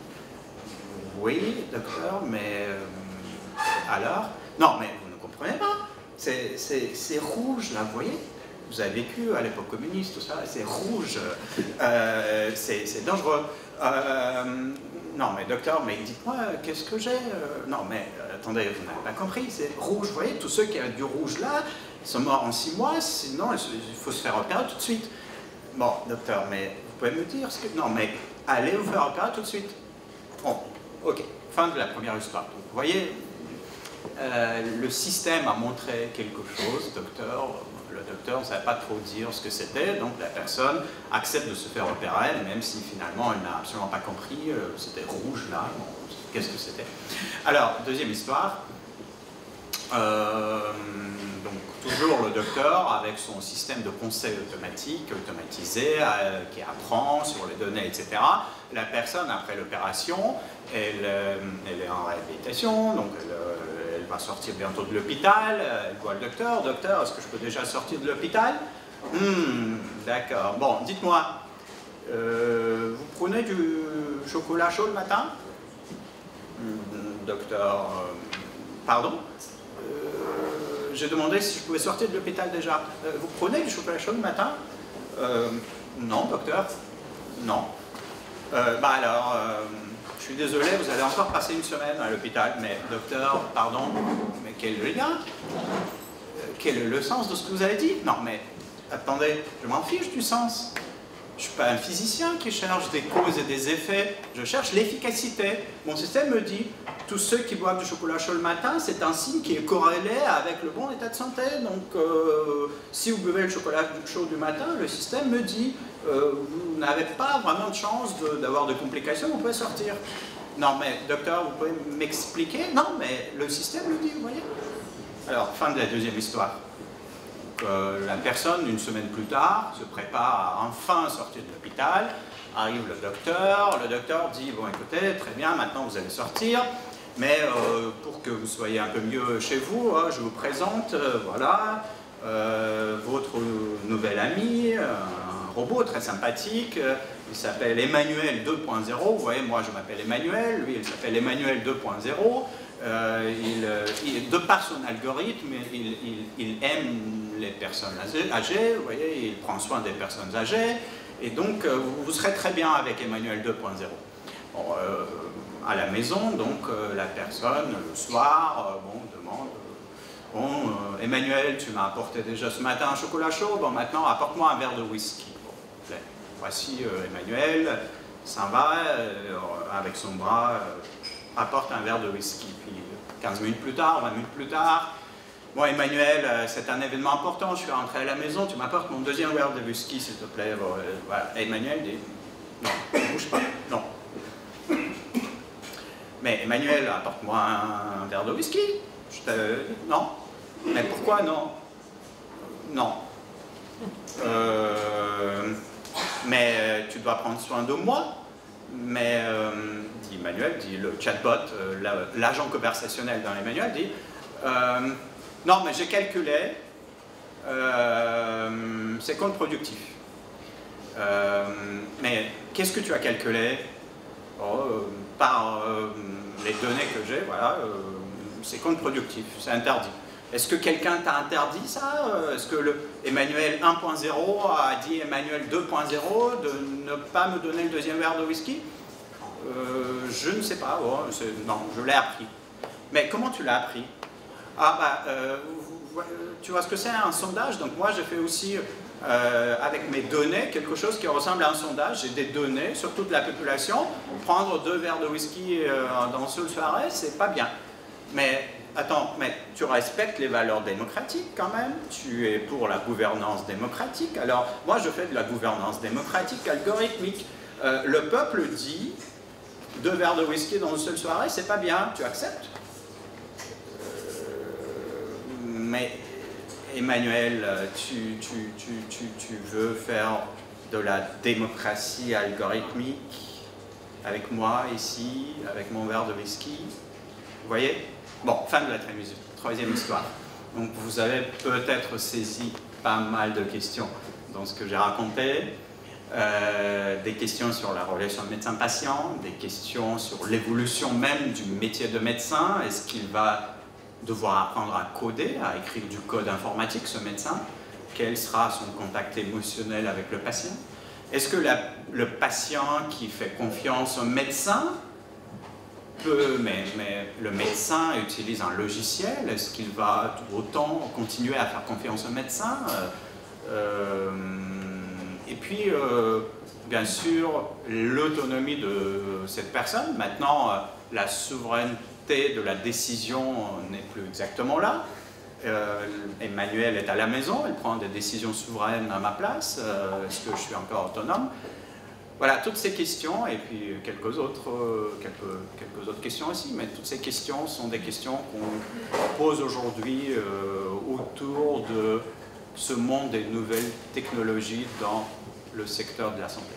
oui, docteur, mais euh, alors? Non, mais vous ne comprenez pas, c'est rouge, là, vous voyez? Vous avez vécu à l'époque communiste, tout ça, c'est rouge, euh, c'est dangereux. Euh, non, mais docteur, mais dites-moi, qu'est-ce que j'ai? euh, Non, mais euh, attendez, vous n'avez pas compris, c'est rouge, vous voyez, tous ceux qui ont du rouge là, ils sont morts en six mois, sinon il faut se faire opérer tout de suite. Bon, docteur, mais vous pouvez me dire ce que... Non, mais allez vous faire opérer tout de suite. Bon, ok, fin de la première histoire. Donc, vous voyez, euh, le système a montré quelque chose, docteur... Le docteur ne savait pas trop dire ce que c'était, donc la personne accepte de se faire opérer, même si finalement elle n'a absolument pas compris, euh, c'était rouge là, bon, qu'est-ce que c'était. Alors, deuxième histoire, euh, donc toujours le docteur avec son système de conseil automatique, automatisé, euh, qui apprend sur les données, et cetera. La personne, après l'opération, elle, euh, elle est en réhabilitation, donc elle, elle va sortir bientôt de l'hôpital, elle voit le docteur. Docteur, est-ce que je peux déjà sortir de l'hôpital? Hmm, d'accord. Bon, dites-moi, euh, vous prenez du chocolat chaud le matin? hmm, Docteur, euh, pardon euh, j'ai demandé si je pouvais sortir de l'hôpital déjà. Euh, vous prenez du chocolat chaud le matin? euh, Non, docteur. Non. Euh, bah alors... Euh, je suis désolé, vous allez encore passer une semaine à l'hôpital, mais docteur, pardon, mais quel est le lien? Quel est le sens de ce que vous avez dit? Non, mais attendez, je m'en fiche du sens. Je ne suis pas un physicien qui cherche des causes et des effets, je cherche l'efficacité. Mon système me dit, tous ceux qui boivent du chocolat chaud le matin, c'est un signe qui est corrélé avec le bon état de santé. Donc, euh, si vous buvez le chocolat chaud du matin, le système me dit, euh, vous n'avez pas vraiment de chance d'avoir de, de complications, vous pouvez sortir. Non, mais docteur, vous pouvez m'expliquer? Non, mais le système le dit, vous voyez. Alors, fin de la deuxième histoire. Euh, la personne, une semaine plus tard, se prépare à enfin sortir de l'hôpital, arrive le docteur, le docteur dit, bon écoutez, très bien, maintenant vous allez sortir, mais euh, pour que vous soyez un peu mieux chez vous, hein, je vous présente, euh, voilà, euh, votre nouvel ami, un robot très sympathique, euh, il s'appelle Emmanuel deux point zéro, vous voyez, moi je m'appelle Emmanuel, lui il s'appelle Emmanuel deux point zéro, euh, il, il, de par son algorithme, il, il, il aime les personnes âgées, vous voyez, il prend soin des personnes âgées, et donc euh, vous, vous serez très bien avec Emmanuel deux point zéro. Bon, euh, à la maison, donc euh, la personne, le soir, euh, bon, demande, euh, bon, euh, Emmanuel, tu m'as apporté déjà ce matin un chocolat chaud, bon, maintenant apporte-moi un verre de whisky. Bon, voici euh, Emmanuel, s'en va, euh, avec son bras, euh, apporte un verre de whisky. Puis quinze minutes plus tard, vingt minutes plus tard, bon, Emmanuel, c'est un événement important, je suis rentré à la maison, tu m'apportes mon deuxième verre de whisky, s'il te plaît. Bon, euh, voilà. Et Emmanuel dit, non, ne bouge pas, non. Mais Emmanuel, apporte-moi un, un verre de whisky. Je te... Non. Mais pourquoi non? Non. Euh, mais tu dois prendre soin de moi. Mais, euh, dit Emmanuel, dit le chatbot, euh, l'agent conversationnel dans Emmanuel, dit, euh, non, mais j'ai calculé, euh, c'est contre-productif. Euh, mais qu'est-ce que tu as calculé? Oh, euh, par euh, les données que j'ai, voilà, euh, c'est contre-productif, c'est interdit. Est-ce que quelqu'un t'a interdit ça? Est-ce que le Emmanuel un point zéro a dit Emmanuel deux point zéro de ne pas me donner le deuxième verre de whisky? euh, Je ne sais pas, oh, non, je l'ai appris. Mais comment tu l'as appris? Ah bah, euh, tu vois ce que c'est un sondage? Donc moi j'ai fait aussi, euh, avec mes données, quelque chose qui ressemble à un sondage. J'ai des données sur toute la population. Prendre deux verres de whisky euh, dans une seule soirée, c'est pas bien. Mais attends, mais tu respectes les valeurs démocratiques quand même, tu es pour la gouvernance démocratique. Alors, moi je fais de la gouvernance démocratique algorithmique. Euh, le peuple dit, deux verres de whisky dans une seule soirée, c'est pas bien, tu acceptes? euh, Mais Emmanuel, tu, tu, tu, tu, tu veux faire de la démocratie algorithmique avec moi ici, avec mon verre de whisky. Vous voyez? Bon, fin de la troisième histoire. Donc vous avez peut-être saisi pas mal de questions dans ce que j'ai raconté. Euh, des questions sur la relation médecin-patient, des questions sur l'évolution même du métier de médecin. Est-ce qu'il va devoir apprendre à coder, à écrire du code informatique, ce médecin? Quel sera son contact émotionnel avec le patient? Est-ce que la, le patient qui fait confiance au médecin peut, mais, mais le médecin utilise un logiciel, est-ce qu'il va autant continuer à faire confiance au médecin? euh, Et puis, euh, bien sûr, l'autonomie de cette personne. Maintenant, la souveraineté de la décision n'est plus exactement là. Euh, Emmanuelle est à la maison, elle prend des décisions souveraines à ma place. Euh, Est-ce que je suis encore autonome? Voilà, toutes ces questions, et puis quelques autres, euh, quelques, quelques autres questions aussi, mais toutes ces questions sont des questions qu'on pose aujourd'hui euh, autour de ce monde des nouvelles technologies dans le secteur de la santé.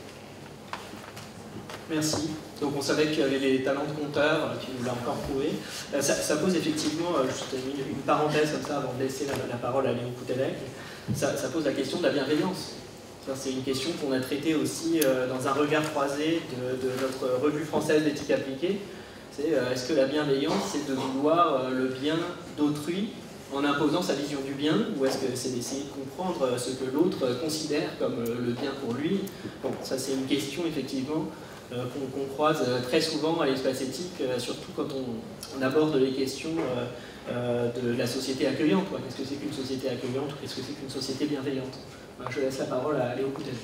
Merci. Donc on savait qu'il y avait les talents de compteur, tu nous l'as encore prouvé. Ça, ça pose effectivement, juste une, une parenthèse comme ça avant de laisser la, la parole à Léon Poutelec, ça, ça pose la question de la bienveillance. C'est une question qu'on a traitée aussi dans un regard croisé de, de notre revue française d'éthique appliquée. C'est est-ce que la bienveillance, c'est de vouloir le bien d'autrui en imposant sa vision du bien, ou est-ce que c'est d'essayer de comprendre ce que l'autre considère comme le bien pour lui? Bon, ça c'est une question effectivement euh, qu'on qu'on croise très souvent à l'espace éthique, euh, surtout quand on, on aborde les questions euh, euh, de la société accueillante. Qu'est-ce que c'est qu'une société accueillante, ou qu'est-ce que c'est qu'une société bienveillante? euh, Je laisse la parole à Léo Poutelec.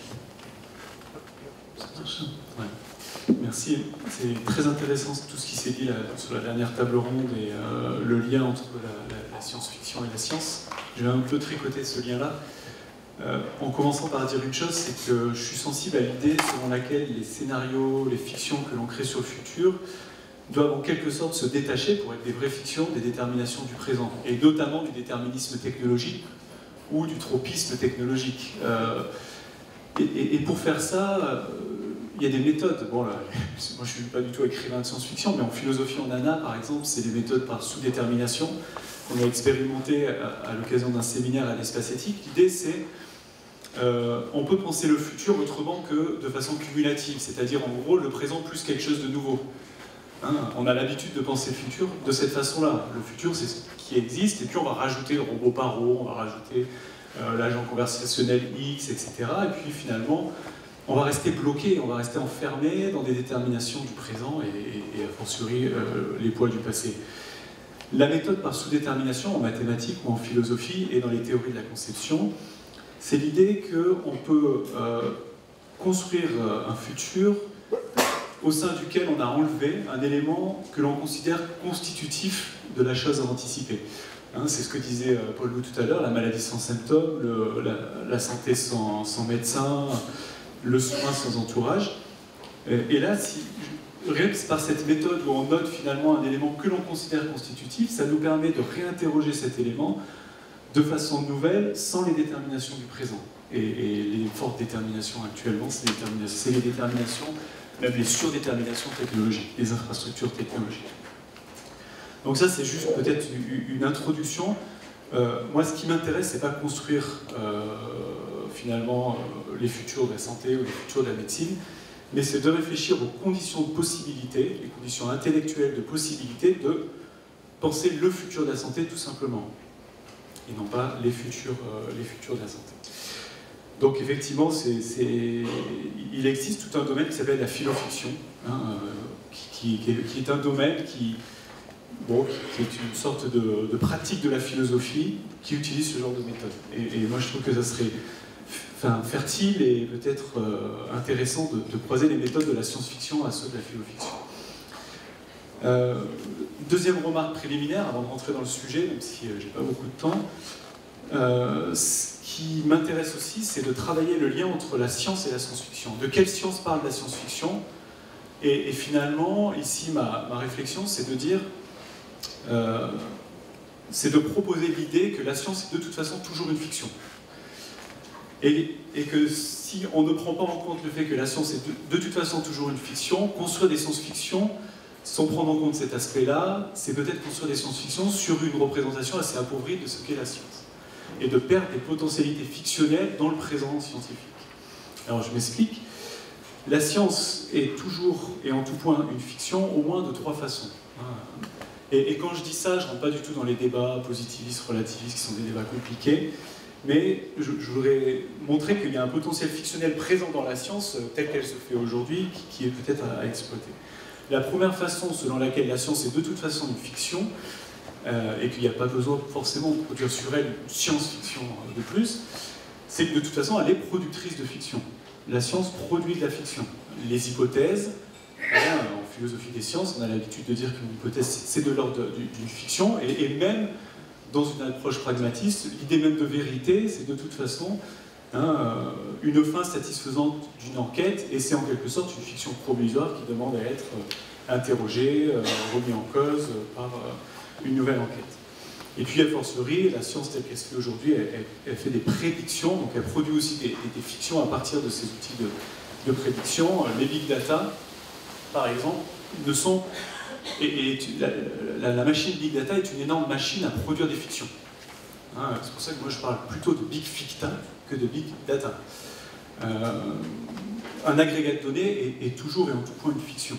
Ça marche. Ouais. Merci. C'est très intéressant tout ce qui s'est dit là, sur la dernière table ronde et euh, le lien entre la, la, la science-fiction et la science. Je vais un peu tricoter ce lien-là. Euh, en commençant par dire une chose, c'est que je suis sensible à l'idée selon laquelle les scénarios, les fictions que l'on crée sur le futur doivent en quelque sorte se détacher pour être des vraies fictions des déterminations du présent, et notamment du déterminisme technologique ou du tropisme technologique. Euh, et, et, et pour faire ça, euh, il y a des méthodes. Bon, là, moi, je ne suis pas du tout écrivain de science-fiction, mais en philosophie en A N A, par exemple, c'est des méthodes par sous-détermination qu'on a expérimentées à, à l'occasion d'un séminaire à l'espace éthique. L'idée, c'est euh, on peut penser le futur autrement que de façon cumulative, c'est-à-dire en gros le présent plus quelque chose de nouveau. Hein, on a l'habitude de penser le futur de cette façon-là. Le futur, c'est ce qui existe, et puis on va rajouter le robot paro, on va rajouter euh, l'agent conversationnel X, et cetera. Et puis finalement, on va rester bloqué, on va rester enfermé dans des déterminations du présent et, et, et a fortiori euh, les poids du passé. La méthode par sous-détermination en mathématiques ou en philosophie et dans les théories de la conception, c'est l'idée qu'on peut euh, construire un futur au sein duquel on a enlevé un élément que l'on considère constitutif de la chose à anticiper. Hein, c'est ce que disait Paul Lou tout à l'heure, la maladie sans symptômes, le, la, la santé sans, sans médecin, le soin sans entourage. Et là, si, rien que par cette méthode où on note finalement un élément que l'on considère constitutif, ça nous permet de réinterroger cet élément de façon nouvelle, sans les déterminations du présent. Et, et les fortes déterminations actuellement, c'est les déterminations, les déterminations, même les surdéterminations technologiques, les infrastructures technologiques. Donc ça, c'est juste peut-être une introduction. Euh, moi, ce qui m'intéresse, c'est pas construire euh, finalement euh, les futurs de la santé ou les futurs de la médecine, mais c'est de réfléchir aux conditions de possibilité, les conditions intellectuelles de possibilité de penser le futur de la santé tout simplement, et non pas les futurs, euh, les futurs de la santé. Donc effectivement, c'est, c'est... il existe tout un domaine qui s'appelle la philofiction, hein, euh, qui, qui, qui est un domaine qui, bon, qui est une sorte de, de pratique de la philosophie qui utilise ce genre de méthode. Et, et moi, je trouve que ça serait enfin, fertile et peut-être euh, intéressant de, de croiser les méthodes de la science-fiction à ceux de la philofiction. Euh, deuxième remarque préliminaire, avant de rentrer dans le sujet, même si euh, j'ai pas beaucoup de temps, euh, ce qui m'intéresse aussi, c'est de travailler le lien entre la science et la science-fiction. De quelle science parle la science-fiction? et, et finalement, ici, ma, ma réflexion, c'est de dire, euh, c'est de proposer l'idée que la science est de toute façon toujours une fiction. Et, et que si on ne prend pas en compte le fait que la science est de, de toute façon toujours une fiction, construire des science-fiction, sans prendre en compte cet aspect-là, c'est peut-être construire des science-fiction sur une représentation assez appauvrie de ce qu'est la science. Et de perdre des potentialités fictionnelles dans le présent scientifique. Alors je m'explique. La science est toujours et en tout point une fiction au moins de trois façons. Et, et quand je dis ça, je ne rentre pas du tout dans les débats positivistes, relativistes, qui sont des débats compliqués, mais je, je voudrais montrer qu'il y a un potentiel fictionnel présent dans la science telle qu'elle se fait aujourd'hui, qui, qui est peut-être à, à exploiter. La première façon selon laquelle la science est de toute façon une fiction, euh, et qu'il n'y a pas besoin forcément de produire sur elle une science-fiction de plus, c'est que de toute façon elle est productrice de fiction. La science produit de la fiction. Les hypothèses, hein, en philosophie des sciences, on a l'habitude de dire qu'une hypothèse c'est de l'ordre d'une fiction, et, et même dans une approche pragmatiste, l'idée même de vérité, c'est de toute façon hein, une fin satisfaisante d'une enquête, et c'est en quelque sorte une fiction provisoire qui demande à être interrogée, euh, remise en cause par euh, une nouvelle enquête. Et puis, a fortiori, la science telle qu'elle se fait aujourd'hui, elle, elle, elle fait des prédictions, donc elle produit aussi des, des, des fictions à partir de ces outils de, de prédiction. Les big data, par exemple, ne sont... Et, et la, la, la machine big data est une énorme machine à produire des fictions. Hein, c'est pour ça que moi je parle plutôt de big ficta que de big data. Euh, un agrégat de données est, est toujours et en tout point une fiction.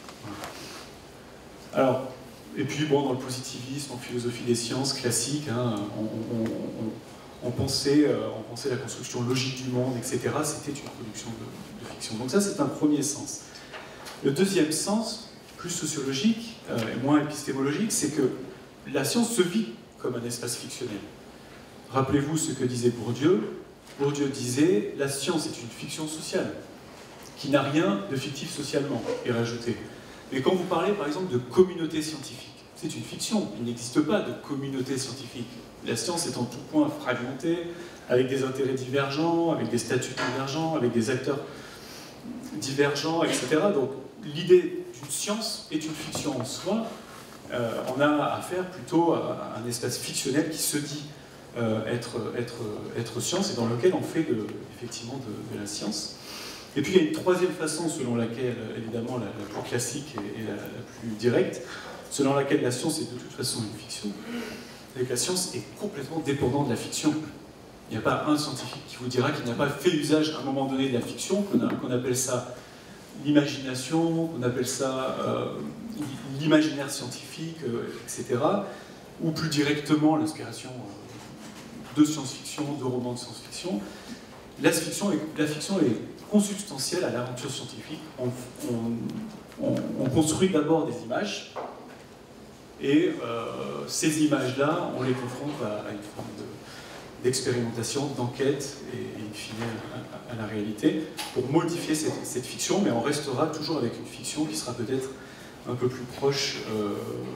Voilà. Alors, et puis bon, dans le positivisme, en philosophie des sciences classique, hein, on, on, on, on, pensait, euh, on pensait la construction logique du monde, et cetera. C'était une production de, de fiction. Donc ça, c'est un premier sens. Le deuxième sens, plus sociologique euh, et moins épistémologique, c'est que la science se vit comme un espace fictionnel. Rappelez-vous ce que disait Bourdieu. Bourdieu disait « La science est une fiction sociale, qui n'a rien de fictif socialement », et rajoutait. Mais quand vous parlez par exemple de communauté scientifique, c'est une fiction, il n'existe pas de communauté scientifique. La science est en tout point fragmentée, avec des intérêts divergents, avec des statuts divergents, avec des acteurs divergents, et cetera. Donc l'idée d'une science est une fiction en soi. Euh, on a affaire plutôt à un espace fictionnel qui se dit euh, être, être, être science et dans lequel on fait de, effectivement de, de la science. Et puis il y a une troisième façon selon laquelle, évidemment, la, la plus classique et, et la, la plus directe, selon laquelle la science est de toute façon une fiction, c'est que la science est complètement dépendante de la fiction. Il n'y a pas un scientifique qui vous dira qu'il n'a pas fait usage à un moment donné de la fiction, qu'on qu'on appelle ça l'imagination, qu'on appelle ça euh, l'imaginaire scientifique, euh, et cetera, ou plus directement l'inspiration euh, de science-fiction, de romans de science-fiction. La fiction est, la fiction est consubstantielle à l'aventure scientifique. On, on, on, on construit d'abord des images, et euh, ces images-là, on les confronte à, à une forme d'expérimentation, d'enquête, et, et in fine à, à la réalité, pour modifier cette, cette fiction, mais on restera toujours avec une fiction qui sera peut-être un peu plus proche euh,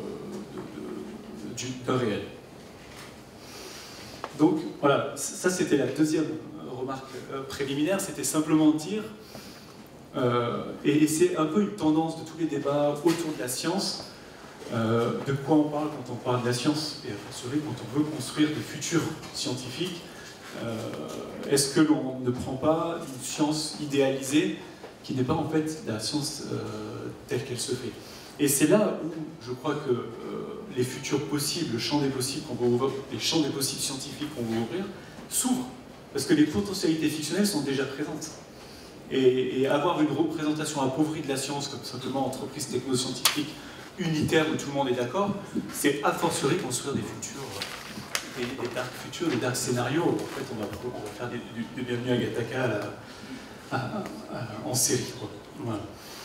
d'un réel. Donc voilà, ça c'était la deuxième remarque euh, préliminaire, c'était simplement dire, euh, et, et c'est un peu une tendance de tous les débats autour de la science, euh, de quoi on parle quand on parle de la science, et a fortiori quand on veut construire des futurs scientifiques, euh, est-ce que l'on ne prend pas une science idéalisée qui n'est pas en fait la science euh, telle qu'elle se fait. Et c'est là où je crois que euh, les futurs possibles, le champ des possibles qu'on va ouvrir, les champs des possibles scientifiques qu'on va ouvrir, s'ouvrent. Parce que les potentialités fictionnelles sont déjà présentes. Et, et avoir une représentation appauvrie de la science, comme simplement entreprise technoscientifique unitaire où tout le monde est d'accord, c'est a fortiori construire des futurs, des, des dark futurs, des dark scénarios. En fait, on va, on va faire des, des, des bienvenus à Gattaca à la, à, à, à, en série. Quoi. Voilà.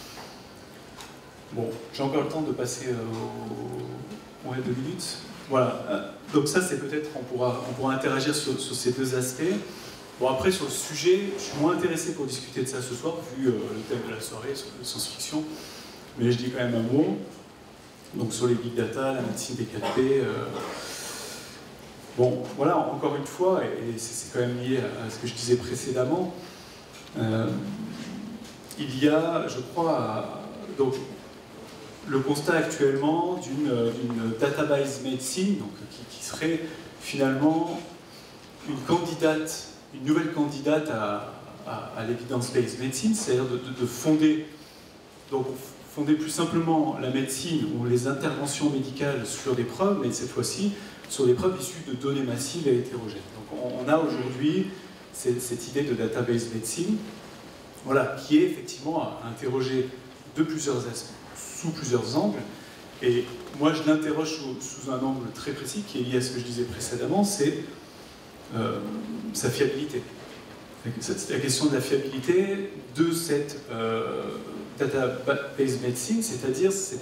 Bon, j'ai encore le temps de passer euh, au... ouais, deux minutes. Voilà, donc ça c'est peut-être, on pourra, on pourra interagir sur, sur ces deux aspects. Bon après sur le sujet, je suis moins intéressé pour discuter de ça ce soir, vu euh, le thème de la soirée, sur la science-fiction, mais je dis quand même un mot. Donc sur les big data, la médecine des quatre P. Euh... Bon, voilà, encore une fois, et c'est quand même lié à ce que je disais précédemment, euh, il y a, je crois, à, donc, le constat actuellement d'une database médecine, donc, qui, qui serait finalement une candidate une nouvelle candidate à, à, à l'evidence-based medicine, c'est-à-dire de, de, de fonder, donc, fonder plus simplement la médecine ou les interventions médicales sur des preuves, mais cette fois-ci sur des preuves issues de données massives et hétérogènes. Donc on, on a aujourd'hui cette, cette idée de database medicine, voilà, qui est effectivement à interroger de plusieurs aspects, sous plusieurs angles. Et moi, je l'interroge sous, sous un angle très précis qui est lié à ce que je disais précédemment, c'est euh, sa fiabilité. C'est la question de la fiabilité de cette euh, database medicine, c'est-à-dire cette,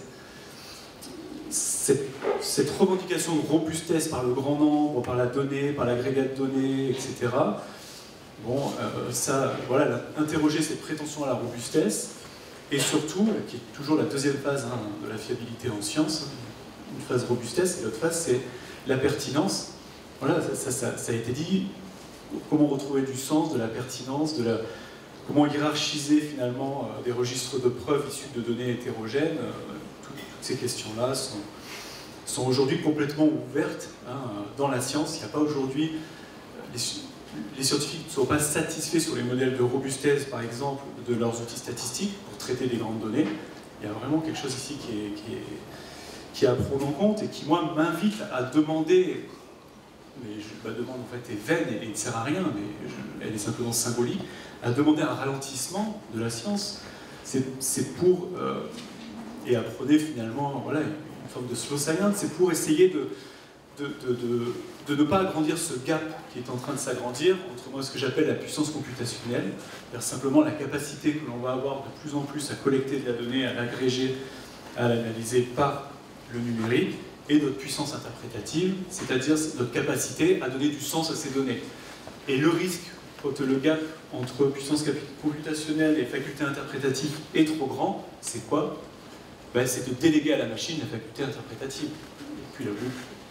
cette, cette revendication de robustesse par le grand nombre, par la donnée, par l'agrégat de données, et cetera. Bon, euh, ça, voilà, interroger cette prétention à la robustesse, et surtout, qui est toujours la deuxième phase hein, de la fiabilité en science, une phase robustesse, et l'autre phase, c'est la pertinence. Voilà, ça, ça, ça, ça a été dit, comment retrouver du sens, de la pertinence, de la, comment hiérarchiser finalement euh, des registres de preuves issus de données hétérogènes. Euh, tout, toutes ces questions-là sont, sont aujourd'hui complètement ouvertes hein, dans la science. Il n'y a pas aujourd'hui... Les, les scientifiques ne sont pas satisfaits sur les modèles de robustesse, par exemple, de leurs outils statistiques pour traiter des grandes données. Il y a vraiment quelque chose ici qui est, qui est, qui est à prendre en compte et qui, moi, m'invite à demander, mais je, ma demande en fait est vaine et, et ne sert à rien, mais je, elle est simplement symbolique, à demander un ralentissement de la science. C'est pour, euh, et à prôner finalement voilà, une forme de slow science, c'est pour essayer de, de, de, de de ne pas agrandir ce gap qui est en train de s'agrandir entre moi ce que j'appelle la puissance computationnelle, c'est-à-dire simplement la capacité que l'on va avoir de plus en plus à collecter de la donnée, à l'agréger, à l'analyser par le numérique, et notre puissance interprétative, c'est-à-dire notre capacité à donner du sens à ces données. Et le risque, quand le gap entre puissance computationnelle et faculté interprétative est trop grand, c'est quoi? Ben, c'est de déléguer à la machine la faculté interprétative. Et puis la boucle.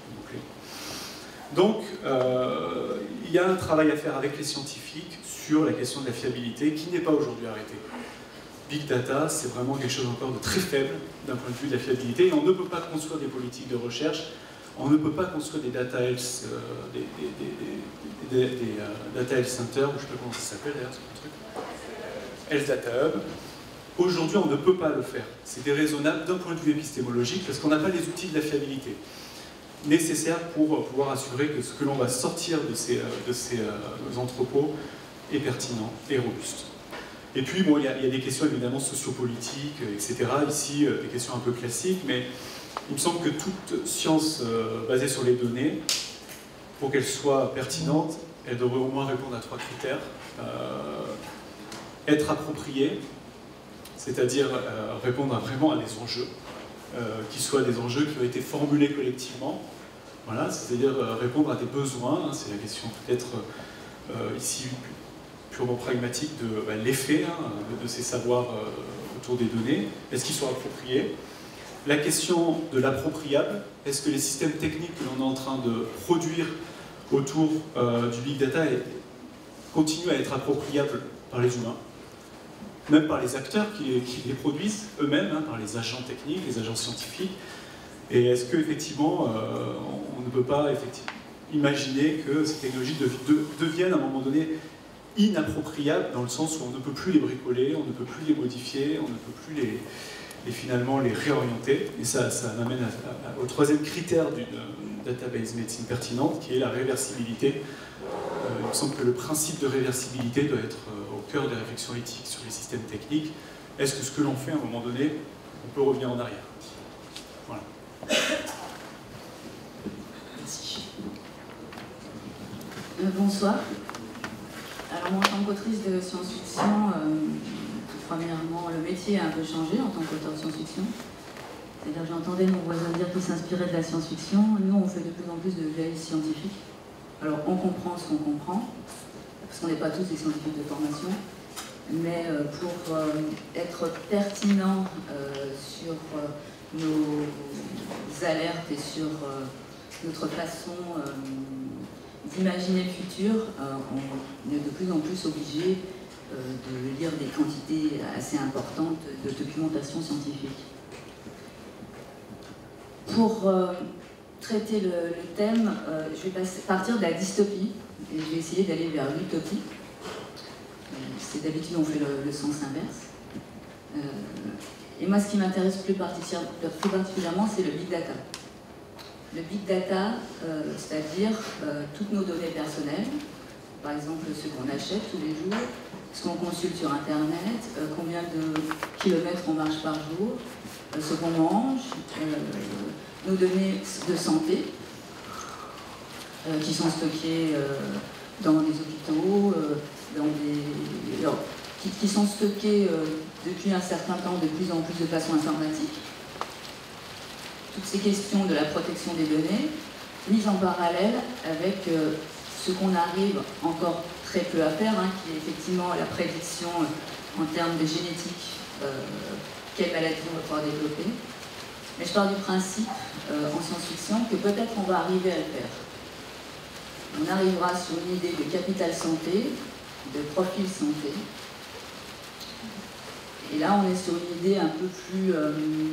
Donc, euh, il y a un travail à faire avec les scientifiques sur la question de la fiabilité qui n'est pas aujourd'hui arrêté. Big Data, c'est vraiment quelque chose encore de très faible d'un point de vue de la fiabilité et on ne peut pas construire des politiques de recherche, on ne peut pas construire des data health, euh, des, des, des, des, des, des euh, data health centers, ou je ne sais pas comment ça s'appelle d'ailleurs, ce truc, Health Data Hub. Aujourd'hui, on ne peut pas le faire. C'est déraisonnable d'un point de vue épistémologique parce qu'on n'a pas les outils de la fiabilité nécessaires pour pouvoir assurer que ce que l'on va sortir de ces, de ces euh, entrepôts est pertinent et robuste. Et puis, bon, il y, a, il y a des questions évidemment sociopolitiques, et cetera. Ici, euh, des questions un peu classiques, mais il me semble que toute science euh, basée sur les données, pour qu'elle soit pertinente, elle devrait au moins répondre à trois critères. Euh, être appropriée, c'est-à-dire euh, répondre à, vraiment à des enjeux, euh, qui soient des enjeux qui ont été formulés collectivement. Voilà, c'est-à-dire euh, répondre à des besoins, hein, c'est la question peut-être euh, ici purement pragmatique de bah, l'effet hein, de, de ces savoirs euh, autour des données. Est-ce qu'ils sont appropriés? La question de l'appropriable, est-ce que les systèmes techniques que l'on est en train de produire autour euh, du big data est, continuent à être appropriables par les humains, même par les acteurs qui, qui les produisent eux-mêmes, hein, par les agents techniques, les agents scientifiques? Et est-ce qu'effectivement, euh, on ne peut pas effectivement imaginer que ces technologies de, de, deviennent à un moment donné inappropriables, dans le sens où on ne peut plus les bricoler, on ne peut plus les modifier, on ne peut plus les, les finalement les réorienter. Et ça, ça m'amène à, à, au troisième critère d'une database médecine pertinente, qui est la réversibilité. Euh, il me semble que le principe de réversibilité doit être euh, au cœur des réflexions éthiques sur les systèmes techniques. Est-ce que ce que l'on fait à un moment donné, on peut revenir en arrière? Voilà. Merci. Euh, bonsoir. Alors moi, en tant qu'autrice de science-fiction, euh, premièrement, le métier a un peu changé en tant qu'auteur de science-fiction. C'est-à-dire, j'entendais mon voisin dire qu'il s'inspirait de la science-fiction. Nous, on fait de plus en plus de veille scientifique. Alors, on comprend ce qu'on comprend, parce qu'on n'est pas tous des scientifiques de formation, mais euh, pour euh, être pertinent euh, sur euh, nos alertes et sur euh, notre façon euh, d'imaginer le futur, euh, on est de plus en plus obligé euh, de lire des quantités assez importantes de documentation scientifique. Pour euh, traiter le, le thème, euh, je vais passer, partir de la dystopie, et je vais essayer d'aller vers l'utopie. C'est d'habitude on fait le, le sens inverse. Euh, et moi ce qui m'intéresse plus, plus particulièrement c'est le big data. Le big data, euh, c'est-à-dire euh, toutes nos données personnelles, par exemple ce qu'on achète tous les jours, ce qu'on consulte sur internet, euh, combien de kilomètres on marche par jour, euh, ce qu'on mange, euh, nos données de santé euh, qui sont stockées euh, dans les hôpitaux, euh, dans des, alors, qui, qui sont stockées euh, depuis un certain temps de plus en plus de façon informatique. Toutes ces questions de la protection des données, mises en parallèle avec euh, ce qu'on arrive encore très peu à faire, hein, qui est effectivement la prédiction euh, en termes de génétique, euh, quelle maladie on va pouvoir développer. Mais je pars du principe, euh, en science-fiction, que peut-être on va arriver à le faire. On arrivera sur une idée de capital santé, de profil santé. Et là, on est sur une idée un peu plus... Euh,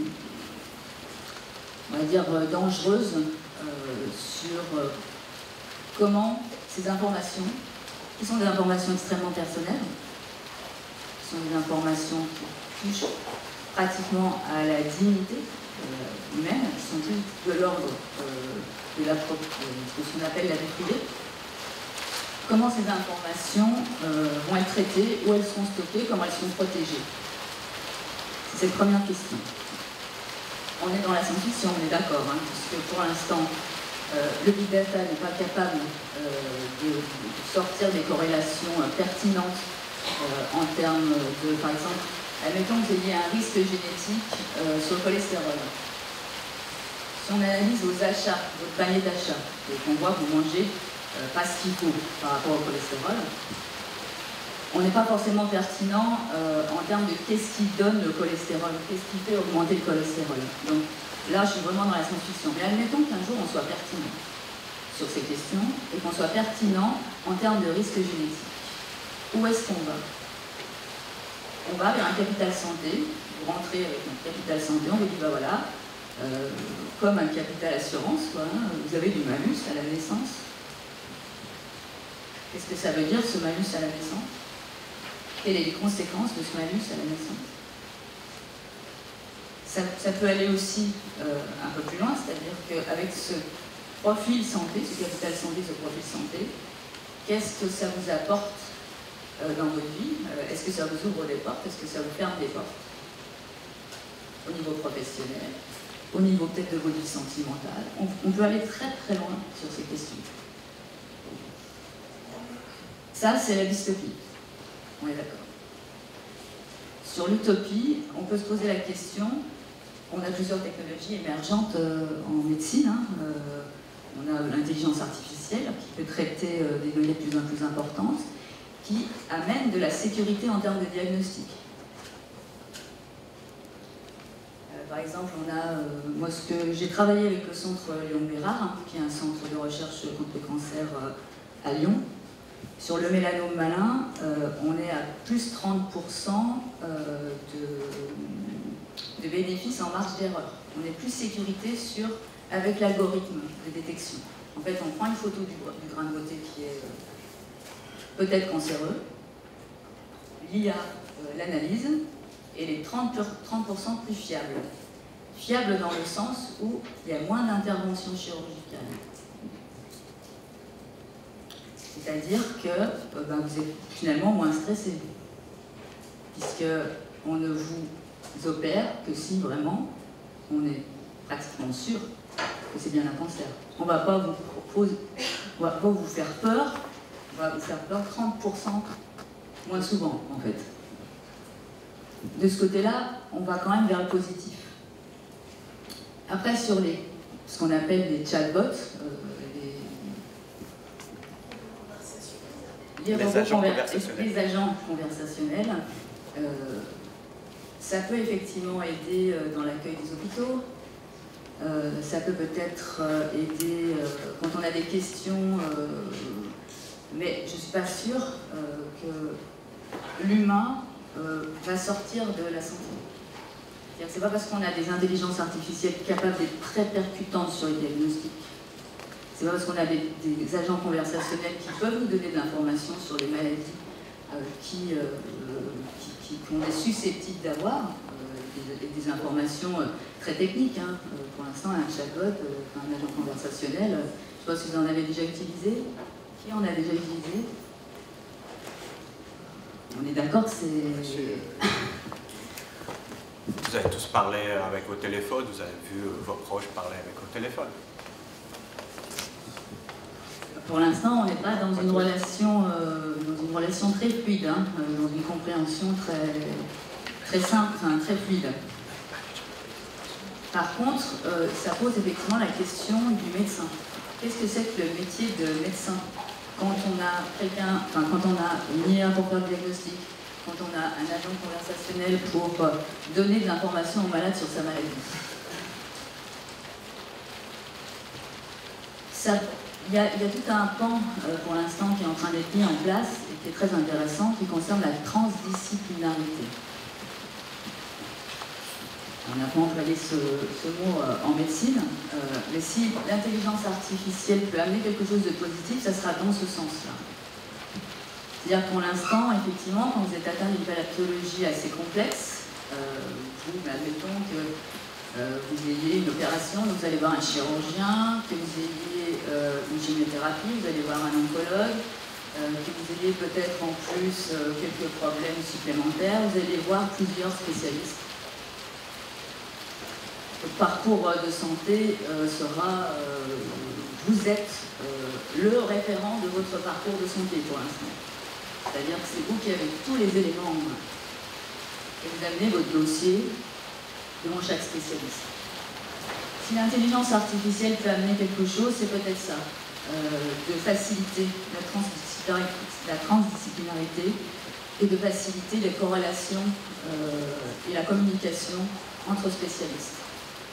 on va dire, euh, dangereuse euh, sur euh, comment ces informations, qui sont des informations extrêmement personnelles, qui sont des informations qui touchent pratiquement à la dignité euh, humaine, qui sont plus de l'ordre euh, de, la, de ce qu'on appelle la vie privée, comment ces informations euh, vont être traitées, où elles seront stockées, comment elles seront protégées. C'est cette première question. On est dans la science-fiction, on est d'accord, hein, puisque pour l'instant, euh, le big data n'est pas capable euh, de, de sortir des corrélations euh, pertinentes euh, en termes de, par exemple, admettons que vous ayez un risque génétique euh, sur le cholestérol. Si on analyse vos achats, votre panier d'achat, et qu'on voit que vous mangez euh, pas ce qu'il faut par rapport au cholestérol, on n'est pas forcément pertinent euh, en termes de qu'est-ce qui donne le cholestérol, qu'est-ce qui fait augmenter le cholestérol. Donc là, je suis vraiment dans la science-fiction. Mais admettons qu'un jour, on soit pertinent sur ces questions et qu'on soit pertinent en termes de risque génétique. Où est-ce qu'on va? On va vers un capital santé. Vous rentrez avec un capital santé, on vous dit, bah voilà, euh, comme un capital assurance, quoi, hein, vous avez du malus à la naissance. Qu'est-ce que ça veut dire, ce malus à la naissance? Quelles sont les conséquences de ce malus à la naissance? ça, ça peut aller aussi euh, un peu plus loin, c'est-à-dire qu'avec ce profil santé, ce capital santé, ce profil santé, qu'est-ce que ça vous apporte euh, dans votre vie? euh, Est-ce que ça vous ouvre des portes? Est-ce que ça vous ferme des portes? Au niveau professionnel, au niveau peut-être de votre vie sentimentale. On, on peut aller très très loin sur ces questions. Ça, c'est la dystopie. On est d'accord. Sur l'utopie, on peut se poser la question, on a plusieurs technologies émergentes euh, en médecine, hein, euh, on a l'intelligence artificielle qui peut traiter euh, des données de plus en plus importantes, qui amène de la sécurité en termes de diagnostic. Euh, par exemple, on a, euh, moi ce que j'ai travaillé avec le centre Léon Bérard, hein, qui est un centre de recherche contre le cancer euh, à Lyon. Sur le mélanome malin, euh, on est à plus trente pour cent euh, de, de bénéfices en marge d'erreur. On est plus sécurité sur, avec l'algorithme de détection. En fait, on prend une photo du, du grain de beauté qui est euh, peut-être cancéreux, l'I A euh, l'analyse, et les trente pour cent plus fiables. Fiables dans le sens où il y a moins d'interventions chirurgicales. C'est-à-dire que euh, ben, vous êtes finalement moins stressé, puisqu'on ne vous opère que si vraiment on est pratiquement sûr que c'est bien un cancer. On ne va pas vous proposer, on va pas vous faire peur, on va vous faire peur trente pour cent moins souvent en fait. De ce côté-là, on va quand même vers le positif. Après, sur les, ce qu'on appelle les chatbots, euh, Les, les, agents les agents conversationnels, euh, ça peut effectivement aider euh, dans l'accueil des hôpitaux, euh, ça peut peut-être euh, aider euh, quand on a des questions, euh, mais je ne suis pas sûre euh, que l'humain euh, va sortir de la santé. C'est-à-dire que c'est pas parce qu'on a des intelligences artificielles capables d'être très percutantes sur les diagnostics C'est pas parce qu'on a des, des agents conversationnels qui peuvent nous donner de l'information sur les maladies euh, qui, euh, qui, qui, qu'on est susceptible d'avoir, euh, des, des informations euh, très techniques. Hein. Euh, pour l'instant, un chatbot, euh, un agent conversationnel, euh, je pense que vous en avez déjà utilisé. Qui en a déjà utilisé? On est d'accord que c'est... Vous avez tous parlé avec vos téléphones, vous avez vu vos proches parler avec vos téléphones. Pour l'instant, on n'est pas dans une relation, euh, dans une relation très fluide, hein, dans une compréhension très, très simple, enfin, très fluide. Par contre, euh, ça pose effectivement la question du médecin. Qu'est-ce que c'est que le métier de médecin? Quand on a quelqu'un, enfin quand on a une I A pour faire le diagnostic, quand on a un agent conversationnel pour euh, donner de l'information au malade sur sa maladie. Ça, il y, a, il y a tout un pan euh, pour l'instant qui est en train d'être mis en place et qui est très intéressant, qui concerne la transdisciplinarité. On n'a pas employé ce, ce mot euh, en médecine, euh, mais si l'intelligence artificielle peut amener quelque chose de positif, ça sera dans ce sens-là. C'est-à-dire que pour l'instant, effectivement, quand vous êtes atteint d'une pathologie assez complexe, euh, vous, admettons que euh, vous ayez une opération, donc vous allez voir un chirurgien, que vous ayez euh, une chimiothérapie, vous allez voir un oncologue, euh, que vous ayez peut-être en plus euh, quelques problèmes supplémentaires, vous allez voir plusieurs spécialistes. Le parcours de santé euh, sera, euh, vous êtes euh, le référent de votre parcours de santé pour l'instant. C'est-à-dire que c'est vous qui avez tous les éléments en main. Et vous amenez votre dossier devant chaque spécialiste. Si l'intelligence artificielle peut amener quelque chose, c'est peut-être ça, euh, de faciliter la transdisciplinarité, la transdisciplinarité et de faciliter les corrélations euh, et la communication entre spécialistes.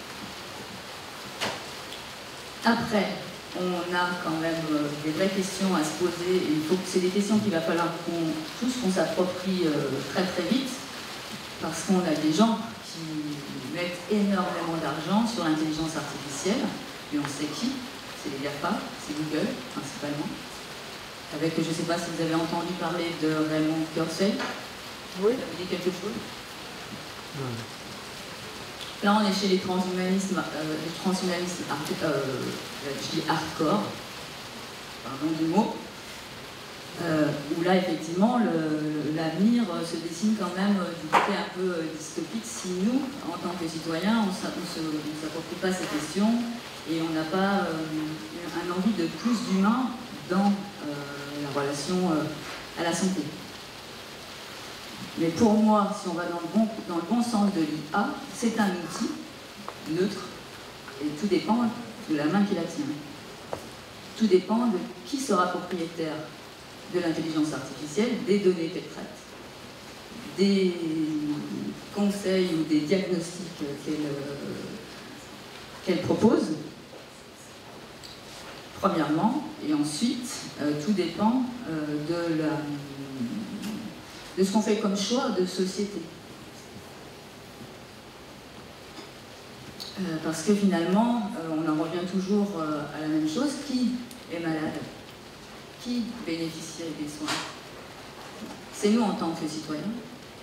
Après, on a quand même euh, des vraies questions à se poser et il faut que c'est des questions qu'il va falloir qu'on tous qu'on s'approprie euh, très très vite parce qu'on a des gens qui mettent énormément d'argent sur l'intelligence artificielle et on sait qui, c'est les GAFA, c'est Google principalement. Avec, je ne sais pas si vous avez entendu parler de Raymond Kurzweil. Oui. Ça vous dit quelque chose? Oui. Là, on est chez les transhumanistes, euh, les transhumanistes euh, je dis hardcore, pardon du mot, euh, où là, effectivement, l'avenir se dessine quand même du côté un peu dystopique si nous, en tant que citoyens, on ne s'approprie pas ces questions et on n'a pas euh, un envie de plus d'humain dans euh, la relation euh, à la santé. Mais pour moi, si on va dans le bon, dans le bon sens de l'I A, c'est un outil neutre et tout dépend de la main qui la tient. Tout dépend de qui sera propriétaire de l'intelligence artificielle, des données qu'elle traite, des conseils ou des diagnostics qu'elle qu'elle propose, premièrement, et ensuite, euh, tout dépend euh, de la... de ce qu'on fait comme choix de société. Euh, parce que finalement, euh, on en revient toujours euh, à la même chose. Qui est malade? Qui bénéficie des soins? C'est nous en tant que citoyens.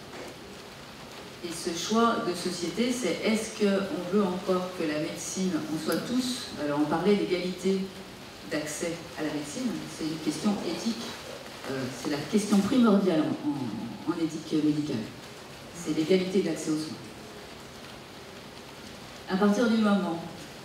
Et ce choix de société, c'est est-ce qu'on veut encore que la médecine, on soit tous... Alors on parlait d'égalité d'accès à la médecine, c'est une question éthique. Euh, c'est la question primordiale en, en, en éthique médicale. C'est l'égalité d'accès aux soins. À partir du moment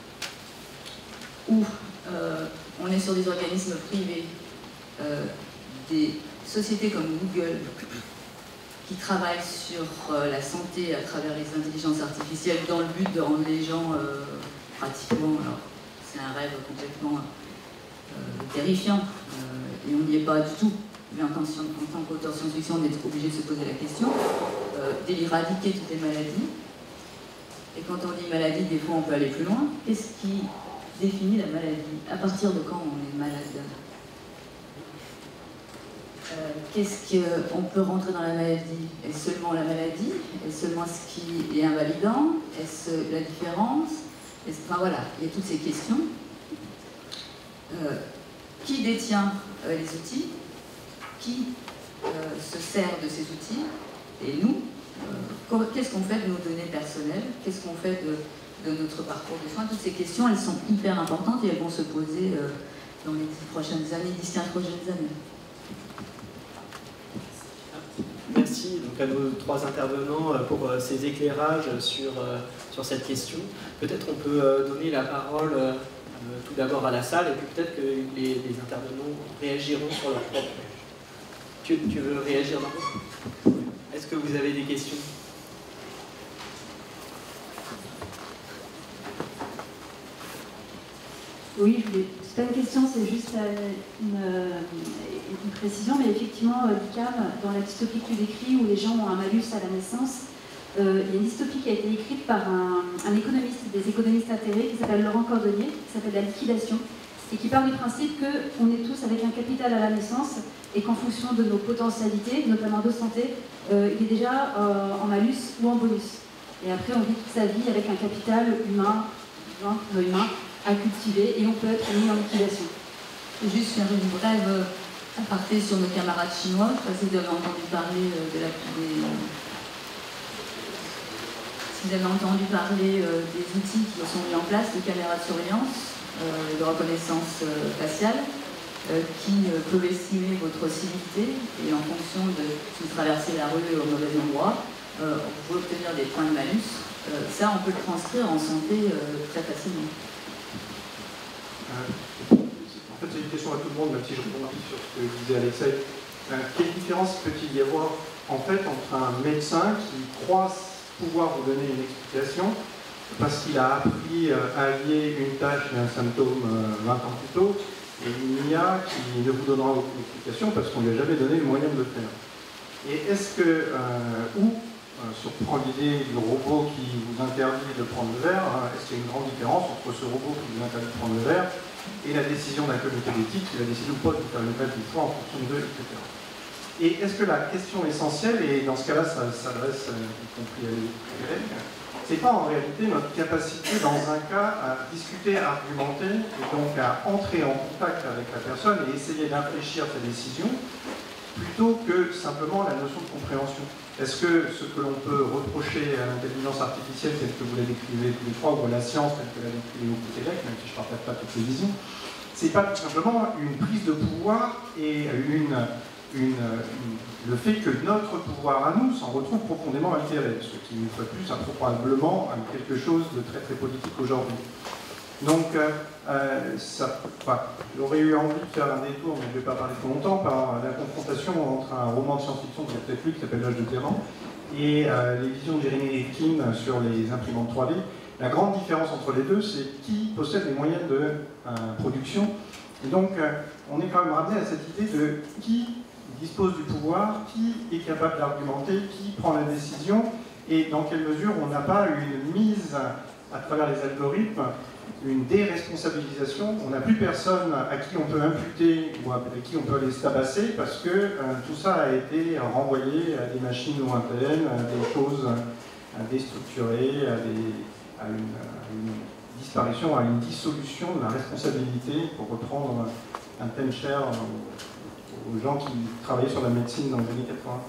où euh, on est sur des organismes privés, euh, des sociétés comme Google, qui travaillent sur euh, la santé à travers les intelligences artificielles dans le but de rendre les gens euh, pratiquement, alors c'est un rêve complètement euh, terrifiant, euh, et on n'y est pas du tout. Mais en tant, en tant qu'auteur science-fiction, on est obligé de se poser la question euh, d'éradiquer toutes les maladies. Et quand on dit maladie, des fois on peut aller plus loin. Qu'est-ce qui définit la maladie? À partir de quand on est malade? euh, Qu'est-ce qu'on peut rentrer dans la maladie? Est-ce seulement la maladie? Est-ce seulement ce qui est invalidant? Est-ce la différence? Enfin voilà, il y a toutes ces questions. Euh, qui détient euh, les outils? Qui euh, se sert de ces outils? Et nous, euh, qu'est-ce qu'on fait de nos données personnelles? Qu'est-ce qu'on fait de, de notre parcours de soins? Toutes ces questions, elles sont hyper importantes et elles vont se poser euh, dans les dix prochaines années, dix quinze prochaines années. Merci donc à nos trois intervenants pour ces éclairages sur, sur cette question. Peut-être on peut donner la parole euh, tout d'abord à la salle et puis peut-être que les, les intervenants réagiront sur leur propre. Tu, tu veux réagir, Margot? Est-ce que vous avez des questions? Oui, je voulais. C'est pas une question, c'est juste une, une précision, mais effectivement, l'I C A M, dans la dystopie que tu décris, où les gens ont un malus à la naissance, euh, il y a une dystopie qui a été écrite par un, un économiste, des économistes atterrés, qui s'appelle Laurent Cordonnier, qui s'appelle La liquidation, et qui part du principe qu'on est tous avec un capital à la naissance, et qu'en fonction de nos potentialités, notamment de santé, euh, il est déjà euh, en malus ou en bonus. Et après, on vit toute sa vie avec un capital humain, humain, humain à cultiver, et on peut être mis en liquidation. Juste faire une brève aparté sur nos camarades chinois. Je ne sais pas si vous avez entendu parler de la, des, si vous avez entendu parler des outils qui sont mis en place, de caméras de surveillance, euh, de reconnaissance euh, faciale, euh, qui euh, peuvent estimer votre civilité, et en fonction de si vous traversez la rue au mauvais endroit, euh, vous pouvez obtenir des points de malus. Euh, ça, on peut le transcrire en santé euh, très facilement. En fait, c'est une question à tout le monde, même si je rebondis sur ce que disait Alexei. Euh, quelle différence peut-il y avoir en fait entre un médecin qui croit pouvoir vous donner une explication parce qu'il a appris euh, à lier une tâche et un symptôme euh, vingt ans plus tôt, et une I A qui ne vous donnera aucune explication parce qu'on ne lui a jamais donné le moyen de le faire? Et est-ce que, euh, ou, euh, surprend l'idée du robot qui vous interdit de prendre le verre, hein, est-ce qu'il y a une grande différence entre ce robot qui vous interdit de prendre le verre et la décision d'un comité d'éthique qui va décider ou pas de faire une grève du foie en fonction de, et cetera. Et est-ce que la question essentielle, et dans ce cas-là ça s'adresse euh, y compris à l'élève, c'est pas en réalité notre capacité dans un cas à discuter, à argumenter, et donc à entrer en contact avec la personne et essayer d'infléchir sa décision, plutôt que simplement la notion de compréhension? Est-ce que ce que l'on peut reprocher à l'intelligence artificielle telle que vous la décrivez tous les trois, ou à la science telle que l'a décrivée au Québec, même si je ne partage pas toutes les visions, c'est pas tout simplement une prise de pouvoir et une, une, une, le fait que notre pouvoir à nous s'en retrouve profondément altéré, ce qui, une fois de plus, a probablement quelque chose de très très politique aujourd'hui. Donc, euh, ça, enfin, j'aurais eu envie de faire un détour, mais je ne vais pas parler trop longtemps, par la confrontation entre un roman de science-fiction que j'ai peut-être lu, qui s'appelle L'âge de diamant, et euh, les visions de Jeremy Rifkin sur les imprimantes trois D. La grande différence entre les deux, c'est qui possède les moyens de euh, production. Et donc, euh, on est quand même ramené à cette idée de qui dispose du pouvoir, qui est capable d'argumenter, qui prend la décision, et dans quelle mesure on n'a pas une mise à travers les algorithmes, une déresponsabilisation. On n'a plus personne à qui on peut imputer ou à qui on peut aller se tabasser parce que euh, tout ça a été renvoyé à des machines lointaines, à des choses à déstructurées, à, des, à, une, à une disparition, à une dissolution de la responsabilité, pour reprendre un thème cher aux, aux gens qui travaillaient sur la médecine dans les années quatre-vingts.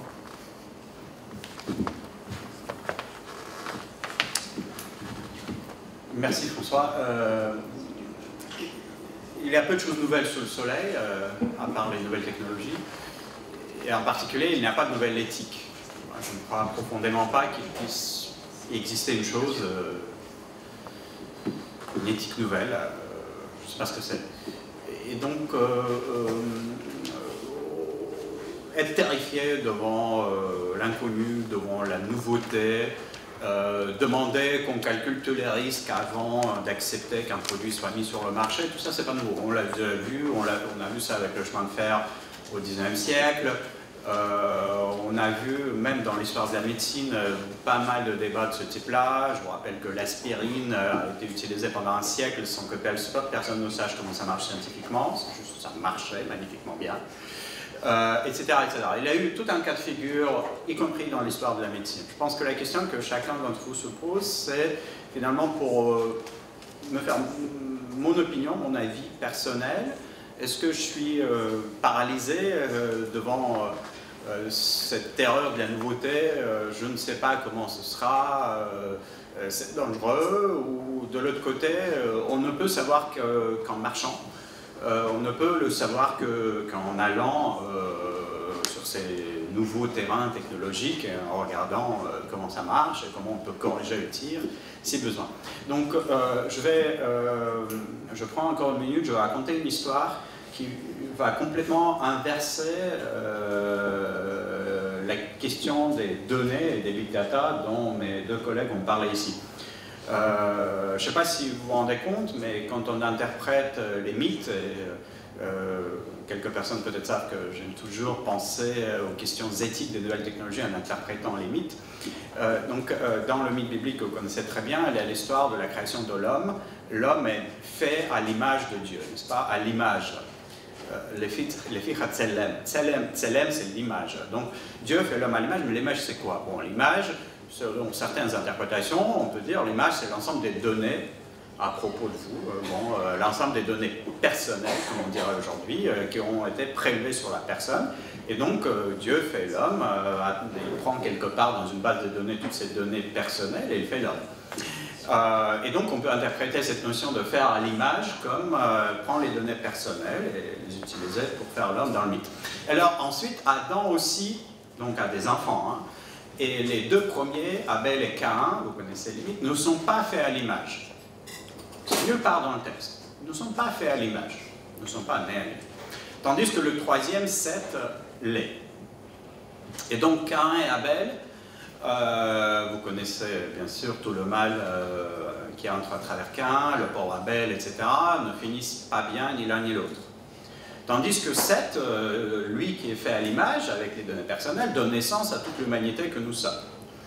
Merci François. Euh, il y a peu de choses nouvelles sous le soleil, euh, à part les nouvelles technologies. Et en particulier, il n'y a pas de nouvelle éthique. Je ne crois profondément pas qu'il puisse exister une chose, euh, une éthique nouvelle. Euh, je ne sais pas ce que c'est. Et donc, euh, euh, être terrifié devant euh, l'inconnu, devant la nouveauté, Euh, demander qu'on calcule tous les risques avant euh, d'accepter qu'un produit soit mis sur le marché, tout ça c'est pas nouveau. On l'a déjà vu, on a, on a vu ça avec le chemin de fer au dix-neuvième siècle, euh, on a vu même dans l'histoire de la médecine euh, pas mal de débats de ce type-là. Je vous rappelle que l'aspirine euh, a été utilisée pendant un siècle sans que personne ne sache comment ça marche scientifiquement, juste ça marchait magnifiquement bien. Euh, et cetera, et cetera. Il y a eu tout un cas de figure, y compris dans l'histoire de la médecine. Je pense que la question que chacun d'entre vous se pose, c'est finalement pour euh, me faire mon opinion, mon avis personnel. Est-ce que je suis euh, paralysé euh, devant euh, cette terreur de la nouveauté? euh, Je ne sais pas comment ce sera, euh, c'est dangereux. Ou de l'autre côté, euh, on ne peut savoir qu'en marchant. Euh, on ne peut le savoir qu'en allant euh, sur ces nouveaux terrains technologiques, en regardant euh, comment ça marche et comment on peut corriger le tir si besoin. Donc euh, je vais, euh, je prends encore une minute, je vais raconter une histoire qui va complètement inverser euh, la question des données et des big data dont mes deux collègues ont parlé ici. Euh, je ne sais pas si vous vous rendez compte, mais quand on interprète les mythes, et, euh, quelques personnes peut-être savent que j'aime toujours penser aux questions éthiques des nouvelles technologies en interprétant les mythes. Euh, donc, euh, dans le mythe biblique que vous connaissez très bien, il y a l'histoire de la création de l'homme. L'homme est fait à l'image de Dieu, n'est-ce pas? À l'image. Les fichat tselem. Tselem, c'est l'image. Donc, Dieu fait l'homme à l'image, mais l'image, c'est quoi? Bon, l'image, selon certaines interprétations, on peut dire l'image, c'est l'ensemble des données à propos de vous, euh, bon, euh, l'ensemble des données personnelles, comme on dirait aujourd'hui, euh, qui ont été prélevées sur la personne. Et donc, euh, Dieu fait l'homme, euh, il prend quelque part dans une base de données toutes ces données personnelles et il fait l'homme. Euh, et donc, on peut interpréter cette notion de faire à l'image comme euh, prendre les données personnelles et les utiliser pour faire l'homme dans le mythe. Alors, ensuite, Adam aussi, donc a des enfants, hein, et les deux premiers, Abel et Caïn, vous connaissez les mythes, ne sont pas faits à l'image. Nulle part dans le texte. Ils ne sont pas faits à l'image. Ils ne sont pas nés à l'image. Tandis que le troisième, Seth, l'est. Et donc, Caïn et Abel, euh, vous connaissez bien sûr tout le mal euh, qui entre à travers Caïn, le pauvre Abel, et cetera, ne finissent pas bien ni l'un ni l'autre. Tandis que Seth, euh, lui qui est fait à l'image, avec les données personnelles, donne naissance à toute l'humanité que nous sommes.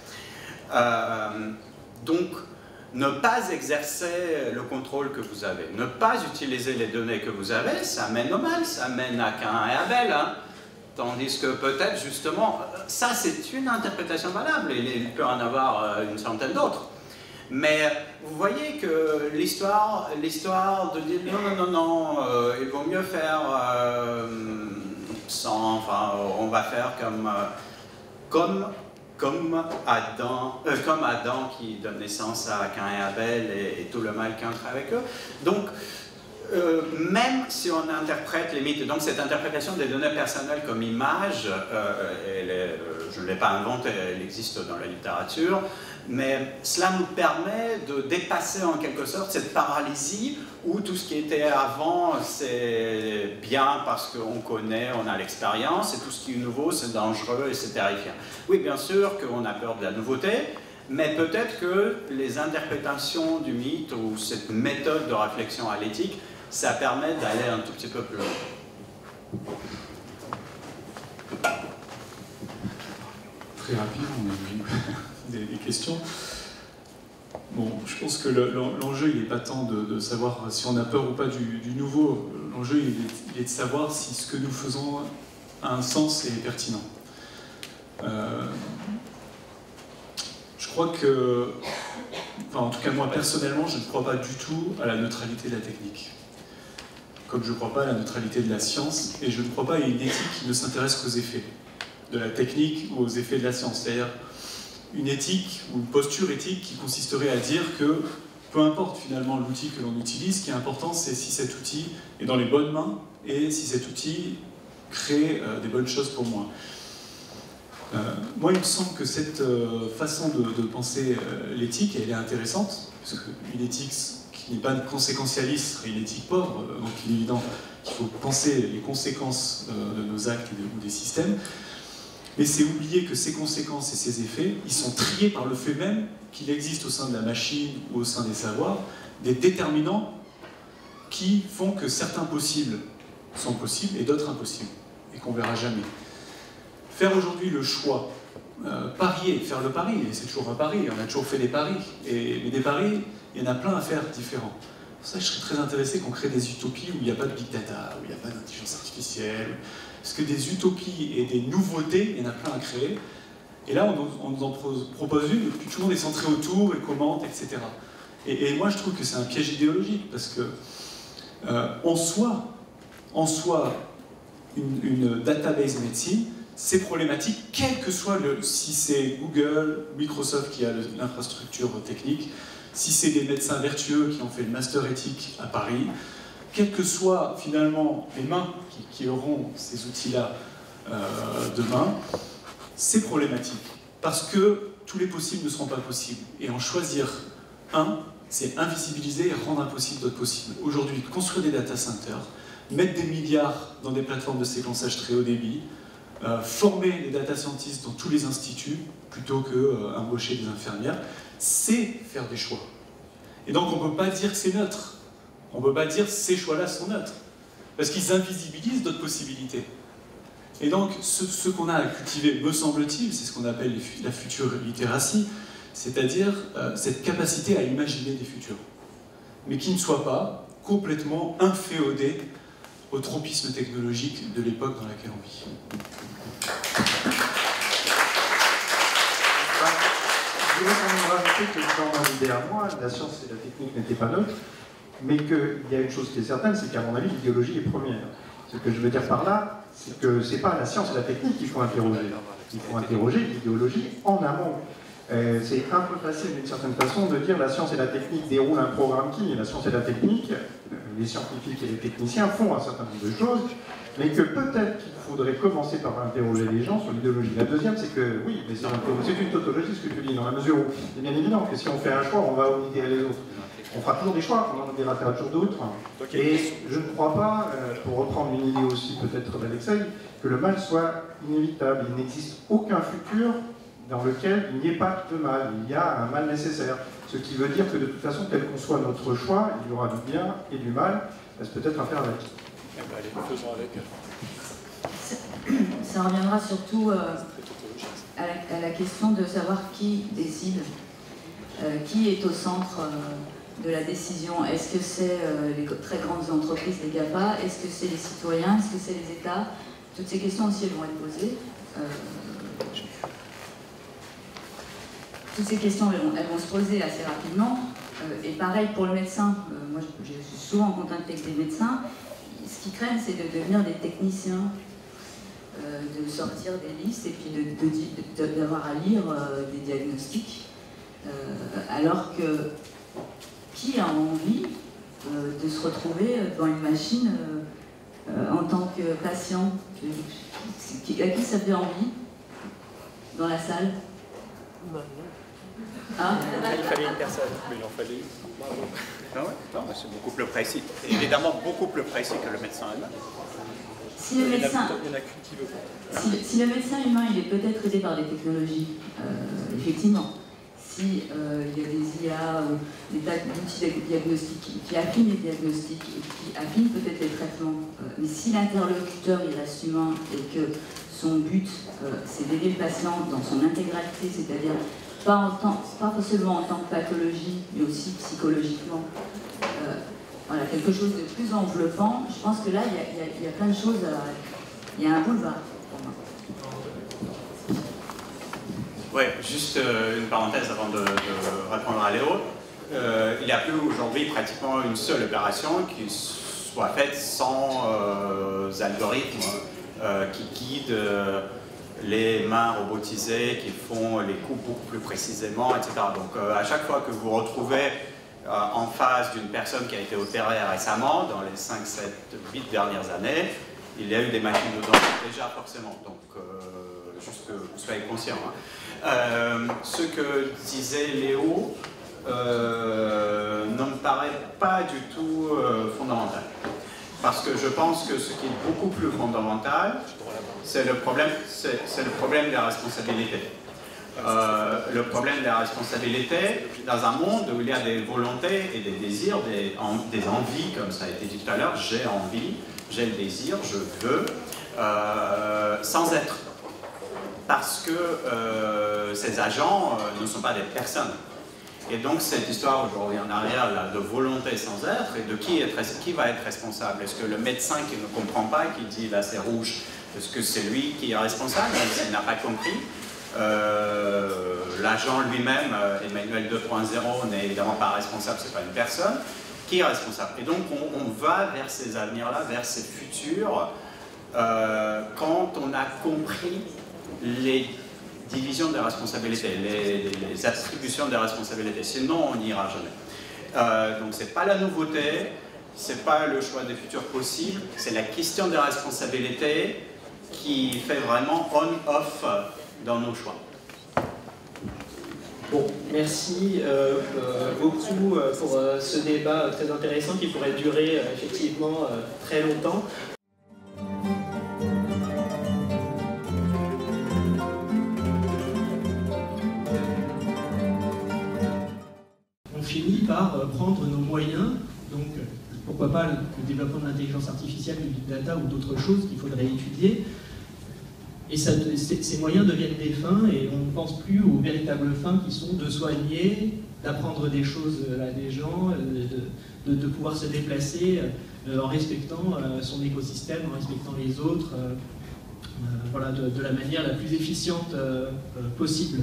Euh, donc, ne pas exercer le contrôle que vous avez, ne pas utiliser les données que vous avez, ça mène au mal, ça mène à Caïn et Abel. Hein. Tandis que peut-être, justement, ça c'est une interprétation valable, et il peut en avoir une centaine d'autres. Mais vous voyez que l'histoire l'histoire de dire non, non, non, non, euh, il vaut mieux faire euh, sans, enfin, on va faire comme, euh, comme, comme, Adam, euh, comme Adam qui donne naissance à Caïn et Abel et, et tout le mal qui entre avec eux. Donc, euh, même si on interprète les mythes, donc cette interprétation des données personnelles comme image, euh, elle est, je ne l'ai pas inventée, elle existe dans la littérature, mais cela nous permet de dépasser en quelque sorte cette paralysie où tout ce qui était avant c'est bien parce qu'on connaît, on a l'expérience, et tout ce qui est nouveau c'est dangereux et c'est terrifiant. Oui, bien sûr qu'on a peur de la nouveauté, mais peut-être que les interprétations du mythe ou cette méthode de réflexion à l'éthique, ça permet d'aller un tout petit peu plus loin. Très rapide, on a des, des questions. Bon, je pense que l'enjeu, il n'est pas tant de, de savoir si on a peur ou pas du, du nouveau. L'enjeu, il, il est de savoir si ce que nous faisons a un sens et est pertinent. Euh, je crois que, enfin, en tout cas moi personnellement, je ne crois pas du tout à la neutralité de la technique. Comme je ne crois pas à la neutralité de la science, et je ne crois pas à une éthique qui ne s'intéresse qu'aux effets de la technique ou aux effets de la science. C'est-à-dire une éthique ou une posture éthique qui consisterait à dire que peu importe finalement l'outil que l'on utilise, ce qui est important c'est si cet outil est dans les bonnes mains et si cet outil crée euh, des bonnes choses pour moi. Euh, moi il me semble que cette euh, façon de, de penser euh, l'éthique, elle est intéressante, parce qu'une éthique qui n'est pas conséquentialiste serait une éthique pauvre, donc il est évident qu'il faut penser les conséquences euh, de nos actes et de, ou des systèmes. Mais c'est oublier que ces conséquences et ces effets, ils sont triés par le fait même qu'il existe au sein de la machine ou au sein des savoirs des déterminants qui font que certains possibles sont possibles et d'autres impossibles, et qu'on ne verra jamais. Faire aujourd'hui le choix, euh, parier, faire le pari, et c'est toujours un pari, on a toujours fait des paris, et, mais des paris, il y en a plein à faire différents. Pour ça, je serais très intéressé qu'on crée des utopies où il n'y a pas de big data, où il n'y a pas d'intelligence artificielle. Parce que des utopies et des nouveautés, il y en a plein à créer. Et là, on, on nous en propose une, et puis tout le monde est centré autour, et commente, et cetera. Et, et moi, je trouve que c'est un piège idéologique, parce que, euh, en soi, en soi, une, une database médecine, c'est problématique, quel que soit le... Si c'est Google, Microsoft qui a l'infrastructure technique, si c'est des médecins vertueux qui ont fait le master éthique à Paris, quelles que soient finalement les mains qui, qui auront ces outils-là euh, demain, c'est problématique. Parce que tous les possibles ne seront pas possibles. Et en choisir un, c'est invisibiliser et rendre impossible d'autres possibles. Aujourd'hui, construire des data centers, mettre des milliards dans des plateformes de séquençage très haut débit, euh, former les data scientists dans tous les instituts, plutôt que euh, embaucher des infirmières, c'est faire des choix. Et donc on ne peut pas dire que c'est neutre. On ne peut pas dire que ces choix-là sont neutres. Parce qu'ils invisibilisent d'autres possibilités. Et donc ce, ce qu'on a à cultiver, me semble-t-il, c'est ce qu'on appelle la future littératie, c'est-à-dire euh, cette capacité à imaginer des futurs. Mais qui ne soit pas complètement inféodé au tropisme technologique de l'époque dans laquelle on vit. Je voudrais quand même rajouter que dans mon idée à moi, la science et la technique n'étaient pas neutres, mais qu'il y a une chose qui est certaine, c'est qu'à mon avis, l'idéologie est première. Ce que je veux dire par là, c'est que ce n'est pas la science et la technique qu'il faut interroger. Il faut interroger l'idéologie en amont. Euh, c'est un peu facile d'une certaine façon de dire la science et la technique déroulent un programme qui, la science et la technique, les scientifiques et les techniciens font un certain nombre de choses, mais que peut-être qu'il faudrait commencer par interroger les gens sur l'idéologie. La deuxième, c'est que, oui, mais c'est une tautologie ce que tu dis, dans la mesure où c'est bien évident que si on fait un choix, on va obliger les autres. On fera toujours des choix, on en oubliera toujours d'autres. Et je ne crois pas, pour reprendre une idée aussi peut-être d'Alexei, que le mal soit inévitable. Il n'existe aucun futur dans lequel il n'y ait pas de mal. Il y a un mal nécessaire. Ce qui veut dire que de toute façon, quel qu'on soit notre choix, il y aura du bien et du mal. Reste peut-être à faire avec. Eh ben, allez, faisons avec. Ça reviendra surtout euh, à, la, à la question de savoir qui décide, euh, qui est au centre euh, de la décision. Est-ce que c'est euh, les très grandes entreprises, les GAFA? Est-ce que c'est les citoyens? Est-ce que c'est les États? Toutes ces questions aussi, elles vont être posées. Euh, toutes ces questions, elles vont, elles vont se poser assez rapidement. Euh, et pareil pour le médecin. Euh, moi, je, je suis souvent en contact avec des médecins. Ce qu'ils craignent, c'est de devenir des techniciens, euh, de sortir des listes et puis d'avoir de, de, à lire euh, des diagnostics. Euh, alors que qui a envie euh, de se retrouver devant une machine euh, euh, en tant que patient? Qui, à qui ça fait envie dans la salle? Ah. Il fallait une personne, mais il en fallait une. Ah ouais, non, c'est beaucoup plus précis. C'est évidemment beaucoup plus précis que le médecin humain. Si le médecin, si, si le médecin humain il est peut-être aidé par des technologies, euh, effectivement, si euh, il y a des I A, euh, des tas d'outils diagnostiques qui, qui affinent les diagnostics et qui affinent peut-être les traitements, euh, mais si l'interlocuteur il reste humain et que son but euh, c'est d'aider le patient dans son intégralité, c'est-à-dire pas, en tant, pas seulement en tant que pathologie, mais aussi psychologiquement, euh, voilà, quelque chose de plus enveloppant, je pense que là, il y a, y a, y a plein de choses, à, il y a un boulevard pour moi. Oui, juste euh, une parenthèse avant de, de répondre à Léo. Euh, il n'y a plus aujourd'hui pratiquement une seule opération qui soit faite sans euh, algorithme euh, qui guide euh, les mains robotisées, qui font les coups beaucoup plus précisément, et cetera. Donc euh, à chaque fois que vous vous retrouvez euh, en face d'une personne qui a été opérée récemment, dans les cinq, sept, huit dernières années, il y a eu des machines dedans déjà forcément. Donc euh, juste que vous soyez conscients. Hein. Euh, ce que disait Léo euh, ne me paraît pas du tout euh, fondamental. Parce que je pense que ce qui est beaucoup plus fondamental, c'est le problème, c'est le problème de la responsabilité. Euh, le problème de la responsabilité dans un monde où il y a des volontés et des désirs, des, en, des envies, comme ça a été dit tout à l'heure, j'ai envie, j'ai le désir, je veux, euh, sans être. Parce que euh, ces agents euh, ne sont pas des personnes. Et donc cette histoire aujourd'hui en arrière là, de volonté sans être, et de qui, est, qui va être responsable? Est-ce que le médecin qui ne comprend pas, qui dit là c'est rouge, est-ce que c'est lui qui est responsable, même s'il n'a pas compris? Euh, L'agent lui-même, euh, Emmanuel deux point zéro, n'est évidemment pas responsable, c'est pas une personne. Qui est responsable? Et donc on, on va vers ces avenirs-là, vers ces futurs, euh, quand on a compris les divisions des responsabilités, les, les attributions des responsabilités. Sinon, on n'ira jamais. Euh, donc c'est pas la nouveauté, c'est pas le choix des futurs possibles, c'est la question des responsabilités qui fait vraiment on-off dans nos choix. Bon, merci euh, euh, beaucoup euh, pour euh, ce débat très intéressant qui pourrait durer euh, effectivement euh, très longtemps. On finit par euh, prendre nos moyens, donc euh, pourquoi pas le, le développement de l'intelligence artificielle, du big data ou d'autres choses qu'il faudrait étudier. Et ça, ces moyens deviennent des fins et on ne pense plus aux véritables fins qui sont de soigner, d'apprendre des choses à des gens, de, de, de pouvoir se déplacer en respectant son écosystème, en respectant les autres, voilà, de, de la manière la plus efficiente possible.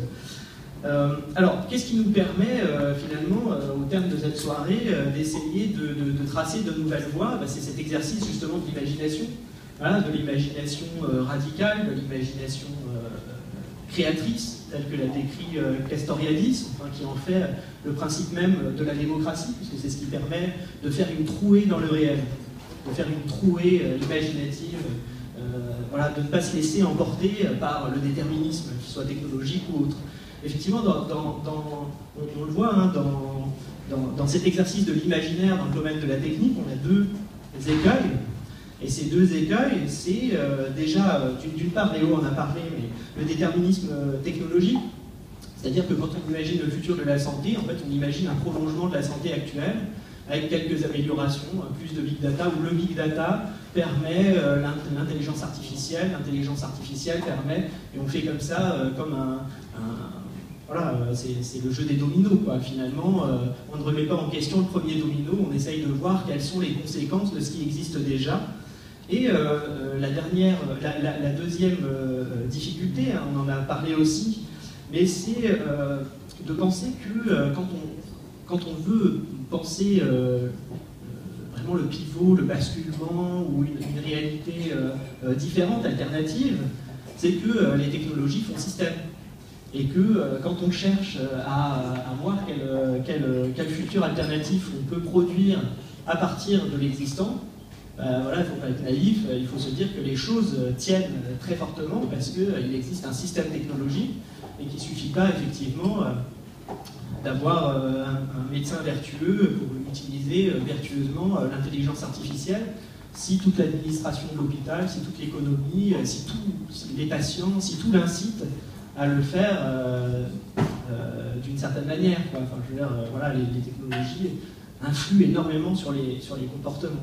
Euh, alors, qu'est-ce qui nous permet euh, finalement, euh, au terme de cette soirée, euh, d'essayer de, de, de tracer de nouvelles voies? Ben, c'est cet exercice justement de l'imagination. Voilà, de l'imagination euh, radicale, de l'imagination euh, créatrice, telle que l'a décrit euh, Castoriadis, enfin, qui en fait le principe même de la démocratie, puisque c'est ce qui permet de faire une trouée dans le réel, de faire une trouée euh, imaginative, euh, voilà, de ne pas se laisser emporter par le déterminisme, qu'il soit technologique ou autre. Effectivement, dans, dans, dans, on, on le voit, hein, dans, dans, dans cet exercice de l'imaginaire, dans le domaine de la technique, on a deux écueils. Et ces deux écueils, c'est euh, déjà, euh, d'une part, Léo en a parlé, mais le déterminisme euh, technologique, c'est-à-dire que quand on imagine le futur de la santé, en fait, on imagine un prolongement de la santé actuelle, avec quelques améliorations, euh, plus de big data, où le big data permet euh, l'intelligence artificielle, l'intelligence artificielle permet, et on fait comme ça, euh, comme un... un voilà, c'est le jeu des dominos, quoi. Finalement, euh, on ne remet pas en question le premier domino, on essaye de voir quelles sont les conséquences de ce qui existe déjà. Et euh, la dernière, la, la, la deuxième euh, difficulté, hein, on en a parlé aussi, mais c'est euh, de penser que euh, quand, on, quand on veut penser euh, vraiment le pivot, le basculement ou une, une réalité euh, différente, alternative, c'est que euh, les technologies font système. Et que euh, quand on cherche à, à voir quel, quel, quel futur alternatif on peut produire à partir de l'existant, euh, voilà, il ne faut pas être naïf, il faut se dire que les choses tiennent très fortement parce qu'il euh, existe un système technologique et qu'il ne suffit pas effectivement euh, d'avoir euh, un, un médecin vertueux pour utiliser euh, vertueusement euh, l'intelligence artificielle. Si toute l'administration de l'hôpital, si toute l'économie, si tous si les patients, si tout l'incite à le faire euh, euh, d'une certaine manière, quoi. Enfin, je veux dire, euh, voilà, les, les technologies influent énormément sur les, sur les comportements.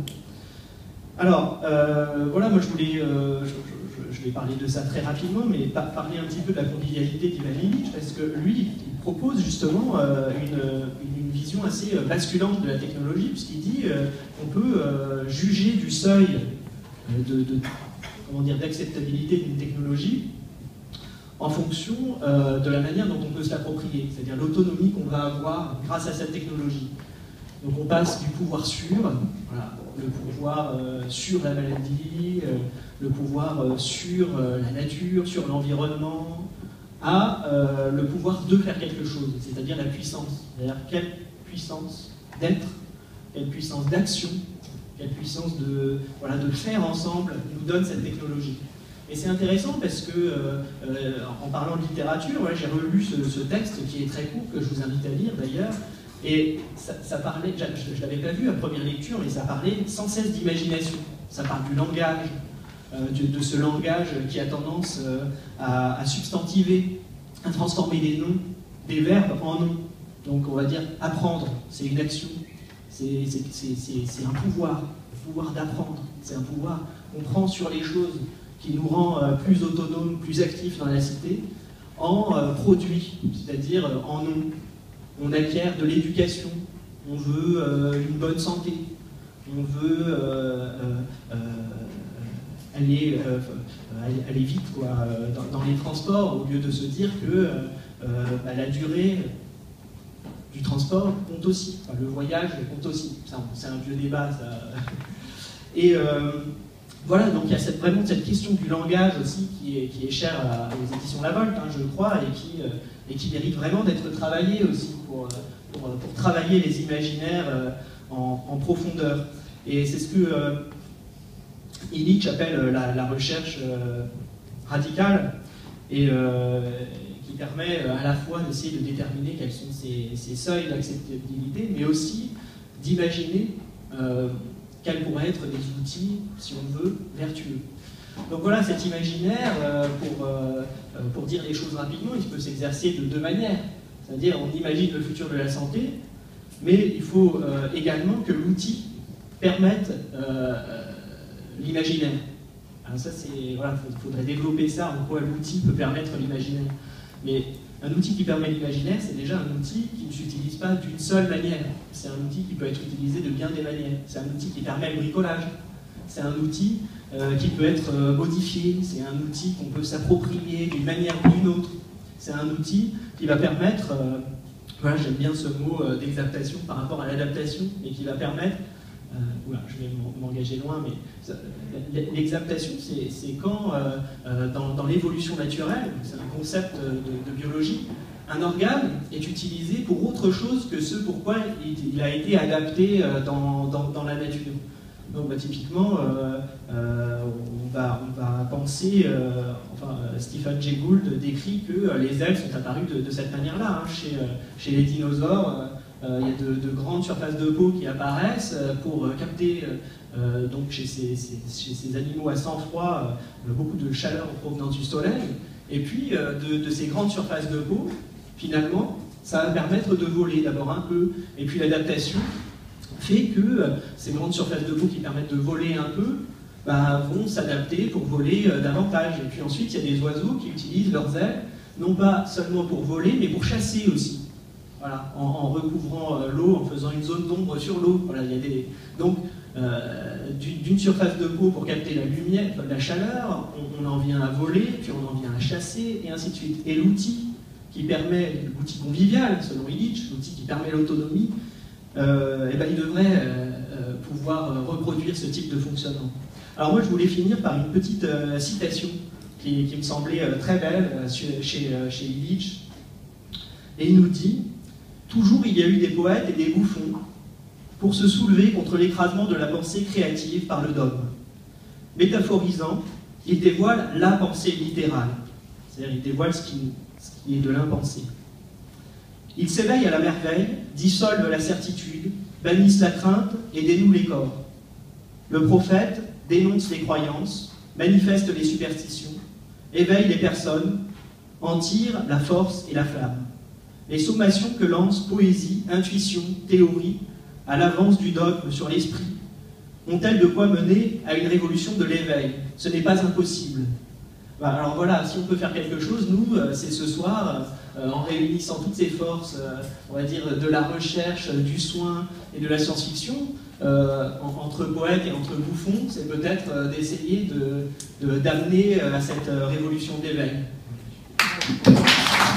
Alors, euh, voilà, moi je voulais, euh, je, je, je vais parler de ça très rapidement, mais par, parler un petit peu de la convivialité d'Ivan Illich, parce que lui, il propose justement euh, une, une vision assez basculante de la technologie, puisqu'il dit euh, qu'on peut euh, juger du seuil de, de, comment dire, d'acceptabilité d'une technologie en fonction euh, de la manière dont on peut se l'approprier, c'est-à-dire l'autonomie qu'on va avoir grâce à cette technologie. Donc on passe du pouvoir sur, voilà, le pouvoir euh, sur la maladie, euh, le pouvoir euh, sur euh, la nature, sur l'environnement, à euh, le pouvoir de faire quelque chose, c'est-à-dire la puissance. C'est-à-dire quelle puissance d'être, quelle puissance d'action, quelle puissance de, voilà, de faire ensemble nous donne cette technologie. Et c'est intéressant parce que, euh, euh, en parlant de littérature, ouais, j'ai relu ce, ce texte qui est très court, que je vous invite à lire d'ailleurs, et ça, ça parlait, je ne l'avais pas vu à première lecture, mais ça parlait sans cesse d'imagination. Ça parle du langage, euh, de, de ce langage qui a tendance euh, à, à substantiver, à transformer des noms, des verbes en noms. Donc on va dire apprendre, c'est une action, c'est un pouvoir, le pouvoir d'apprendre, c'est un pouvoir qu'on prend sur les choses, qui nous rend euh, plus autonomes, plus actifs dans la cité, en euh, produit, c'est-à-dire euh, en nom. On acquiert de l'éducation, on veut euh, une bonne santé, on veut euh, euh, euh, aller, euh, aller, aller vite quoi, dans, dans les transports, au lieu de se dire que euh, bah, la durée du transport compte aussi, enfin, le voyage compte aussi. C'est un vieux débat, ça. Et euh, voilà, donc il y a cette, vraiment cette question du langage aussi qui est, qui est chère à, aux éditions La Volte, hein, je crois, et qui, euh, et qui mérite vraiment d'être travaillée aussi pour, pour, pour travailler les imaginaires euh, en, en profondeur. Et c'est ce que euh, Illich appelle la, la recherche euh, radicale, et euh, qui permet à la fois d'essayer de déterminer quels sont ces, ces seuils d'acceptabilité, mais aussi d'imaginer euh, quels pourraient être des outils, si on veut, vertueux. Donc voilà, cet imaginaire, euh, pour, euh, pour dire les choses rapidement, il peut s'exercer de deux manières. C'est-à-dire, on imagine le futur de la santé, mais il faut euh, également que l'outil permette euh, l'imaginaire. Alors ça, c'est, voilà, il faudrait développer ça, en quoi l'outil peut permettre l'imaginaire. Mais un outil qui permet l'imaginaire, c'est déjà un outil qui ne s'utilise pas d'une seule manière. C'est un outil qui peut être utilisé de bien des manières. C'est un outil qui permet le bricolage. C'est un outil euh, qui peut être euh, modifié. C'est un outil qu'on peut s'approprier d'une manière ou d'une autre. C'est un outil qui va permettre, euh, voilà, j'aime bien ce mot euh, d'exaptation par rapport à l'adaptation, et qui va permettre, euh, oula, je vais m'engager loin, mais l'exaptation, c'est quand, euh, euh, dans, dans l'évolution naturelle, c'est un concept de, de biologie, un organe est utilisé pour autre chose que ce pourquoi il, il a été adapté euh, dans, dans, dans la nature. Donc bah, typiquement, euh, euh, on, va, on va penser, euh, enfin Stephen Jay Gould décrit que euh, les ailes sont apparues de, de cette manière-là. Hein. Chez, euh, chez les dinosaures, euh, il y a de, de grandes surfaces de peau qui apparaissent euh, pour euh, capter, euh, donc chez ces, ces, chez ces animaux à sang froid, euh, beaucoup de chaleur en provenance du soleil. Et puis euh, de, de ces grandes surfaces de peau, finalement, ça va permettre de voler d'abord un peu, et puis l'adaptation fait que euh, ces grandes surfaces de peau qui permettent de voler un peu bah, vont s'adapter pour voler euh, davantage. Et puis ensuite, il y a des oiseaux qui utilisent leurs ailes, non pas seulement pour voler, mais pour chasser aussi. Voilà, en, en recouvrant euh, l'eau, en faisant une zone d'ombre sur l'eau. Voilà, il y a des... Donc, euh, d'une surface de peau pour capter la lumière, la chaleur, on, on en vient à voler, puis on en vient à chasser, et ainsi de suite. Et l'outil qui permet, l'outil convivial, selon Illich, l'outil qui permet l'autonomie, Euh, et ben, il devrait euh, euh, pouvoir euh, reproduire ce type de fonctionnement. Alors moi je voulais finir par une petite euh, citation qui, qui me semblait euh, très belle euh, chez, euh, chez Illich, et il nous dit « Toujours il y a eu des poètes et des bouffons pour se soulever contre l'écrasement de la pensée créative par le dogme. Métaphorisant, il dévoile la pensée littérale, c'est-à-dire il dévoile ce qui, ce qui est de l'impensé. Il s'éveille à la merveille, dissolve la certitude, bannisse la crainte et dénoue les corps. Le prophète dénonce les croyances, manifeste les superstitions, éveille les personnes, en tire la force et la flamme. Les sommations que lance poésie, intuition, théorie, à l'avance du dogme sur l'esprit, ont-elles de quoi mener à une révolution de l'éveil? Ce n'est pas impossible. Alors voilà, si on peut faire quelque chose, nous, c'est ce soir, euh, en réunissant toutes ces forces, euh, on va dire, de la recherche, du soin et de la science-fiction, euh, en, entre poètes et entre bouffons, c'est peut-être euh, d'essayer de, de, d'amener à cette révolution d'éveil.